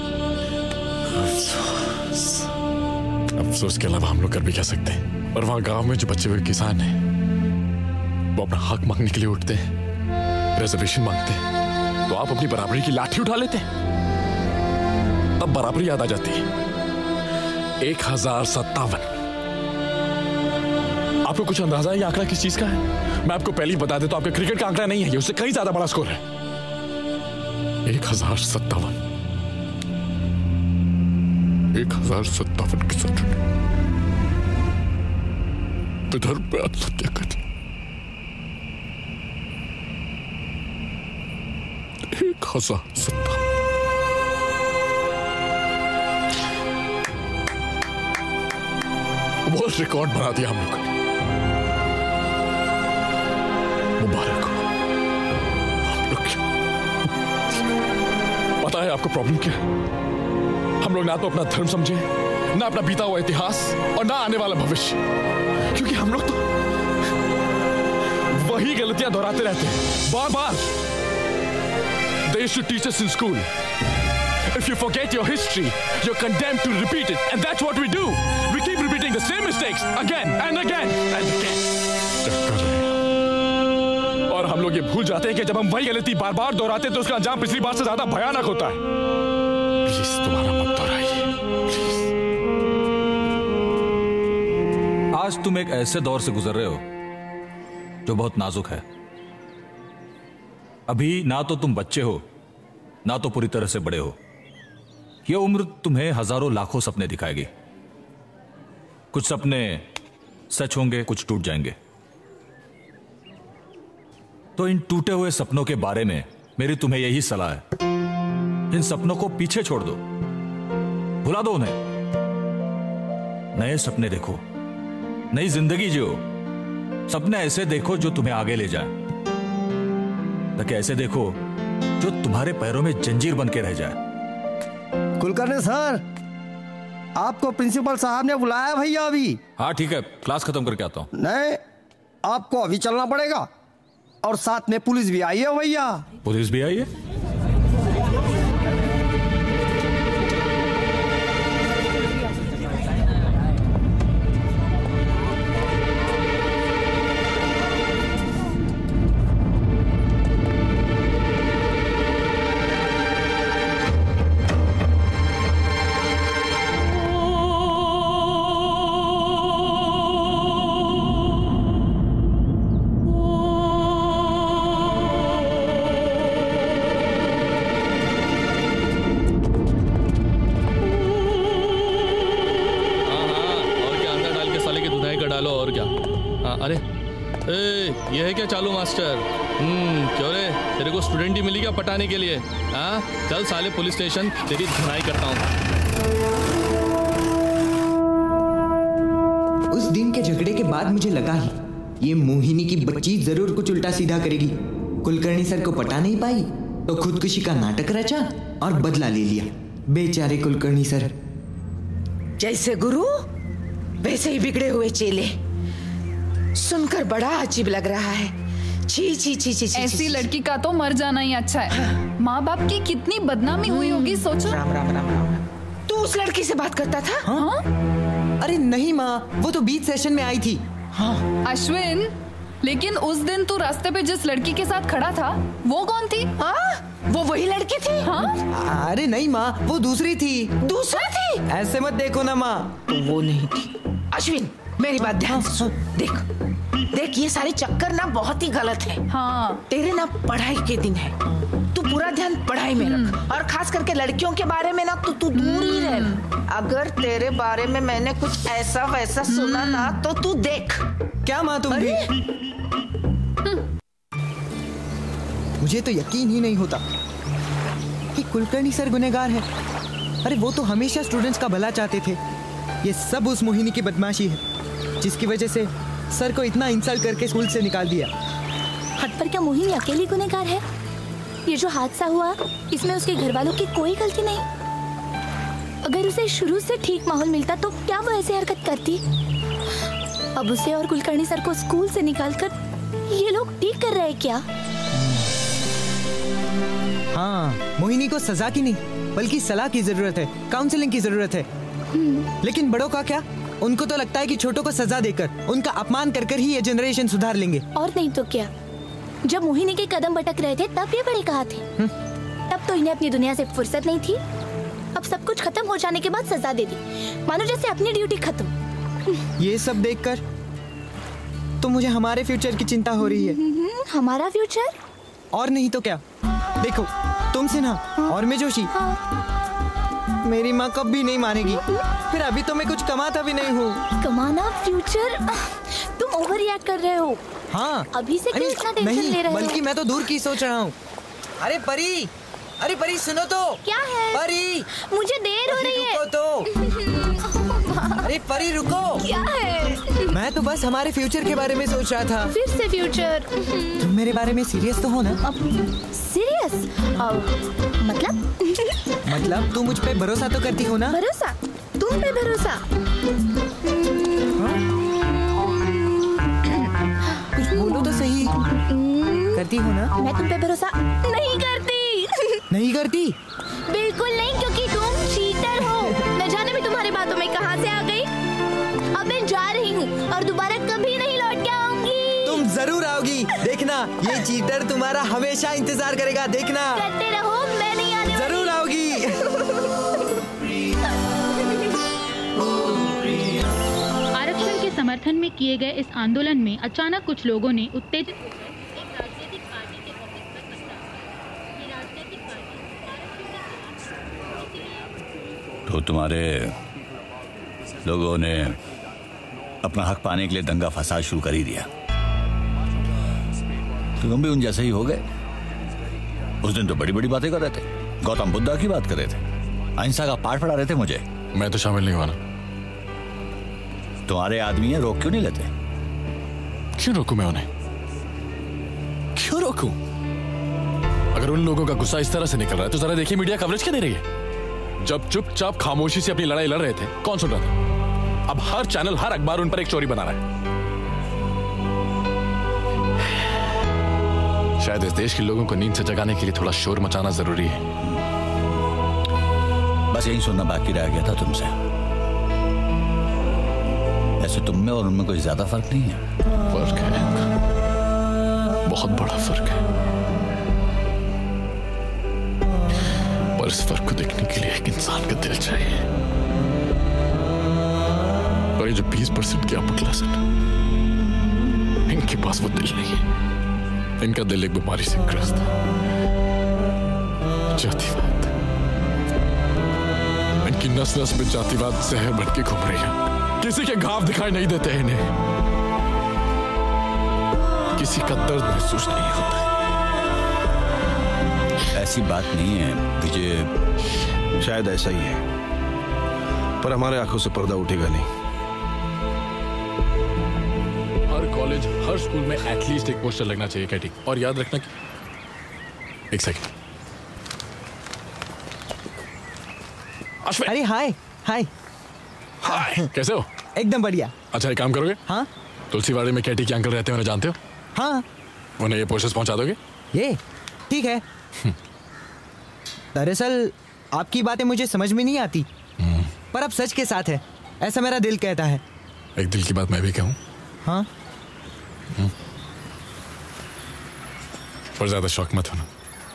अफसोस अफसोस के अलावा हम लोग कर भी क्या सकते हैं? और वहां गांव में जो बच्चे हुए किसान हैं वो अपना हक मांगने के लिए उठते हैं, रिजर्वेशन मांगते हैं, तो आप अपनी बराबरी की लाठी उठा लेते हैं। तब बराबरी याद आ जाती है। एक हजार सत्तावन। आपको कुछ अंदाजा है ये आंकड़ा किस चीज का है? मैं आपको पहले ही बता देता हूं, आपके क्रिकेट का आंकड़ा नहीं है, ये उससे कहीं ज्यादा बड़ा स्कोर है। एक हजार सत्तावन एक हजार सत्तावन की सत्रह विदर्भ पे आत्महत्या कर ली। एक हजार सत्तावन। वर्ल्ड रिकॉर्ड बना दिया हम लोग। मुबारक हो हम लोग। पता है आपको प्रॉब्लम क्या है? हम लोग ना तो अपना धर्म समझे, ना अपना बीता हुआ इतिहास और ना आने वाला भविष्य, क्योंकि हम लोग तो वही गलतियां दोहराते रहते हैं बार बार। They should teach us in school. If you forget your history, you're condemned to repeat it, and that's what we do. We keep repeating the same mistakes again and again and again. और हम लोग ये भूल जाते हैं कि जब हम वही गलती बार बार दोहराते हैं तो उसका अंजाम पिछली बार से ज्यादा भयानक होता है। प्लीज तुम्हारा मत दोहराइए। आज तुम एक ऐसे दौर से गुजर रहे हो जो बहुत नाजुक है। अभी ना तो तुम बच्चे हो, ना तो पूरी तरह से बड़े हो। यह उम्र तुम्हें हजारों लाखों सपने दिखाएगी। कुछ सपने सच होंगे, कुछ टूट जाएंगे। तो इन टूटे हुए सपनों के बारे में मेरी तुम्हें यही सलाह है, इन सपनों को पीछे छोड़ दो, भुला दो उन्हें। नए सपने देखो, नई जिंदगी जियो। सपने ऐसे देखो जो तुम्हें आगे ले जाए, ताकि ऐसे देखो जो तुम्हारे पैरों में जंजीर बन के रह जाए। कुलकर्णी सर, आपको प्रिंसिपल साहब ने बुलाया भैया अभी। हाँ ठीक है, क्लास खत्म करके आता हूँ। नहीं, आपको अभी चलना पड़ेगा, और साथ में पुलिस भी आई है भैया। पुलिस भी आई है? अरे ए, ये है क्या चालू मास्टर? हम्म क्यों रे, तेरे को स्टूडेंट ही मिली क्या पटाने के लिए? हाँ चल साले पुलिस स्टेशन, तेरी धुनाई करता हूँ। उस दिन के झगड़े के बाद मुझे लगा ही ये मोहिनी की बच्ची जरूर कुछ उल्टा सीधा करेगी। कुलकर्णी सर को पटा नहीं पाई तो खुदकुशी का नाटक रचा और बदला ले लिया। बेचारे कुलकर्णी सर। जैसे गुरु वैसे ही बिगड़े हुए चेले। सुनकर बड़ा अजीब लग रहा है। छी छी छी छी। ऐसी लड़की का तो मर जाना ही अच्छा है। माँ बाप की कितनी बदनामी हुई होगी सोचो। राम राम राम राम। तू उस लड़की से बात करता था? हाँ? अरे नहीं माँ, वो तो बीच सेशन में आई थी। हाँ। अश्विन, लेकिन उस दिन तू रास्ते पे जिस लड़की के साथ खड़ा था वो कौन थी? हाँ? वो वही लड़की थी? हाँ? अरे नहीं माँ, वो दूसरी थी। दूसरा थी? ऐसे मत देखो ना माँ। तो वो नहीं थी। अश्विन मेरी बात ध्यान से सुन। देख देख ये सारे चक्कर ना बहुत ही गलत है। हाँ। तेरे ना पढ़ाई के दिन है, तू पूरा ध्यान पढ़ाई में रख, और खास करके लड़कियों के बारे में ना तू तू दूर ही रह। अगर तेरे बारे में मैंने कुछ ऐसा वैसा सुना ना तो तू देख। क्या माँ तुम भी? मुझे तो यकीन ही नहीं होता कि कुलकर्णी सर गुनहगार है। अरे वो तो हमेशा स्टूडेंट्स का भला चाहते थे। ये सब उस मोहिनी की बदमाशी है जिसकी वजह से सर को इतना इंसल्ट करके स्कूल से निकाल दिया। हद पर क्या मोहिनी अकेली गुनहगार है? ये जो हादसा हुआ इसमें उसके घर वालों की कोई गलती नहीं। अगर उसे शुरू से ठीक माहौल मिलता तो क्या वो ऐसी हरकत करती? अब उसे और कुलकर्णी सर को स्कूल से निकालकर ये लोग ठीक कर रहे हैं क्या? हाँ, मोहिनी को सजा की नहीं बल्कि सलाह की जरूरत है, काउंसलिंग की जरूरत है। लेकिन बड़ों का क्या? उनको तो लगता है कि छोटों को सजा देकर, उनका अपमान कर कर ही ये जनरेशन सुधार लेंगे। और नहीं तो क्या, जब मोहिनी के कदम भटक रहे थे तब ये बड़े कहाँ थे? तब तो इन्हें अपनी दुनिया से फुर्सत नहीं थी। अब सब कुछ खत्म हो जाने के बाद सजा दे दी, मानो जैसे अपनी ड्यूटी खत्म। ये सब देखकर तो मुझे हमारे फ्यूचर की चिंता हो रही है। हमारा फ्यूचर? और नहीं तो क्या। देखो तुम सिन्हा और मैं जोशी। मेरी माँ कभी नहीं मानेगी। फिर अभी तो मैं कुछ कमाता भी नहीं हूँ। कमाना फ्यूचर? तुम ओवर रिएक्ट कर रहे हो। हाँ, अभी से क्यों इतना टेंशन नहीं, ले रहे हो? बल्कि मैं तो दूर की सोच रहा हूँ। अरे परी, अरे परी सुनो तो। क्या है? परी, मुझे देर हो रही है। रुको तो। अरे परी रुको। क्या है? मैं तो बस हमारे फ्यूचर के बारे में सोच रहा था। फिर से फ्यूचर? तुम मेरे बारे में सीरियस तो हो ना? सीरियस? मतलब? मतलब तुम मुझ पे भरोसा तो करती हो ना? भरोसा? तुम पे भरोसा? कुछ बोलो तो सही। करती हो ना? मैं तुम पे भरोसा नहीं करती। नहीं करती? बिल्कुल नहीं, क्योंकि तुम चीटर हो। न जाने मैं तुम्हारी बातों में कहां से आ गई। अब मैं जा रही हूँ और दोबारा कभी नहीं लौट के आऊंगी। तुम जरूर आओगी, देखना। ये चीटर तुम्हारा हमेशा इंतजार करेगा, देखना। करते रहो, मैं नहीं आने वाली। जरूर आओगी। आरक्षण के समर्थन में किए गए इस आंदोलन में अचानक कुछ लोगों ने उत्तेजित तो तुम्हारे लोगों ने अपना हक पाने के लिए दंगा फसाद शुरू कर ही दिया। तो तुम भी उन जैसे ही हो गए। उस दिन तो बड़ी बड़ी बातें कर रहे थे, गौतम बुद्धा की बात कर रहे थे, अहिंसा का पाठ पढ़ा रहे थे मुझे। मैं तो शामिल नहीं हुआ ना। तुम्हारे आदमी है, रोक क्यों नहीं लेते? क्यों रोकूं मैं उन्हें? क्यों रोकूं? अगर उन लोगों का गुस्सा इस तरह से निकल रहा है तो जरा देखिए मीडिया कवरेज क्या दे रही है। जब चुपचाप खामोशी से अपनी लड़ाई लड़ रहे थे कौन सुन रहा था? अब हर चैनल हर अखबार उन पर एक स्टोरी बना रहा है। शायद इस देश के लोगों को नींद से जगाने के लिए थोड़ा शोर मचाना जरूरी है। बस यही सुनना बाकी रह गया था तुमसे। ऐसे तुम में और उनमें कोई ज्यादा फर्क नहीं है। फर्क है, बहुत बड़ा फर्क है। पर इस फर्क को देखने के लिए एक इंसान का दिल चाहिए। और ये जो बीस परसेंट की अपर क्लास है, इनके पास वो दिल नहीं है। इनका दिल एक बीमारी से ग्रस्त है, जातिवाद। इनकी नस नस में जातिवाद जहर बन के घूम रही है। किसी के घाव दिखाई नहीं देते इन्हें, किसी का दर्द महसूस नहीं होता। ऐसी बात नहीं है विजय। शायद ऐसा ही है, पर हमारे आंखों से पर्दा उठेगा नहीं। हर कॉलेज, हर स्कूल में एटलीस्ट एक पोस्टर लगना चाहिए कैटी। और याद रखना कि एक सेकंड। अश्विन। अरे हाय हाय हाय, कैसे हो? एकदम बढ़िया। अच्छा एक काम करोगे? हाँ। तुलसीवाड़ी में कैटी के अंकल रहते हैं, उन्हें जानते हो? हाँ। उन्हें ये पोस्टर्स पहुंचा दोगे? ये ठीक है। दरअसल आपकी बातें मुझे समझ में नहीं आती, पर अब सच के साथ है। ऐसा मेरा दिल कहता है। एक दिल की बात मैं भी कहूँ? हाँ। और ज्यादा शौक मत होना।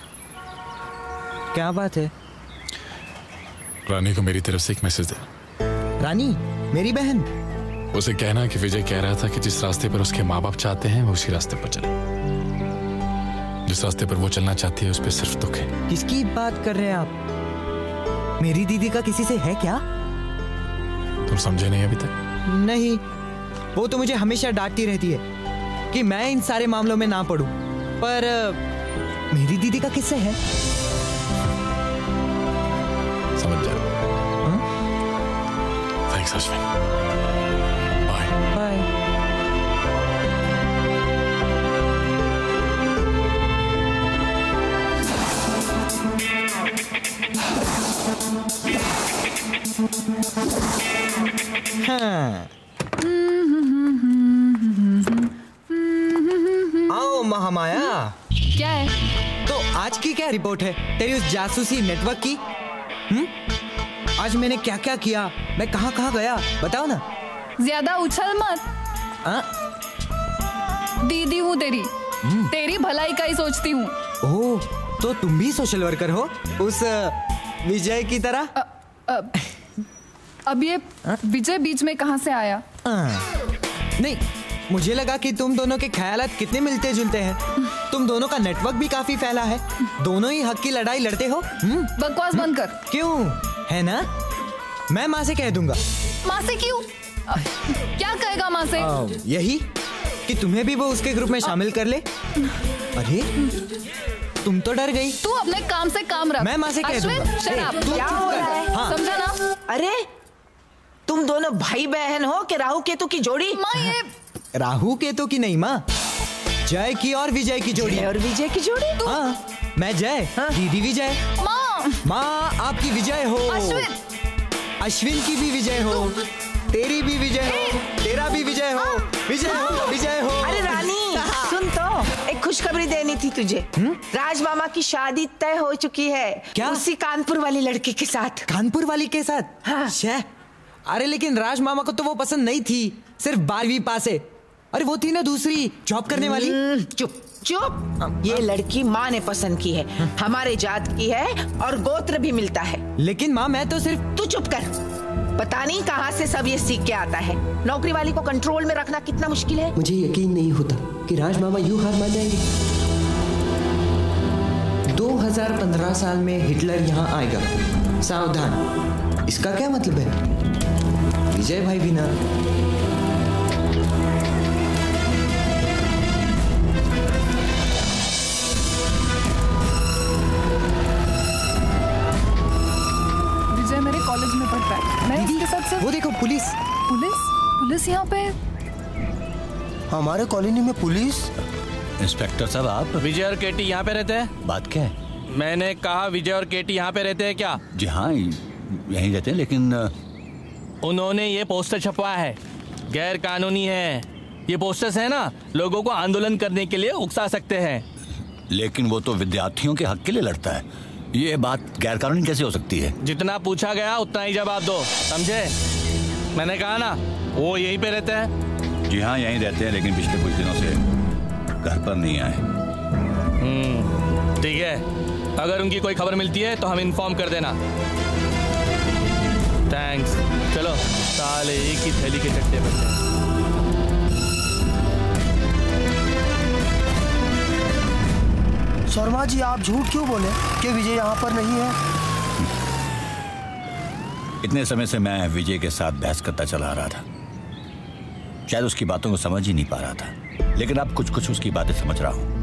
क्या बात है? रानी को मेरी तरफ से एक मैसेज दे। रानी मेरी बहन? उसे कहना कि विजय कह रहा था कि जिस रास्ते पर उसके माँ बाप चाहते हैं वो उसी रास्ते पर चले। जिस रास्ते पर वो चलना चाहती है उस पर सिर्फ दुख है। किसकी बात कर रहे हैं आप? मेरी दीदी का किसी से है क्या? तुम समझे नहीं अभी तक? नहीं, वो तो मुझे हमेशा डांटती रहती है कि मैं इन सारे मामलों में ना पड़ूं। पर मेरी दीदी का किससे है? समझ जा। थैंक्स अश्विन। Bye bye. हाँ। आओ महामाया। क्या है? तो आज की क्या रिपोर्ट है तेरी उस जासूसी नेटवर्क की? हम्म? आज मैंने क्या क्या किया, मैं कहाँ कहाँ गया, बताओ ना। ज्यादा उछल मत। आ? दीदी हूँ तेरी, तेरी भलाई का ही सोचती हूँ। ओह, तो तुम भी सोशल वर्कर हो उस विजय की तरह? अ, अ, अब ये विजय बीच में कहाँ से आया? आ, नहीं, मुझे लगा कि तुम दोनों के ख्यालात कितने मिलते जुलते हैं। तुम दोनों का नेटवर्क भी काफी फैला है। दोनों ही हक की लड़ाई लड़ते हो। बकवास बंद कर। क्यों? है ना? मैं माँ से कह दूंगा। माँ से क्यों? क्या कहेगा माँ से? आ, यही कि तुम्हें भी वो उसके ग्रुप में शामिल कर ले। अरे तुम तो डर गई। तू अपने काम से काम रख। मैं माँ से कह दूंगा। शराब क्या हो रहा है? हाँ। समझा ना? अरे तुम दोनों भाई बहन हो कि राहु केतु की जोड़ी? माँ ये राहु केतु की नहीं माँ, जय की और विजय की जोड़ी। और विजय की जोड़ी? हाँ, मैं जय, हाँ। दीदी विजय। माँ माँ आपकी विजय हो। अश्विन अश्विन की भी विजय हो, तेरी भी विजय हो, तेरा भी विजय हो। विजय हो, विजय हो। अरे रानी सुन तो, एक खुशखबरी देनी थी तुझे। राज मामा की शादी तय हो चुकी है। क्या? उसी कानपुर वाली लड़की के साथ। कानपुर वाली के साथ? हाँ। शे, अरे लेकिन राज मामा को तो वो पसंद नहीं थी, सिर्फ बारहवीं पास है। अरे वो थी ना दूसरी जॉब करने वाली। चुप चुप, ये लड़की माँ ने पसंद की है, हमारे जात की है और गोत्र भी मिलता है। लेकिन माँ मैं तो सिर्फ। तू चुप कर, पता नहीं कहाँ से सब ये सीख के आता है। नौकरी वाली को कंट्रोल में रखना कितना मुश्किल है। मुझे यकीन नहीं होता कि राज मामा यूं हार मान जाएंगे। दो हज़ार पंद्रह साल में हिटलर यहाँ आएगा, सावधान। इसका क्या मतलब है? विजय भाई भी ना। विजय मेरे कॉलेज में पढ़ता है, मैं उसके साथ सिर्फ। वो देखो पुलिस। पुलिस? पुलिस यहाँ पे? हमारे कॉलोनी में पुलिस? इंस्पेक्टर साहब आप? विजय और केटी यहाँ पे रहते हैं? बात क्या है? मैंने कहा विजय और केटी यहाँ पे रहते हैं क्या? जी हाँ, यहीं रहते हैं, लेकिन उन्होंने ये पोस्टर छपवाया है, गैर कानूनी है। ये पोस्टर्स है ना, लोगों को आंदोलन करने के लिए उकसा सकते हैं। लेकिन वो तो विद्यार्थियों के हक के लिए लड़ता है, ये बात गैर कानूनी कैसे हो सकती है? जितना पूछा गया उतना ही जवाब दो, समझे? मैंने कहा ना, वो यहीं पे रहते हैं। जी हाँ, यहीं रहते हैं, लेकिन पिछले कुछ दिनों से घर पर नहीं आए। हम्म, ठीक है, अगर उनकी कोई खबर मिलती है तो हम इन्फॉर्म कर देना। थैंक्स। चलो साले एक ही थैली के चट्टे बच्चे। शर्मा जी आप झूठ क्यों बोले कि विजय यहाँ पर नहीं है? इतने समय से मैं विजय के साथ बहस करता चला आ रहा था, शायद उसकी बातों को समझ ही नहीं पा रहा था, लेकिन अब कुछ कुछ उसकी बातें समझ रहा हूं।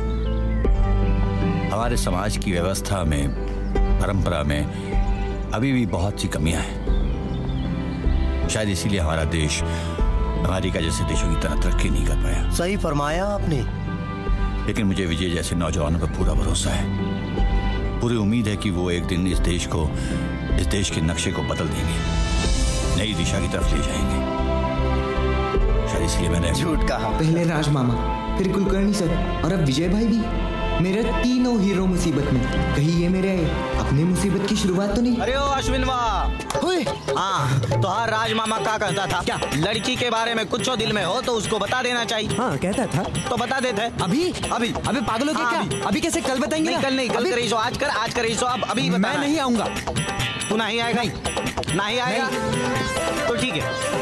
हमारे समाज की व्यवस्था में, परंपरा में अभी भी बहुत सी कमियां हैं। शायद इसीलिए हमारा देश अमेरिका जैसे देशों की तरह तरक्की नहीं कर पाया। सही फरमाया आपने। लेकिन मुझे विजय जैसे नौजवानों पर पूरा भरोसा है, पूरी उम्मीद है कि वो एक दिन इस देश को, इस देश के नक्शे को बदल देंगे, नई दिशा की तरफ ले जाएंगे। शायद इसलिए मैंने झूठ कहा। पहले राज मामा, फिर कुलकर्णी सर और अब विजय भाई भी। मेरे तीनों हीरो मुसीबत में। कहीं ये मेरे नई मुसीबत की शुरुआत तो नहीं? अरे ओ अश्विन वाह, हाँ तो हर राज मामा का कहता था क्या लड़की के बारे में कुछ दिल में हो तो उसको बता देना चाहिए। हाँ कहता था तो बता देते। अभी अभी अभी पागलों के क्या अभी? अभी कैसे कल बताएंगे? नहीं कल नहीं, कल करी सो आज कर, आज करी सो अब अभी मैं नहीं आऊंगा। तू नहीं आएगा? नहीं आएगा तो ठीक है।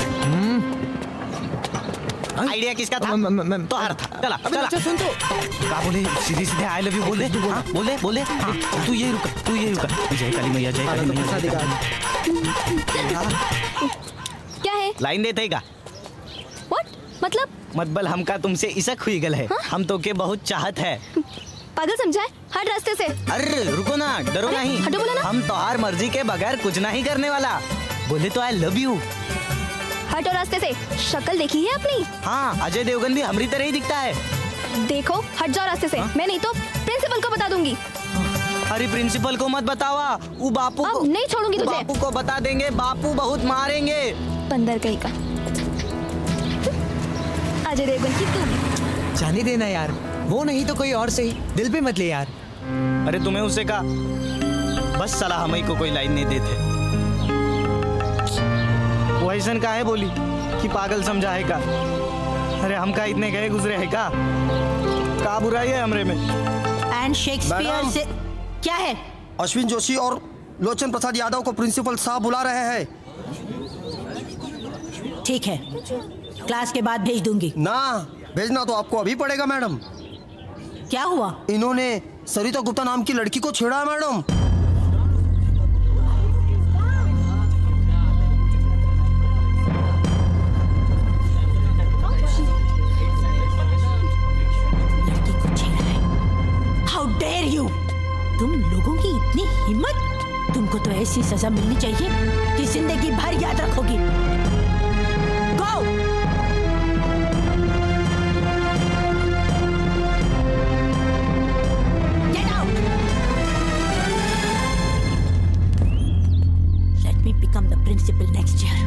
आइडिया किसका था? तो हार था। चला चला सुन तो क्या बोले, सीधे सीधे आई लव यू बोल दे। हाँ, बोले बोले हाँ, तू ये रुका, तू ये रुका। जय काली मैया, जय काली मैया। क्या है? लाइन देते का? What? मतलब? मतलब हमका तुमसे इसक हुई गल है। हाँ? हम तो के बहुत चाहत है। पागल समझा है? हट रास्ते से। अरे रुको ना, डरो नहीं। हटो बोला ना। हम तो हर मर्जी के बगैर कुछ नहीं करने वाला। बोले तो आई लव यू। हटो रास्ते से। शक्ल देखी है अपनी? हाँ, अजय देवगन भी हमारी तरह ही दिखता है। देखो हट जाओ रास्ते से। हाँ? मैं नहीं तो प्रिंसिपल को बता दूंगी। अरे प्रिंसिपल को मत बतावा, वो बापू को नहीं छोड़ूंगी तुझे। बापू को बता देंगे, बापू बहुत मारेंगे। बंदर कहीं का। अजय देवगन की तू जाने देना यार, वो नहीं तो कोई और सही, दिल पे मत ले यार। अरे तुम्हें उससे कहा बस सलाह हमें को कोई लाइन नहीं देते। वो ऐसा का है बोली कि पागल समझा है का। अरे हम का इतने गए गुजरे है का, का बुराई है हमरे में। एंड शेक्सपियर से क्या है? अश्विन जोशी और लोचन प्रसाद यादव को प्रिंसिपल साहब बुला रहे हैं। ठीक है, क्लास के बाद भेज दूंगी। ना, भेजना तो आपको अभी पड़ेगा मैडम। क्या हुआ? इन्होंने सरिता गुप्ता नाम की लड़की को छेड़ा मैडम। लड़की को छेड़ा है? How dare you! तुम लोगों की इतनी हिम्मत! तुमको तो ऐसी सजा मिलनी चाहिए कि जिंदगी भर याद रखोगी। Go! Get out! Let me become the principal next year.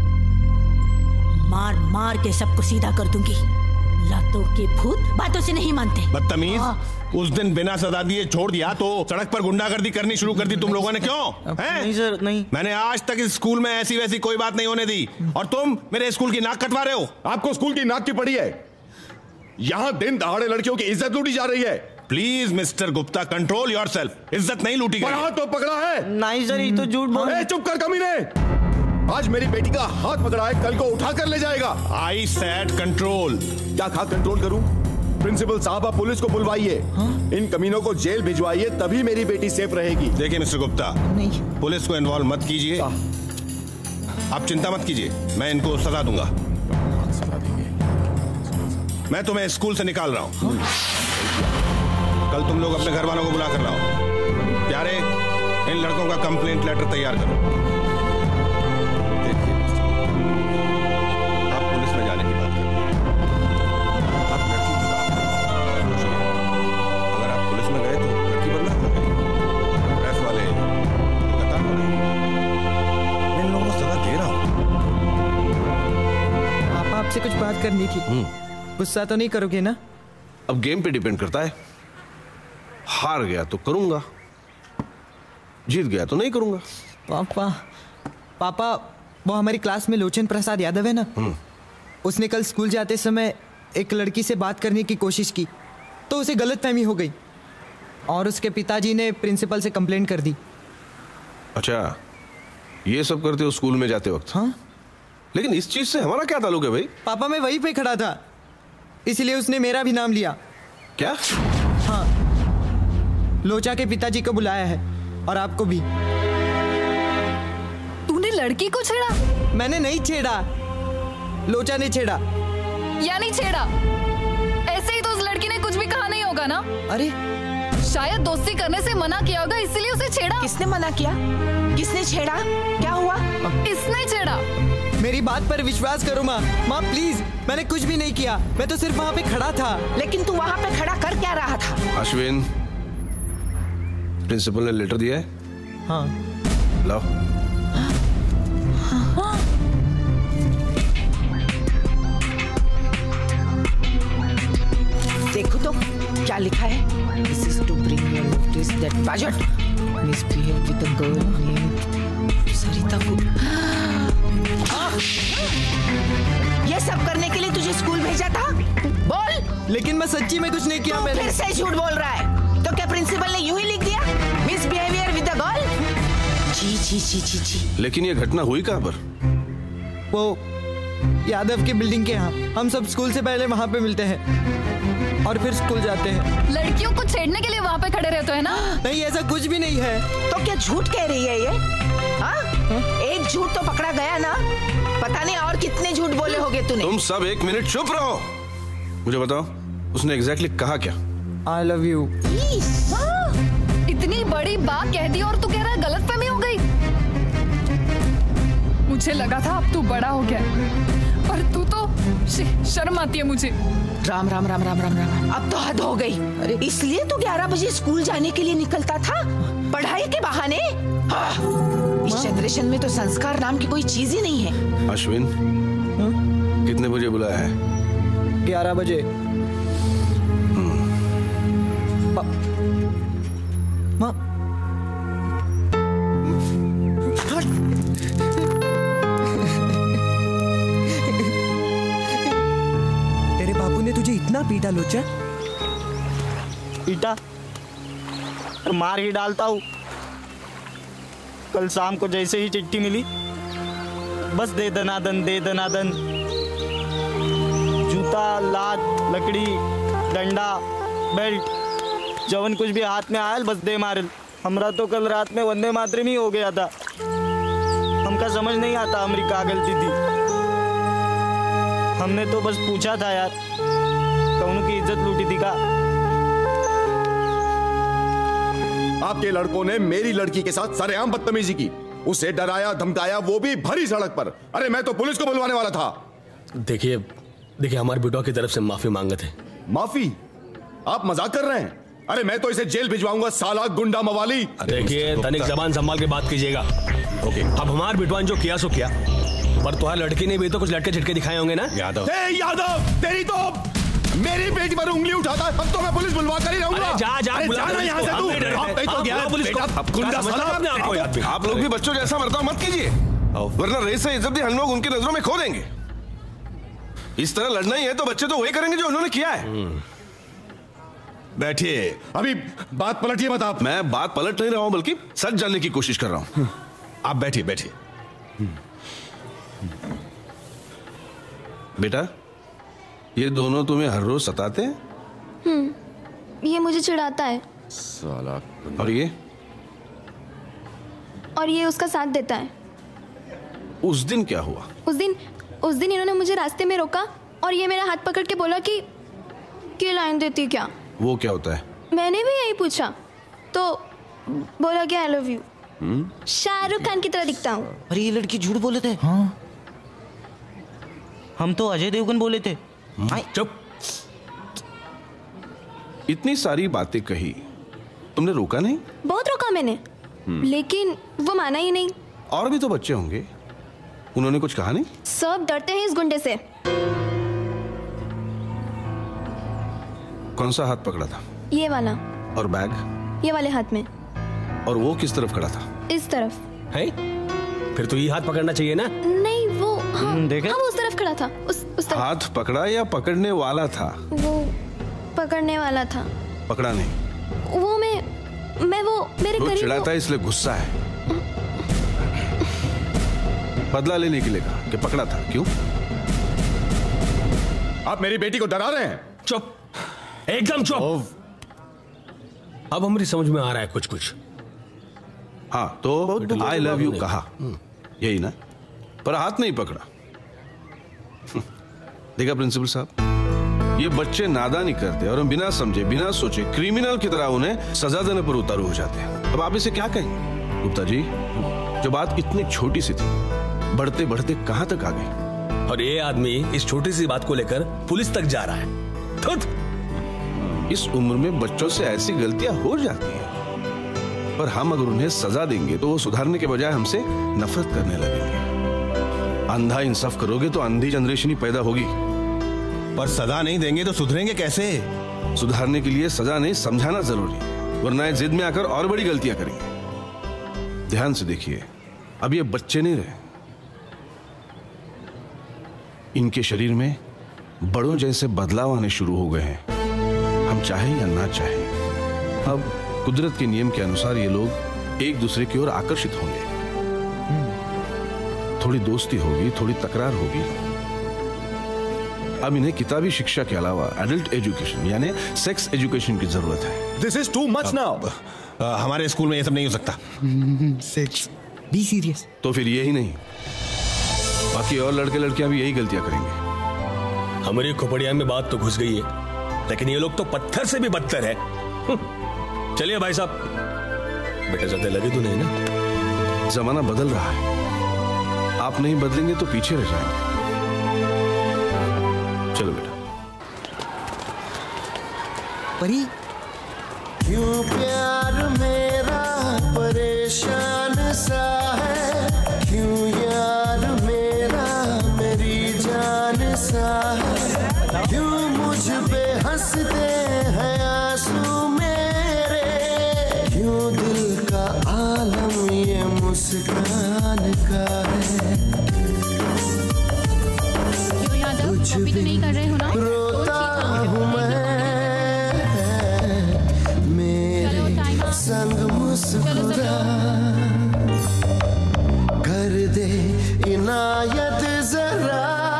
मार मार के सबको सीधा कर दूंगी। लातों के भूत बातों से नहीं मानते। बदतमीज, उस दिन बिना सजा दिए छोड़ दिया तो सड़क पर गुंडागर्दी करनी शुरू कर दी तुम लोगों ने। क्यों? हैं? नहीं सर, नहीं। मैंने आज तक इस स्कूल में ऐसी वैसी कोई बात नहीं होने दी, और तुम मेरे स्कूल की नाक कटवा रहे हो। आपको स्कूल की नाक की पड़ी है? यहाँ दिन दहाड़े लड़कियों की इज्जत लूटी जा रही है। Please mister Gupta, control yourself. इज्जत नहीं लूटी गई। हाथ तो पकड़ा है। नहीं सर, ये तो झूठ बोल रहे। चुप कर कमीने। आज मेरी बेटी का हाथ पकड़ा है, कल को उठा कर ले जाएगा। I said control. क्या खा कंट्रोल करूं? प्रिंसिपल साहब, आप पुलिस को बुलवाइए। हाँ? इन कमीनों को जेल भिजवाइए, तभी मेरी बेटी सेफ रहेगी। देखिए मिस्टर गुप्ता, नहीं, पुलिस को इन्वॉल्व मत कीजिए। आप चिंता मत कीजिए, मैं इनको सजा दूंगा। मैं तुम्हें स्कूल से निकाल रहा हूं। कल तुम लोग अपने घर वालों को बुला कर लाओ। प्यारे, इन लड़कों का कंप्लेंट लेटर तैयार करो। से कुछ बात करनी थी। गुस्सा तो नहीं करोगे ना? अब गेम पे डिपेंड करता है। हार गया तो करूंगा, जीत गया तो नहीं करूंगा। पापा पापा वो हमारी क्लास में लोचन प्रसाद यादव है ना, उसने कल स्कूल जाते समय एक लड़की से बात करने की कोशिश की तो उसे गलतफहमी हो गई और उसके पिताजी ने प्रिंसिपल से कंप्लेंट कर दी। अच्छा, ये सब करते हो स्कूल में जाते वक्त? हाँ। लेकिन इस चीज से हमारा क्या ताल्लुक है भाई? पापा मैं वहीं पे खड़ा था, इसलिए उसने मेरा भी नाम लिया। क्या? हाँ, लोचा के पिताजी को बुलाया है और आपको भी। तूने लड़की को छेड़ा? मैंने नहीं छेड़ा, लोचा ने छेड़ा। यानी छेड़ा? ऐसे ही तो उस लड़की ने कुछ भी कहा नहीं होगा ना? अरे शायद दोस्ती करने से मना किया होगा, इसलिए उसे छेड़ा। किसने मना किया? किसने छेड़ा? क्या हुआ? इसने छेड़ा। मेरी बात पर विश्वास करो माँ। माँ प्लीज, मैंने कुछ भी नहीं किया, मैं तो सिर्फ वहाँ पे खड़ा था। लेकिन तू वहाँ पे खड़ा कर क्या रहा था? अश्विन, प्रिंसिपल ने लेटर दिया है? हाँ। लाओ। हाँ। देखो तो क्या लिखा है? This is to bring your notice that budget misbehave with a girl named Sarita Gu- ये सब करने के लिए तुझे स्कूल भेजा था? बोल। लेकिन मैं सच्ची में कुछ नहीं किया। मैंने फिर से झूठ बोल रहा है। तो क्या प्रिंसिपल ने यूं ही लिख दिया मिसबिहेवियर विद अ गर्ल? जी जी जी जी जी। लेकिन ये घटना हुई कहाँ पर? वो यादव की बिल्डिंग के यहाँ। हम सब स्कूल से पहले वहाँ पे मिलते हैं और फिर स्कूल जाते हैं। लड़कियों को छेड़ने के लिए वहाँ पे खड़े रहते हैं ना? नहीं, ऐसा कुछ भी नहीं है। तो क्या झूठ कह रही है ये? हाँ? एक झूठ तो पकड़ा गया ना, पता नहीं और कितने झूठ बोले होगे तूने। तुम सब एक मिनट चुप रहो। मुझे बताओ उसने एग्जैक्टली कहा क्या? I love you. इतनी बड़ी बात कह दी और तू कह रहा है गलतफहमी हो गई। मुझे लगा था अब तू बड़ा हो गया, पर तू तो शर्म आती है मुझे। राम राम राम राम राम राम। अब तो हद हो गई। अरे इसलिए तू ग्यारह बजे स्कूल जाने के लिए निकलता था, पढ़ाई के बहाने? हाँ। इस जनरेशन में तो संस्कार नाम की कोई चीज ही नहीं है। अश्विन, कितने बजे बुलाया है? ग्यारह बजे। माँ, तेरे बापू ने तुझे इतना पीटा लोचा? पीटा? और मार ही डालता हूँ। कल शाम को जैसे ही चिट्ठी मिली, बस दे दनादन दे दनादन, जूता, लात, लकड़ी, डंडा, बेल्ट, जवन कुछ भी हाथ में आयल बस दे मारल। हमरा तो कल रात में वंदे मातरम ही हो गया था। हमका समझ नहीं आता हमारी क्या गलती थी। हमने तो बस पूछा था यार, कौनों की इज्जत लूटी थी का? आपके लड़कों ने मेरी लड़की के साथ सरेआम बदतमीजी की, उसे डराया धमकाया, वो भी भरी सड़क पर। अरे मैं तो पुलिस को बुलवाने वाला था। देखिए देखिए हमारे बेटवा की तरफ से माफी मांगते हैं। माफी? आप मजाक कर रहे हैं? अरे मैं तो इसे जेल भिजवाऊंगा, साला गुंडा मवाली। देखिए तनिक जबान संभाल के बात कीजिएगा। ओके, अब हमारे बेटवान जो किया सो किया, पर तुम्हारी लड़की ने भी तो कुछ लटके झटके दिखाए होंगे ना? यादव, यादव तेरी तो मेरी बेटी पर उंगली उठाता है। अब तो मैं पुलिस बुलवा कर ही रहूंगा। जा जा जाना यहाँ से तू। आप नहीं तो गया पुलिस को। अब गुंडा साला आपने आपको याद। आप लोग भी बच्चों जैसा बर्ताव मत कीजिए, वरना रेस से इज्जत भी हम लोग उनकी नजरों में खो देंगे। इस तरह लड़ना ही है तो बच्चे तो वही करेंगे जो उन्होंने किया है। बैठिए, अभी बात पलटिए मत आप। मैं बात पलट नहीं रहा हूं, बल्कि सच जानने की कोशिश कर रहा हूं। आप बैठिए बैठिए। बेटा, ये दोनों तुम्हें हर रोज सताते हैं? हम्म, ये मुझे चिढ़ाता है। साला। और ये? और ये उसका साथ देता है। उस दिन क्या हुआ? उस दिन उस दिन इन्होंने मुझे रास्ते में रोका और ये मेरा हाथ पकड़ के बोला कि क्या लाइन देती क्या? वो क्या होता है? मैंने भी यही पूछा तो बोला कि I love you. Shahrukh Khan की तरह दिखता हूँ। अरे ये लड़की झूठ बोले थे। हाँ। हम तो अजय देवगन बोले थे। चुप। इतनी सारी बातें कही, तुमने रोका नहीं? बहुत रोका मैंने, लेकिन वो माना ही नहीं। और भी तो बच्चे होंगे, उन्होंने कुछ कहा नहीं? सब डरते हैं इस गुंडे से। कौन सा हाथ पकड़ा था? ये वाला। और बैग? ये वाले हाथ में। और वो किस तरफ खड़ा था? इस तरफ। है? फिर तो ये हाथ पकड़ना चाहिए ना? नहीं वो हाँ, देखे? हाँ वो उस तरफ खड़ा था। उस उस तरफ। हाथ पकड़ा या पकड़ने वाला था? वो पकड़ने वाला था। पकड़ा नहीं? वो मैं मैं वो मेरे वो करीब। चिढ़ाता है इसलिए गुस्सा है। बदला लेने के लिए कहा कि पकड़ा था। क्यों? आप मेरी बेटी को डरा रहे हैं। चुप, एकदम चुप। अब हमारी समझ में आ रहा है कुछ कुछ। हाँ तो आई लव यू कहा, यही ना? पर हाथ नहीं पकड़ा। देखा प्रिंसिपल साहब, ये बच्चे नादानी करते और हम बिना समझे बिना सोचे क्रिमिनल की तरह उन्हें सजा देने पर उतारू हो जाते हैं। अब आप इसे क्या कहेंगे? गुप्ता जी, जो बात इतनी छोटी सी थी, बढ़ते बढ़ते कहां तक आ गई? और ये आदमी इस छोटी सी बात को लेकर पुलिस तक जा रहा है। इस उम्र में बच्चों से ऐसी गलतियां हो जाती हैं, पर हम अगर उन्हें सजा देंगे तो वो सुधारने के बजाय हमसे नफरत करने लगेंगे। अंधा इंसाफ करोगे तो अंधी जनरेशन ही पैदा होगी। पर सजा नहीं देंगे तो सुधरेंगे कैसे? सुधारने के लिए सजा नहीं, समझाना जरूरी, वरना जिद में आकर और बड़ी गलतियां करेंगे। ध्यान से देखिए, अब ये बच्चे नहीं रहे, इनके शरीर में बड़ों जैसे बदलाव आने शुरू हो गए हैं, हम चाहें या ना चाहें। अब कुदरत के नियम के अनुसार ये लोग एक दूसरे की ओर आकर्षित होंगे, थोड़ी दोस्ती होगी, थोड़ी तकरार होगी। अब इन्हें किताबी शिक्षा के अलावा एडल्ट एजुकेशन यानी सेक्स एजुकेशन की जरूरत है। This is too much now. हमारे स्कूल में ये सब नहीं हो सकता। Sex, be serious. तो फिर यही नहीं, बाकी और लड़के लड़कियां भी यही गलतियां करेंगे। हमारी खोपड़िया में बात तो घुस गई है, लेकिन ये लोग तो पत्थर से भी बदतर है। चलिए भाई साहब, बेटा ज्यादा लगे तो नहीं ना? जमाना बदल रहा है, आप नहीं बदलेंगे तो पीछे रह जाएंगे। चलो बेटा। परी, क्यों प्यार मेरा परेशान सा है, क्यों यार मेरा मेरी जान सा है, क्यों मुझ पे हंसते हैं आंसू मेरे, क्यों दिल का आलम ये मुस्कान का है। कुछ भी नहीं कर रहे हो ना? रोता हूँ मैं, मेरे संग मुस्कुरा, कर दे इनायत जरा,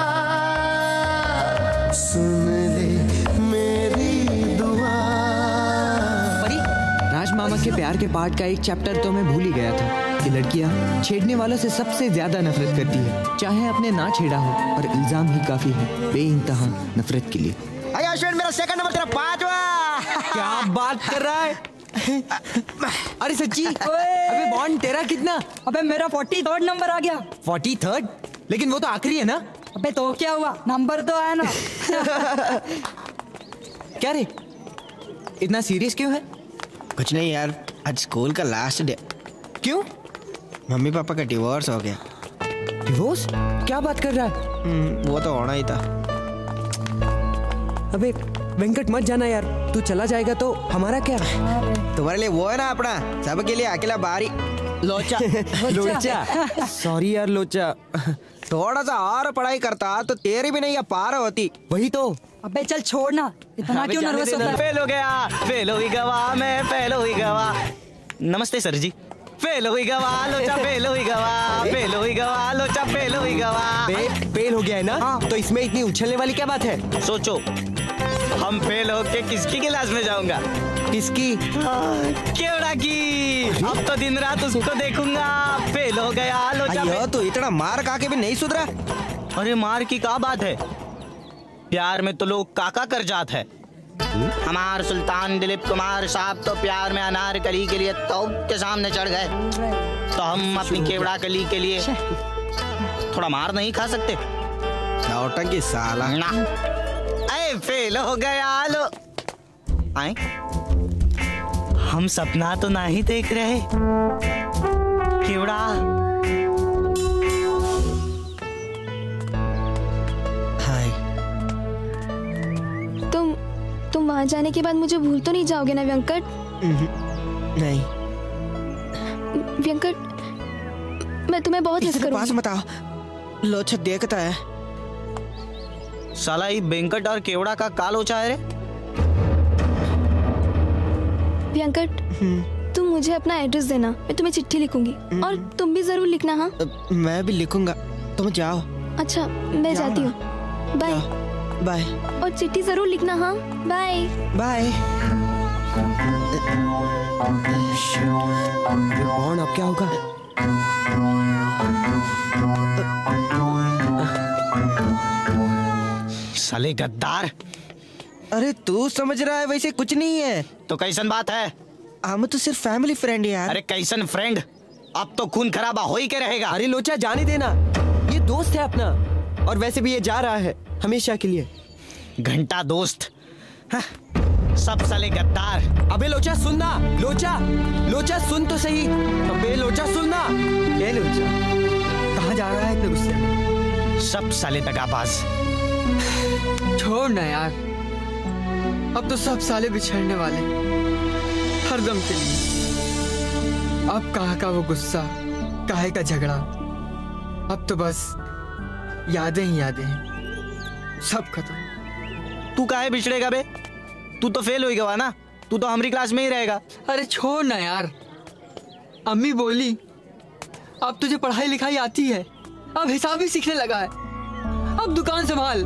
सुन ले मेरी दुआ। परी, राज मामा के प्यार के पार्ट का एक चैप्टर तो मैं भूल ही गया था कि लड़कियां छेड़ने वालों से सबसे ज्यादा नफरत करती है, चाहे अपने ना छेड़ा हो, और इल्जाम ही काफी है बेइंतहा नफरत के लिए। अरे अश्विन, मेरा सेकंड नंबर तेरा पांचवा। क्या बात कर रहा है? अरे सच्ची? अबे बॉन्ड तेरा कितना? अबे मेरा फोर्टी थर्ड नंबर आ गया। Forty third? लेकिन वो तो आखिरी है ना? अबे तो क्या हुआ, नंबर तो आया ना। क्या रे, इतना सीरियस क्यों है? कुछ नहीं यार, आज स्कूल का लास्ट डे। क्यों? मम्मी पापा का डिवोर्स हो गया। डिवोर्स? क्या बात कर रहा है? वो तो होना ही था। अबे वेंकट मत जाना यार, तू चला जाएगा तो हमारा क्या? तुम्हारे लिए वो है ना अपना, सबके लिए अकेला बारी लोचा। लोचा? सॉरी यार लोचा। थोड़ा सा और पढ़ाई करता तो तेरी भी नहीं पार होती। वही तो। अबे चल छोड़ना, इतना क्यों नर्वस होता है? फेल हो गया, फेल हुई गवा, मैं फेल हुई गवा। नमस्ते सर जी। फेल हुई गवा, लोचा फेल हुई गवा, फेल हुई गवा, लोचा फेल हुई गवा। फेल हो गया है ना? हाँ। तो इसमें इतनी उछलने वाली क्या बात है? सोचो, हम फेल होके किसकी क्लास में जाऊंगा? किसकी? केवड़ा की। अब तो दिन रात उसको देखूंगा। फेल हो गया, लोचा फेल। तो इतना मार खा के भी नहीं सुधरा? अरे मार की क्या बात है, प्यार में तो लोग काका कर जात है। हमार सुल्तान दिलीप कुमार साहब तो प्यार में अनारकली के लिए तौब के सामने चढ़ गए, तो हम अपनी केवड़ा कली के लिए थोड़ा मार नहीं खा सकते? नौटंकी साला ना। अरे फेल हो गया लो। आए, हम सपना तो नहीं देख रहे केवड़ा। हाय। तुम तुम वहां जाने के बाद मुझे भूल तो नहीं जाओगे ना वेंकट? नहीं वेंकट, मैं तुम्हें बहुत मिस करूंगी। पास मत आओ, लोचा देखता है। साला ये वेंकट और केवड़ा का का लोचा है रे? वेंकट, तुम मुझे अपना एड्रेस देना, मैं तुम्हें चिट्ठी लिखूंगी, और तुम भी जरूर लिखना। हाँ, मैं भी लिखूंगा, तुम जाओ। अच्छा, मैं जाती हूँ, बाय बाय। और चिट्ठी जरूर लिखना। हाँ, बाय बाय। कौन, अब क्या होगा? साले गद्दार। अरे तू समझ रहा है वैसे कुछ नहीं है। तो कैसन बात है? हम तो सिर्फ फैमिली फ्रेंड है यार। अरे कैसन फ्रेंड, अब तो खून खराबा हो ही के रहेगा। अरे लोचा जाने देना, ये दोस्त है अपना, और वैसे भी ये जा रहा है हमेशा के लिए। घंटा दोस्त, हाँ, सब साले गद्दार। अबे लोचा सुनना, लोचा लोचा सुन तो सही। अबे लोचा सुनना। ये लोचा कहाँ जा रहा है इतने गुस्से? सब साले दगाबाज। छोड़ ना यार, अब तो सब साले बिछड़ने वाले, हरदम के लिए। अब कहाँ का वो गुस्सा, काहे का झगड़ा, अब तो बस यादें ही यादें हैं, सब खत्म। तू काहे बिछड़ेगा बे? तू तो फेल हो गया ना, तू तो हमारी क्लास में ही रहेगा। अरे छोड़ ना यार, अम्मी बोली अब तुझे पढ़ाई लिखाई आती है, अब हिसाब भी सीखने लगा है, अब दुकान संभाल।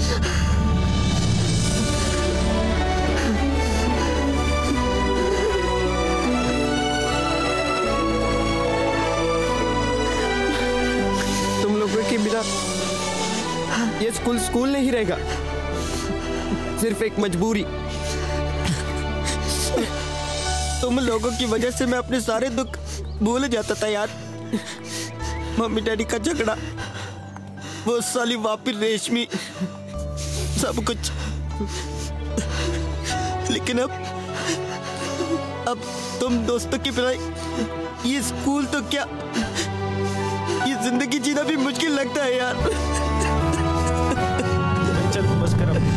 तुम लोगों के बिना ये स्कूल स्कूल नहीं रहेगा, सिर्फ एक मजबूरी। तुम लोगों की वजह से मैं अपने सारे दुख भूल जाता था यार। मम्मी डैडी का झगड़ा, वो साली वापी रेशमी, सब कुछ। लेकिन अब अब तुम दोस्तों की बिना ये स्कूल तो क्या, ये जिंदगी जीना भी मुश्किल लगता है यार। चल बस कर अब।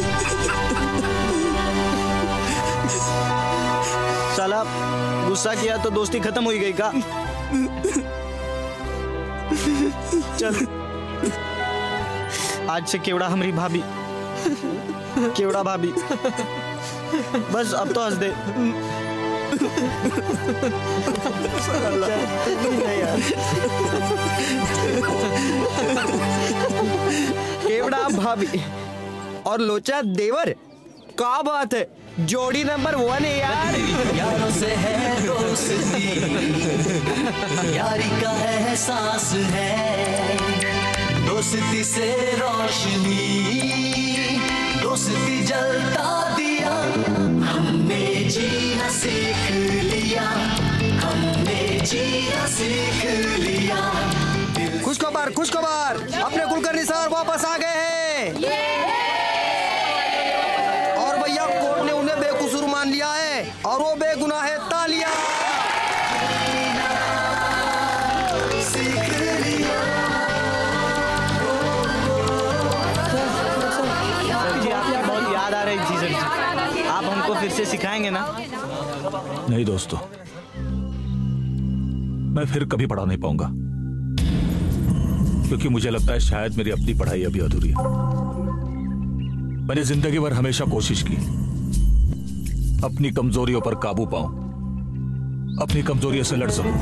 साला गुस्सा किया तो दोस्ती खत्म हो गई का? चल आज से केवड़ा हमारी भाभी, केवड़ा भाभी, बस अब तो हंस दे। केवड़ा भाभी और लोचा देवर, क्या बात है, जोड़ी नंबर वन है यार। यारों से है दोस्ती, यारी का एहसास है, दोस्ती से रोशनी, दोस्ती जलता दिया, हमने जीना सीख लिया, हमने जीना सीख लिया। खुशखबर खुशखबर, अपने कुलकर्णी सर वापस आ गए हैं। और भैया कोर्ट ने उन्हें बेकसूर मान लिया है और वो बेगुनाह है। तालियां। जी आपकी बहुत याद आ रही थी सर जी, आप हमको फिर से सिखाएंगे ना? नहीं दोस्तों, मैं फिर कभी पढ़ा नहीं पाऊंगा, क्योंकि मुझे लगता है शायद मेरी अपनी पढ़ाई अभी अधूरी है। मैंने जिंदगी भर हमेशा कोशिश की अपनी कमजोरियों पर काबू पाऊं, अपनी कमजोरियों से लड़ सकूं,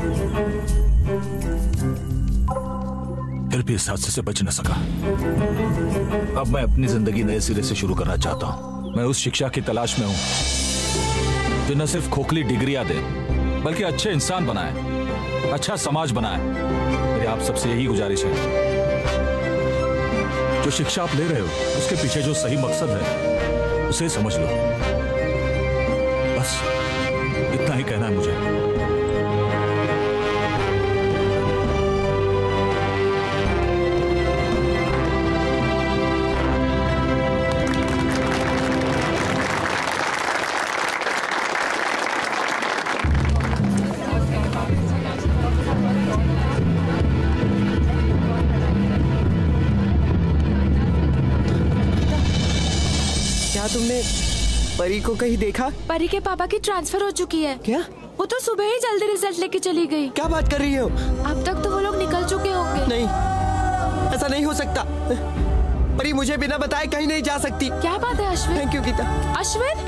फिर भी इस हादसे से बच न सका। अब मैं अपनी जिंदगी नए सिरे से शुरू करना चाहता हूं। मैं उस शिक्षा की तलाश में हूं जो न सिर्फ खोखली डिग्रियां दे, बल्कि अच्छे इंसान बनाए, अच्छा समाज बनाए। मेरी आप सबसे यही गुजारिश है, जो शिक्षा आप ले रहे हो उसके पीछे जो सही मकसद है उसे समझ लो। बस इतना ही कहना है मुझे। तुमने परी को कहीं देखा? परी के पापा की ट्रांसफर हो चुकी है। क्या? वो तो सुबह ही जल्दी रिजल्ट लेके चली गई। क्या बात कर रही हो? अब तक तो वो लोग निकल चुके होंगे। नहीं, ऐसा नहीं हो सकता। परी मुझे बिना बताए कहीं नहीं जा सकती। क्या बात है अश्विन? Thank you Geeta. अश्विन,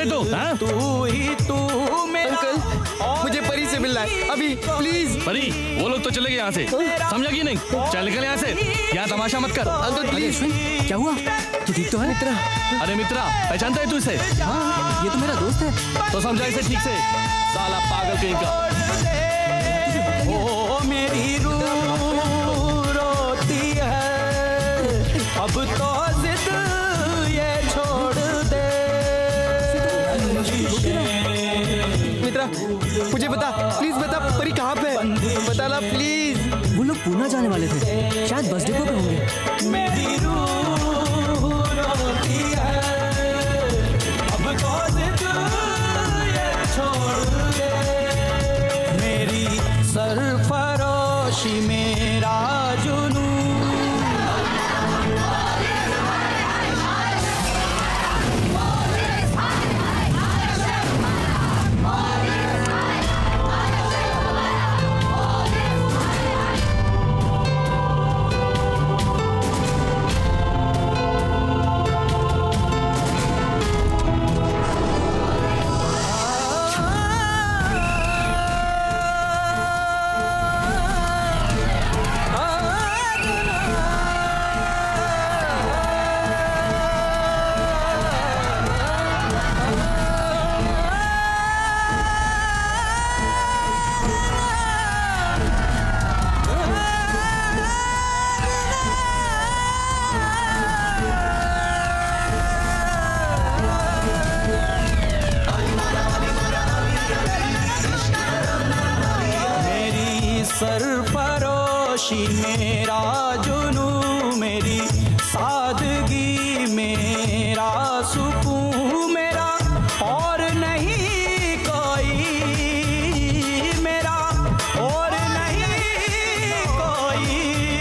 रे तू? हाँ? तू ही तू मेरा। अंकल मुझे परी से मिलना है अभी प्लीज। परी वो लोग तो चले गए यहाँ से, समझा कि नहीं? चल निकल यहाँ से, यहाँ तमाशा मत कर। Uncle please. क्या हुआ? तू ठीक तो है? मित्रा। अरे मित्रा पहचानता है तू इसे? हाँ, ये तो मेरा दोस्त है। तो समझा इसे ठीक से, साला पागल कहीं का। ओ मेरी रूह रोती है, अब तो जिद ये छोड़ दे। मित्रा मुझे बता प्लीज, बता परी कहाँ पे है, बताना प्लीज। वो लोग पूना जाने वाले थे, शायद बस डिपो पे होंगे। मेरी रूह रोती है, अब तो जिद ये छोड़ दे। मेरी सरफरोशी मेरा जुनू, सरफरोशी मेरा जुनू, मेरी सादगी मेरा सुकून, मेरा और नहीं कोई, मेरा और नहीं कोई।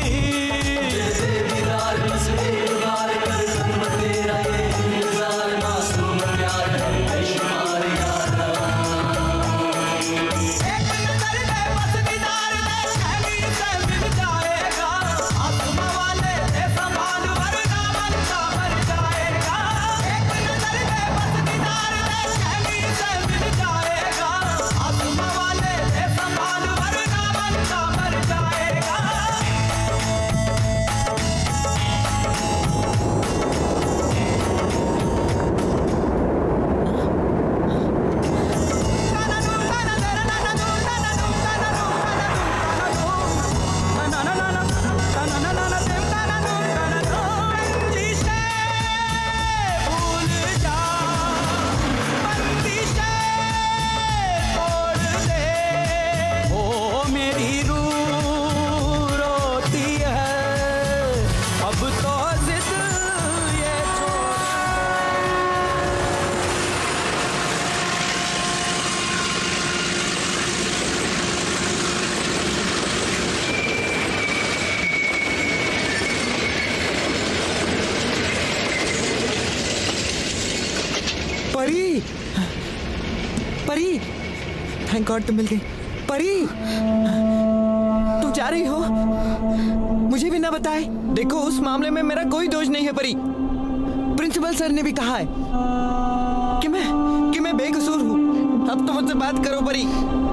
परी, परी, थैंक गॉड तुम मिल गई। परी, तुम जा रही हो? मुझे भी ना बताए। देखो उस मामले में मेरा कोई दोष नहीं है परी। प्रिंसिपल सर ने भी कहा है कि मैं कि मैं बेकसूर हूँ। अब तो मुझसे बात करो परी।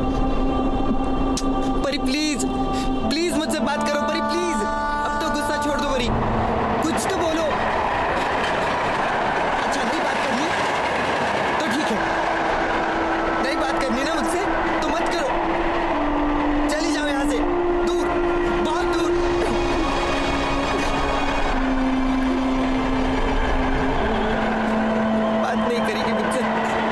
परी प्लीज, प्लीज मुझसे बात करो परी प्लीज। अब तो गुस्सा छोड़ दो परी, कुछ तो बोलो। अच्छा नहीं बात करनी तो ठीक है, नहीं बात करनी ना मुझसे तो मत करो। चली जाओ यहाँ से, दूर, बहुत दूर। बात नहीं करेगी मुझसे।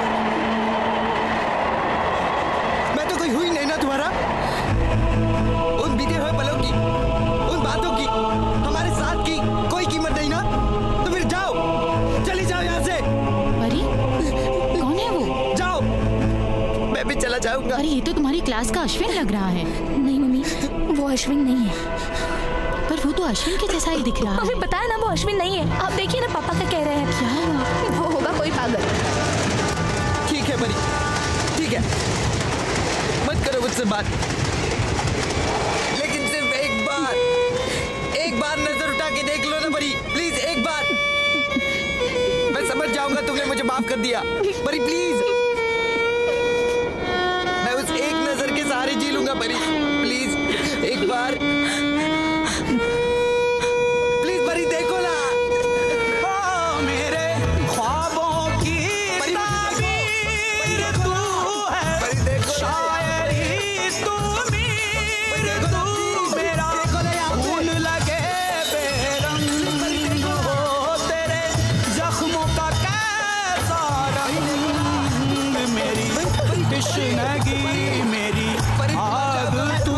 मैं तो कोई हुई नहीं ना तुम्हारा। उन बीते हुए पलों की, उन बातों की, हमारे साथ की कोई कीमत नहीं ना। तो फिर जाओ, चली जाओ यहाँ से। परी, कौन है वो? जाओ, मैं भी चला जाऊंगा। अरे ये तो तुम्हारी क्लास का अश्विन लग रहा है। नहीं मम्मी, वो अश्विन नहीं है। पर वो तो अश्विन के जैसा ही दिख रहा है। अभी बताया ना वो अश्विन नहीं है। आप देखिए ना पापा का कह रहे हैं। क्या हुआ? वो होगा कोई पागल। ठीक है परी, ठीक है, मत करो मुझसे बात। लेकिन सिर्फ एक बार, एक बार नजर उठा के देख लो ना परी, प्लीज एक बार। मैं समझ जाऊंगा तुमने मुझे माफ कर कर दिया। परी प्लीज, मैं उस एक नजर के सहारे जी लूंगा परी, प्लीज एक बार, प्लीज परी देखो ना। ओ मेरे ख्वाबों की ताबीर तू है, शायरी तू मीर तू मेरा, खून लगे बेरंग हो तेरे जख्मों का कैसा रंग, मेरी तश्नगी मेरी आग तू,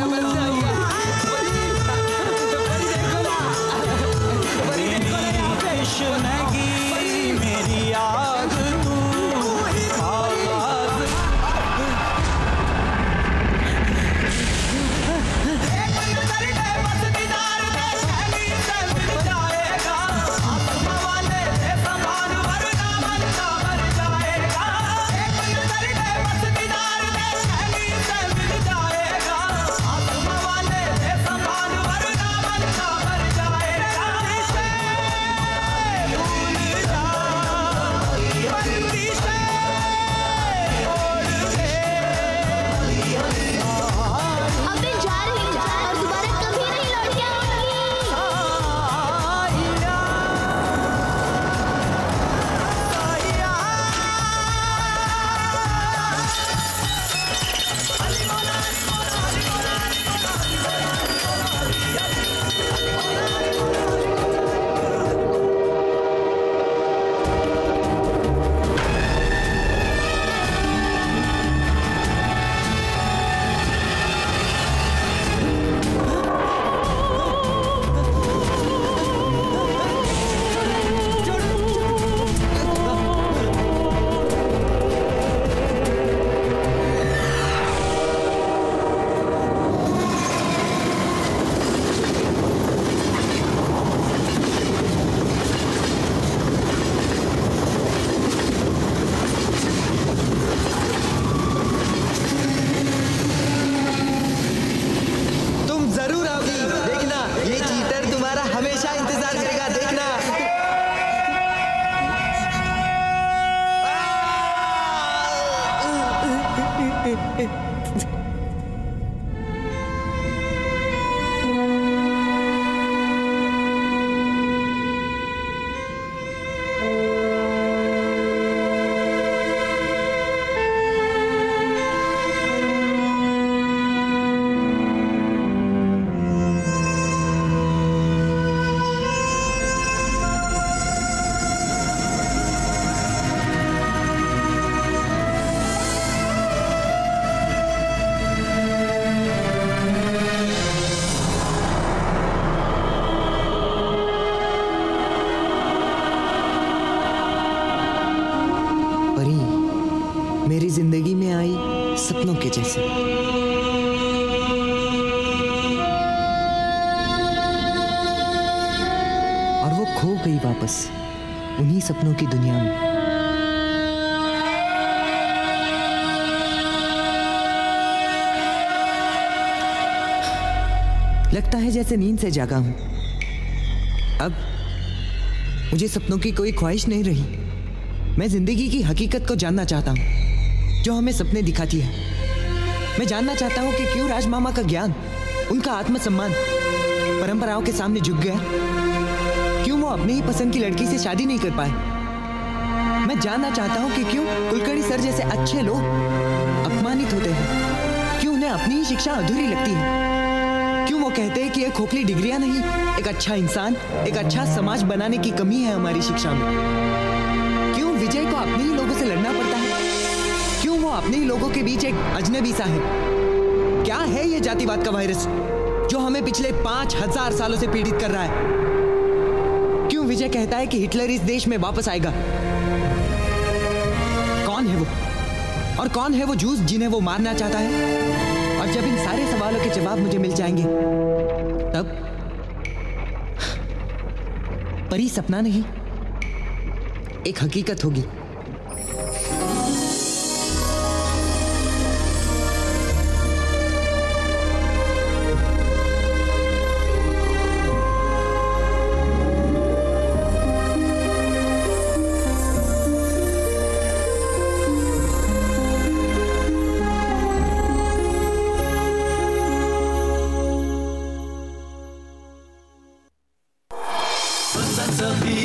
तश्नगी मेरी आग तू, आवाज़ मेरी जिंदगी में आई सपनों के जैसे। और वो खो गई वापस उन्हीं सपनों की दुनिया में। लगता है जैसे नींद से जागा हूं। अब मुझे सपनों की कोई ख्वाहिश नहीं रही। मैं जिंदगी की हकीकत को जानना चाहता हूं जो हमें सपने दिखाती है। मैं जानना चाहता हूं कि क्यों राजमामा का ज्ञान, उनका आत्मसम्मान परंपराओं के सामने झुक गया। क्यों वो अपनी ही पसंद की लड़की से शादी नहीं कर पाए। मैं जानना चाहता हूं कि क्यों कुलकर्णी सर जैसे अच्छे लोग अपमानित होते हैं। क्यों उन्हें अपनी ही शिक्षा अधूरी लगती है। क्यों वो कहते हैं कि ये खोखली डिग्रियां नहीं, एक अच्छा इंसान, एक अच्छा समाज बनाने की कमी है हमारी शिक्षा में। क्यों विजय को अपने ही लोगों से लड़ना पड़ता है। क्यों वो अपने ही लोगों के बीच एक अजनबी सा है। क्या है ये जातिवाद का वायरस जो हमें पिछले पांच हजार सालों से पीड़ित कर रहा है। क्यों विजय कहता है कि हिटलर इस देश में वापस आएगा। कौन है वो और कौन है वो जूस जिन्हें वो मारना चाहता है। और जब इन सारे सवालों के जवाब मुझे मिल जाएंगे तब परी सपना नहीं, एक हकीकत होगी। सभी